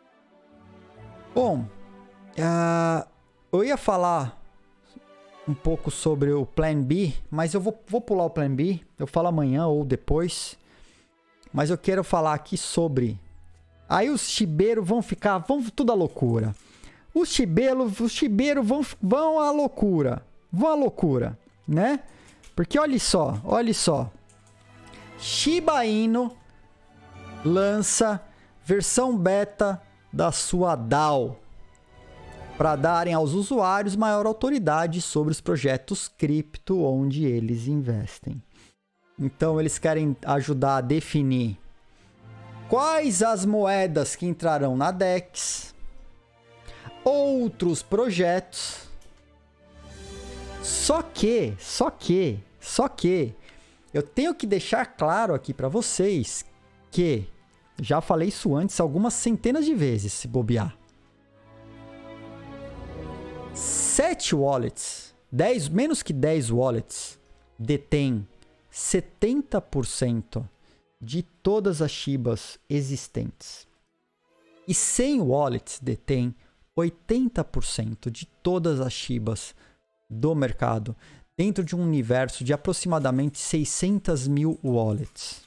Bom, eu ia falar um pouco sobre o Plan B, mas eu vou pular o Plan B. Eu falo amanhã ou depois. Mas eu quero falar aqui sobre... Aí os chibeiros vão tudo à loucura. Os chibeiros vão à loucura. Vão à loucura, né? Porque olha só. Shiba Inu lança versão beta da sua DAO para darem aos usuários maior autoridade sobre os projetos cripto onde eles investem. Então eles querem ajudar a definir quais as moedas que entrarão na DEX, outros projetos. Só que eu tenho que deixar claro aqui para vocês que já falei isso antes algumas centenas de vezes, se bobear. 7 wallets, menos que 10 wallets, detêm 70% de todas as Shibas existentes. E 100 wallets detêm 80% de todas as Shibas do mercado, dentro de um universo de aproximadamente 600 mil wallets.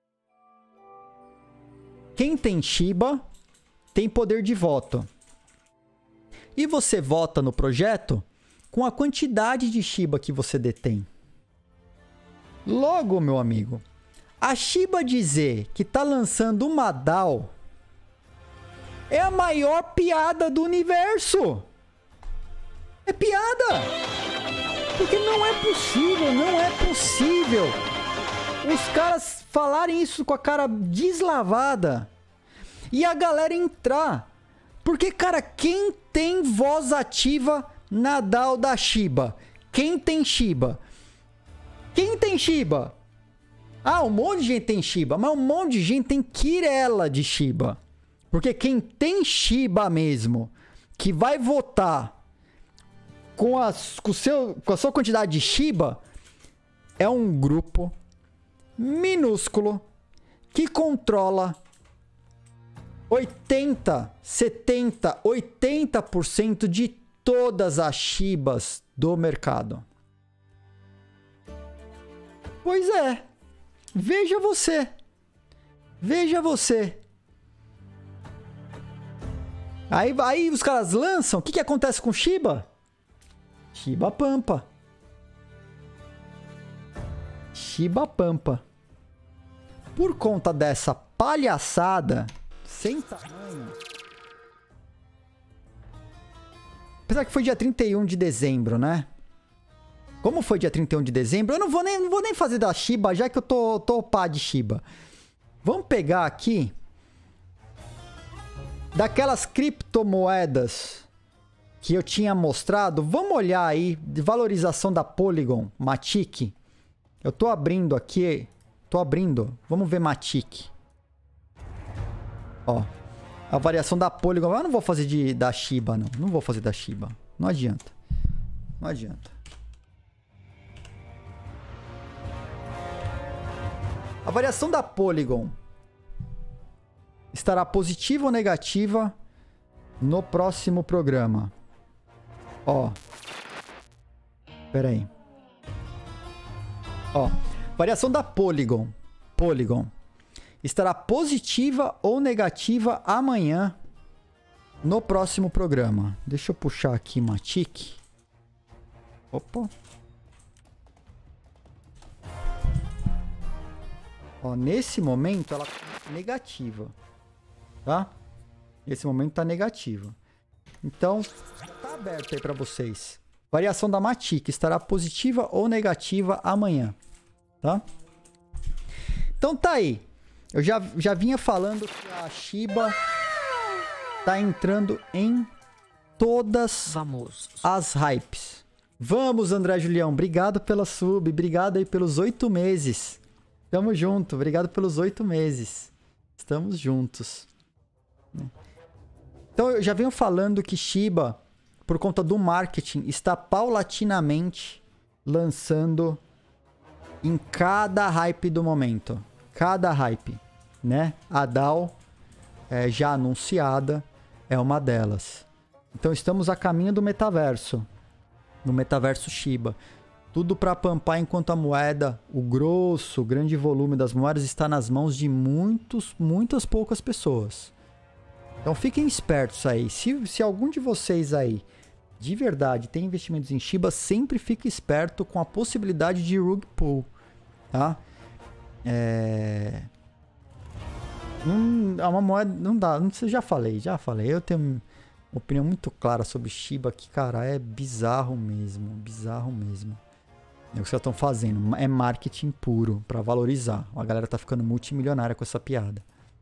Quem tem Shiba tem poder de voto. E você vota no projeto com a quantidade de Shiba que você detém. Logo, meu amigo, a Shiba dizer que está lançando uma DAO é a maior piada do universo. É piada. Porque não é possível. Os caras falarem isso com a cara deslavada e a galera entrar. Porque, cara, quem tem voz ativa na DAO da Shiba? Quem tem Shiba? Ah, um monte de gente tem Shiba, mas um monte de gente tem Quirela de Shiba. Porque quem tem Shiba mesmo, que vai votar com a sua quantidade de Shiba, é um grupo minúsculo que controla 80, 70, 80% de todas as Shibas do mercado. Pois é. Veja você. Aí os caras lançam. O que acontece com Shiba? Shiba Pampa. Por conta dessa palhaçada sem tamanho. Apesar que foi dia 31 de dezembro, né? Como foi dia 31 de dezembro, eu não vou nem fazer da Shiba, já que eu tô opá de Shiba. Vamos pegar aqui daquelas criptomoedas que eu tinha mostrado. Vamos olhar aí de valorização da Polygon, Matic. Eu tô abrindo aqui. Vamos ver Matic. Ó. A variação da Polygon. Eu não vou fazer da Shiba, não. Não vou fazer da Shiba. Não adianta. A variação da Polygon estará positiva ou negativa no próximo programa. Ó. Pera aí. Ó. Variação da Polygon. Estará positiva ou negativa amanhã no próximo programa. Deixa eu puxar aqui Matic. Opa. Ó, nesse momento ela tá negativa, tá? Nesse momento tá negativa. Então, tá aberto aí para vocês. Variação da Matic estará positiva ou negativa amanhã, tá? Então tá aí. Eu já vinha falando que a Shiba tá entrando em todas as hypes. Vamos, André Julião. Obrigado pela sub. Obrigado aí pelos 8 meses. Tamo junto. Obrigado pelos 8 meses. Estamos juntos. Então, eu já venho falando que Shiba, por conta do marketing, está paulatinamente lançando em cada hype do momento. Cada hype, né? A DAO, já anunciada, é uma delas. Então estamos a caminho do metaverso. No metaverso Shiba. Tudo para pampar enquanto a moeda, o grande volume das moedas está nas mãos de muitas poucas pessoas. Então fiquem espertos aí. Se algum de vocês aí, de verdade, tem investimentos em Shiba, sempre fique esperto com a possibilidade de rug pull, tá? É uma moeda, não dá, não sei, já falei. Eu tenho uma opinião muito clara sobre Shiba que, cara, é bizarro mesmo. É o que vocês estão fazendo, é marketing puro pra valorizar. A galera tá ficando multimilionária com essa piada.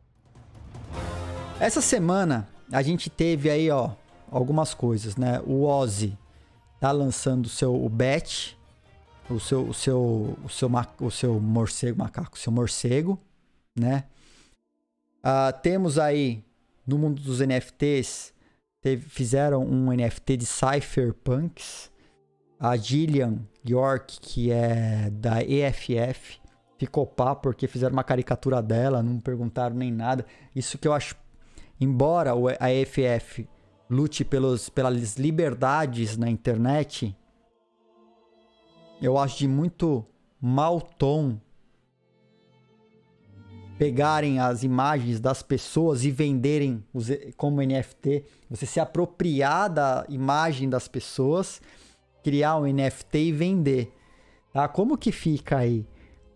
Essa semana a gente teve aí, ó, algumas coisas, né? O Ozzy tá lançando o Bet, o seu morcego, né? Temos aí no mundo dos NFTs, fizeram um NFT de Cypherpunks. A Gillian York, que é da EFF, ficou pá porque fizeram uma caricatura dela, não perguntaram nem nada. Isso que eu acho, embora a EFF lute pelas liberdades na internet, eu acho de muito mau tom pegarem as imagens das pessoas e venderem como NFT. Você se apropriar da imagem das pessoas, criar um NFT e vender, tá? Como que fica aí?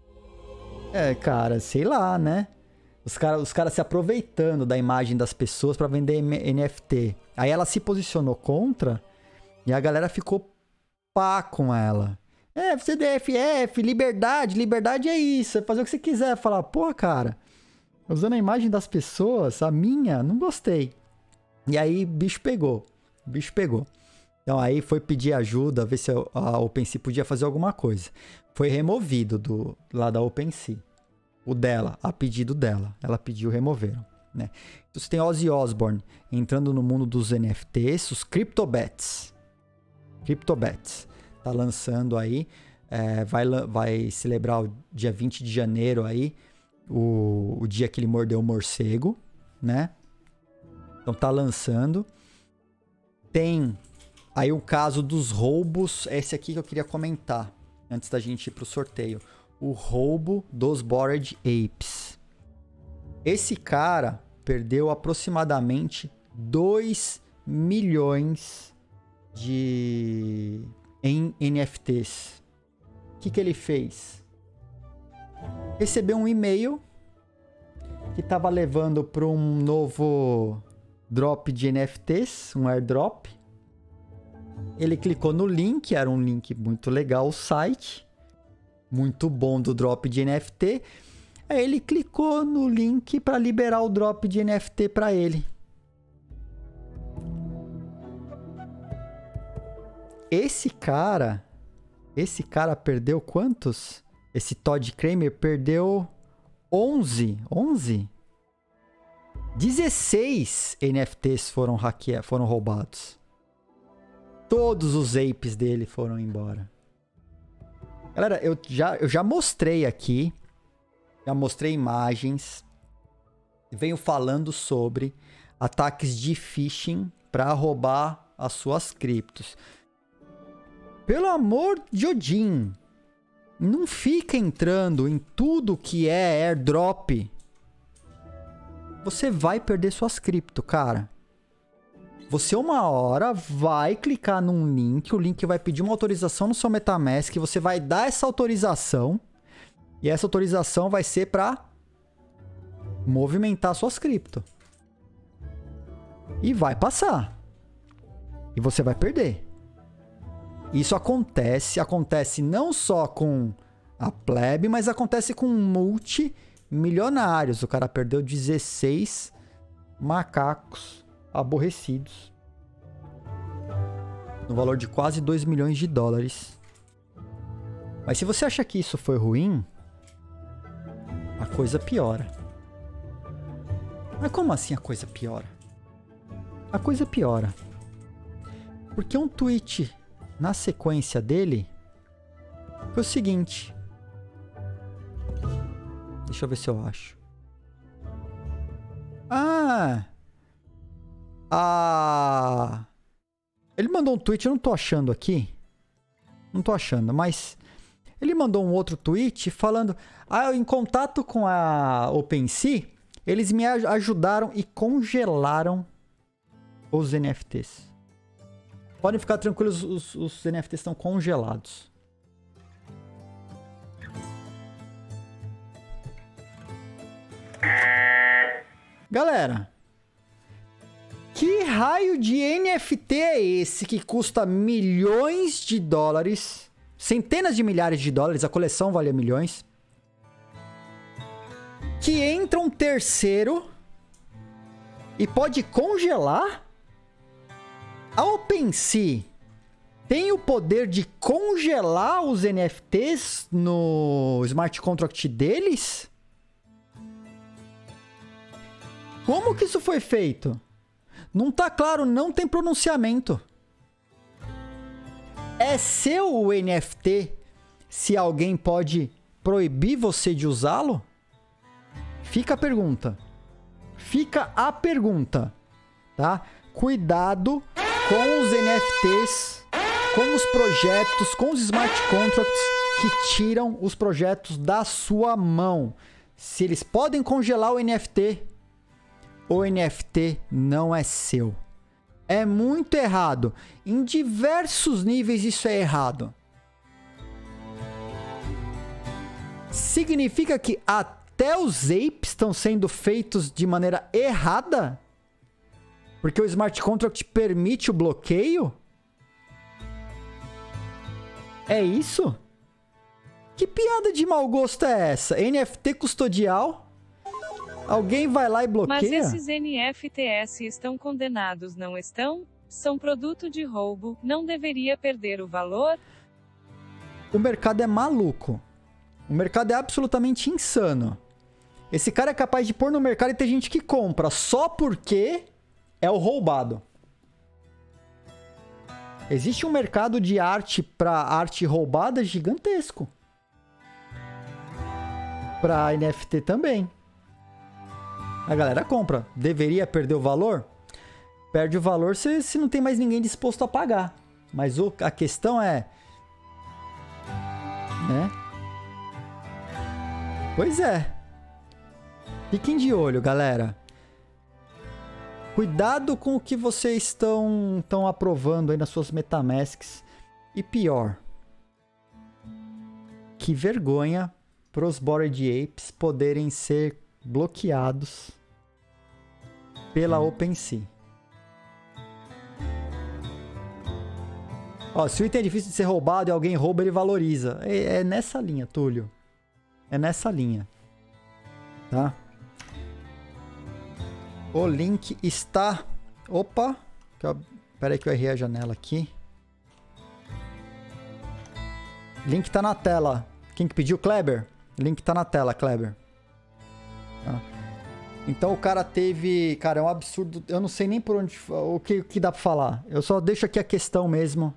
Cara, sei lá, né? Os caras se aproveitando da imagem das pessoas para vender NFT. Aí ela se posicionou contra e a galera ficou pá com ela. Você é DFF, liberdade é isso, é fazer o que você quiser. Falar, pô, cara, usando a imagem das pessoas, a minha, não gostei. E aí, bicho pegou. Então aí foi pedir ajuda, ver se a OpenSea podia fazer alguma coisa. Foi removido lá da OpenSea. O dela, a pedido dela. Ela pediu, removeram, né? Então você tem Ozzy Osbourne entrando no mundo dos NFTs, os CryptoBats. Tá lançando aí. Vai celebrar o dia 20 de janeiro aí, o dia que ele mordeu o morcego, né? Então tá lançando. Tem aí o caso dos roubos, esse aqui que eu queria comentar, antes da gente ir pro sorteio. O roubo dos Bored Apes. Esse cara perdeu aproximadamente 2 milhões em NFTs. O que ele fez? Recebeu um e-mail que estava levando para um novo drop de NFTs, um airdrop. Ele clicou no link, era um link muito legal, o site, muito bom do drop de NFT. Aí ele clicou no link para liberar o drop de NFT para ele. Esse cara perdeu quantos? Esse Todd Kramer perdeu 11? 16 NFTs foram roubados. Todos os apes dele foram embora. Galera, eu já mostrei aqui. Já mostrei imagens. Venho falando sobre ataques de phishing para roubar as suas criptos. Pelo amor de Odin, não fica entrando em tudo que é airdrop. Você vai perder suas cripto, cara. Você uma hora vai clicar num link, o link vai pedir uma autorização no seu MetaMask, você vai dar essa autorização, e essa autorização vai ser para movimentar suas cripto. E vai passar. E você vai perder. Isso acontece não só com a plebe, mas acontece com multimilionários. O cara perdeu 16 macacos aborrecidos no valor de quase 2 milhões de dólares. Mas se você acha que isso foi ruim, a coisa piora. Mas como assim a coisa piora? A coisa piora porque um tweet na sequência dele foi o seguinte. Deixa eu ver se eu acho. A Ele mandou um tweet, eu não tô achando aqui. Não tô achando, mas... Ele mandou um outro tweet falando... em contato com a OpenSea, eles me ajudaram e congelaram os NFTs. Podem ficar tranquilos, os NFTs estão congelados. Galera, que raio de NFT é esse que custa milhões de dólares, centenas de milhares de dólares, a coleção valia milhões, que entra um terceiro e pode congelar? A OpenSea tem o poder de congelar os NFTs no smart contract deles? Como que isso foi feito? Não tá claro, não tem pronunciamento. É seu o NFT se alguém pode proibir você de usá-lo? Fica a pergunta. Fica a pergunta, tá? Cuidado com os NFTs, com os projetos, com os smart contracts que tiram os projetos da sua mão. Se eles podem congelar o NFT não é seu. É muito errado. Em diversos níveis isso é errado. Significa que até os apes estão sendo feitos de maneira errada? Porque o smart contract permite o bloqueio? É isso? Que piada de mau gosto é essa? NFT custodial? Alguém vai lá e bloqueia? Mas esses NFTs estão condenados, não estão? São produto de roubo, não deveria perder o valor? O mercado é maluco. O mercado é absolutamente insano. Esse cara é capaz de pôr no mercado e ter gente que compra só porque é o roubado. Existe um mercado de arte para arte roubada gigantesco. Para NFT também. A galera compra. Deveria perder o valor? Perde o valor se não tem mais ninguém disposto a pagar. Mas a questão é... né? Pois é. Fiquem de olho, galera. Cuidado com o que vocês estão aprovando aí nas suas MetaMasks. E pior. Que vergonha para os Bored Apes poderem ser bloqueados pela OpenSea. Ó, se o item é difícil de ser roubado e alguém rouba, ele valoriza. É nessa linha, Túlio. É nessa linha. Tá? O link está... Opa! Espera aí que eu errei a janela aqui. Link tá na tela. Quem que pediu? Kleber? Link tá na tela, Kleber. Tá. Então o cara teve... Cara, é um absurdo. Eu não sei nem por onde... O que dá pra falar. Eu só deixo aqui a questão mesmo.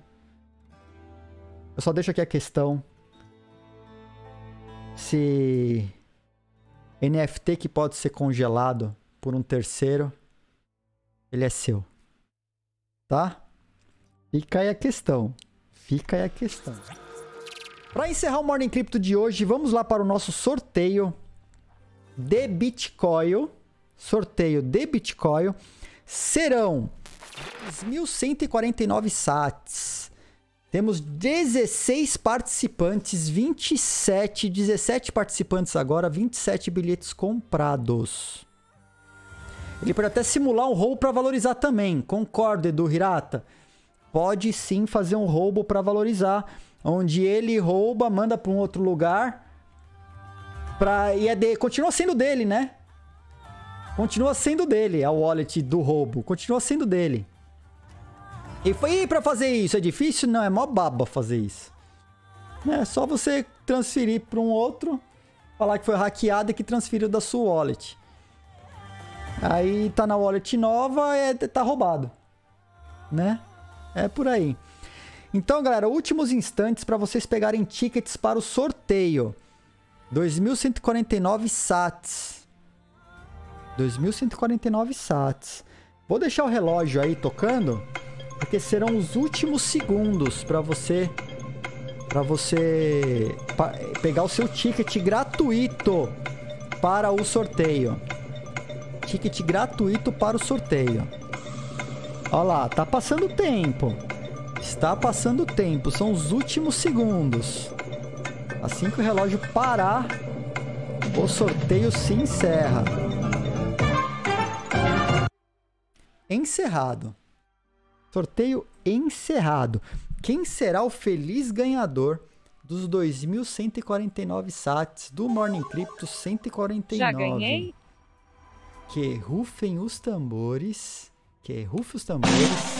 Se... NFT que pode ser congelado por um terceiro, ele é seu. Tá? Fica aí a questão. Para encerrar o Morning Crypto de hoje, vamos lá para o nosso sorteio de Bitcoin. Serão 2.149 sats. Temos 16 participantes, 17 participantes agora, 27 bilhetes comprados. Ele pode até simular um roubo para valorizar também. Concordo, Edu Hirata? Pode sim fazer um roubo para valorizar, onde ele rouba, manda para um outro lugar, continua sendo dele, né? Continua sendo dele, a wallet do roubo, continua sendo dele. E foi para fazer isso, é difícil? Não, é mó baba fazer isso. É só você transferir para um outro, falar que foi hackeado e que transferiu da sua wallet. Aí tá na wallet nova, tá roubado, né? É por aí. Então, galera, últimos instantes para vocês pegarem tickets para o sorteio. 2.149 sats. 2.149 sats. Vou deixar o relógio aí tocando porque serão os últimos segundos para você pegar o seu ticket gratuito para o sorteio. Ticket gratuito para o sorteio. Olha lá, tá passando tempo. Está passando tempo, são os últimos segundos. Assim que o relógio parar, o sorteio se encerra. Encerrado. Sorteio encerrado. Quem será o feliz ganhador dos 2.149 sats do Morning Crypto 149? Já ganhei? Que rufem os tambores. Que rufem os tambores.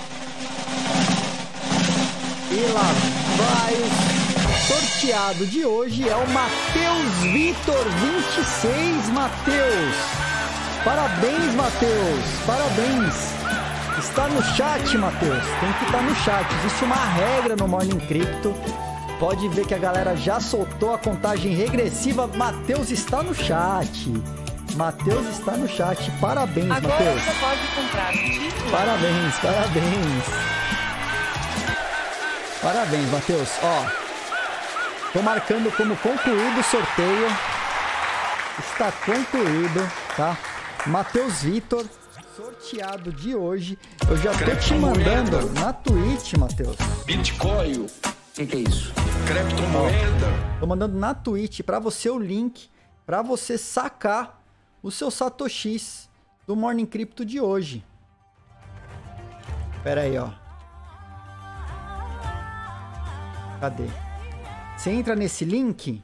E lá vai o sorteado de hoje. É o Matheus Vitor 26. Matheus. Parabéns, Matheus. Parabéns. Está no chat, Matheus. Tem que estar no chat. Existe uma regra no Morning Crypto. Pode ver que a galera já soltou a contagem regressiva. Matheus está no chat. Matheus está no chat. Parabéns, Matheus. Agora você pode comprar um título. Parabéns, parabéns. Parabéns, Matheus. Ó, tô marcando como concluído o sorteio. Está concluído, tá? Matheus Vitor, sorteado de hoje. Eu já tô te mandando na Twitch, Matheus. Bitcoin. O que é isso? Criptomoeda. Tô mandando na Twitch pra você o link pra você sacar o seu satoshis do Morning Crypto de hoje. Pera aí, ó. Cadê? Você entra nesse link,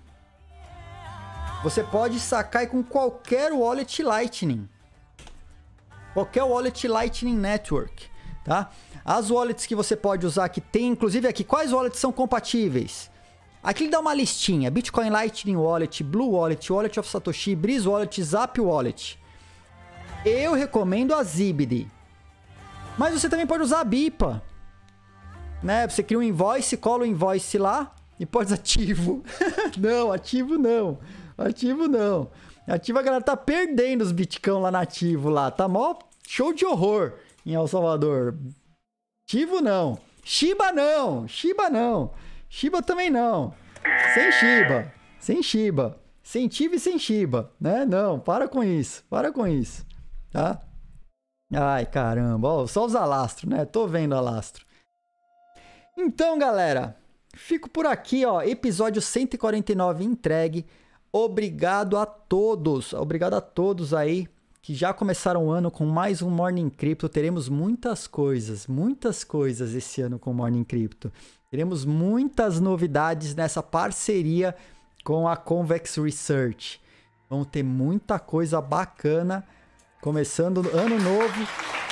você pode sacar com qualquer wallet Lightning. Qualquer wallet Lightning Network, tá? As wallets que você pode usar aqui tem, inclusive aqui, quais wallets são compatíveis? Aqui ele dá uma listinha: Bitcoin Lightning Wallet, Blue Wallet, Wallet of Satoshi, Breeze Wallet, Zap Wallet. Eu recomendo a Zibd. Mas você também pode usar a Bipa. Né? Você cria um invoice, cola o invoice lá e pode ativo. Não, ativo não. Ativo não. Ativo a galera tá perdendo os bitcão lá na ativo lá. Tá mó show de horror em El Salvador. Ativo não. Shiba não. Shiba não. Shiba também não. Sem Shiba. Sem Shiba. Sem Tiv e sem Shiba. Né? Não, para com isso. Para com isso. Tá? Ai, caramba. Ó, só os alastros, né? Tô vendo alastro. Então, galera, fico por aqui, ó. Episódio 149 entregue. Obrigado a todos. Obrigado a todos aí que já começaram o ano com mais um Morning Crypto. Teremos muitas coisas esse ano com o Morning Crypto. Teremos muitas novidades nessa parceria com a Convex Research. Vamos ter muita coisa bacana. Começando ano novo.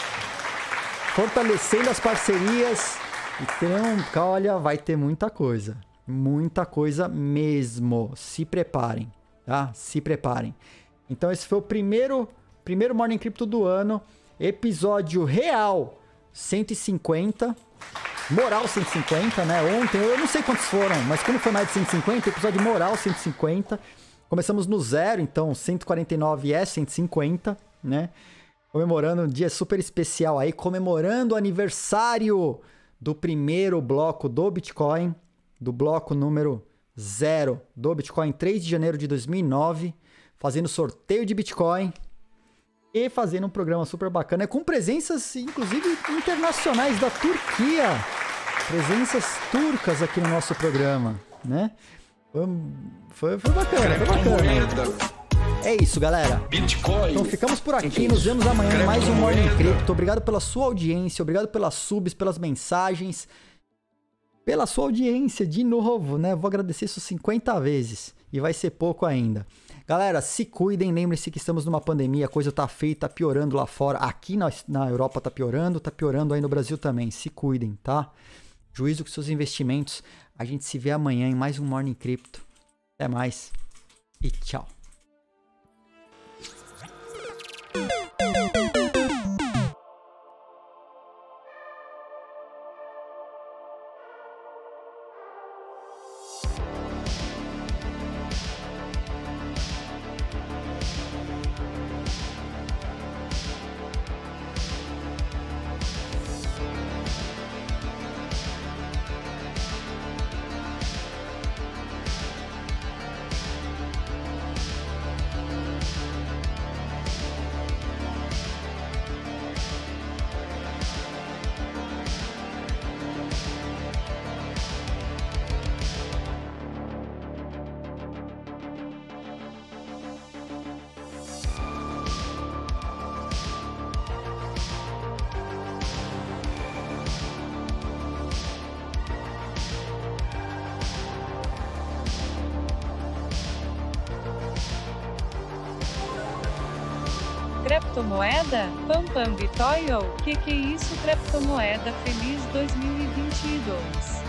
Fortalecendo as parcerias. Então, olha, vai ter muita coisa. Muita coisa mesmo. Se preparem, tá? Se preparem. Então, esse foi o primeiro Morning Crypto do ano. Episódio real 150. Moral 150, né? Ontem, eu não sei quantos foram, mas como foi mais de 150, episódio moral 150. Começamos no zero, então 149 é 150, né? Comemorando um dia super especial aí, comemorando o aniversário do primeiro bloco do Bitcoin, do bloco número 0 do Bitcoin, 3 de janeiro de 2009, fazendo sorteio de Bitcoin e fazendo um programa super bacana, com presenças, inclusive, internacionais da Turquia. Presenças turcas aqui no nosso programa, né? Foi bacana, foi bacana. É isso, galera. Bitcoin. Então ficamos por aqui, nos vemos amanhã em mais um Morning Crypto. Obrigado pela sua audiência, obrigado pelas subs, pelas mensagens, pela sua audiência de novo, né? Vou agradecer isso 50 vezes e vai ser pouco ainda. Galera, se cuidem, lembrem-se que estamos numa pandemia, a coisa tá feia, tá piorando lá fora. Aqui na Europa tá piorando aí no Brasil também. Se cuidem, tá? Juízo com seus investimentos. A gente se vê amanhã em mais um Morning Crypto. Até mais e tchau. Criptomoeda? Pam Pam Bitoyo? Que é isso? Criptomoeda feliz 2022.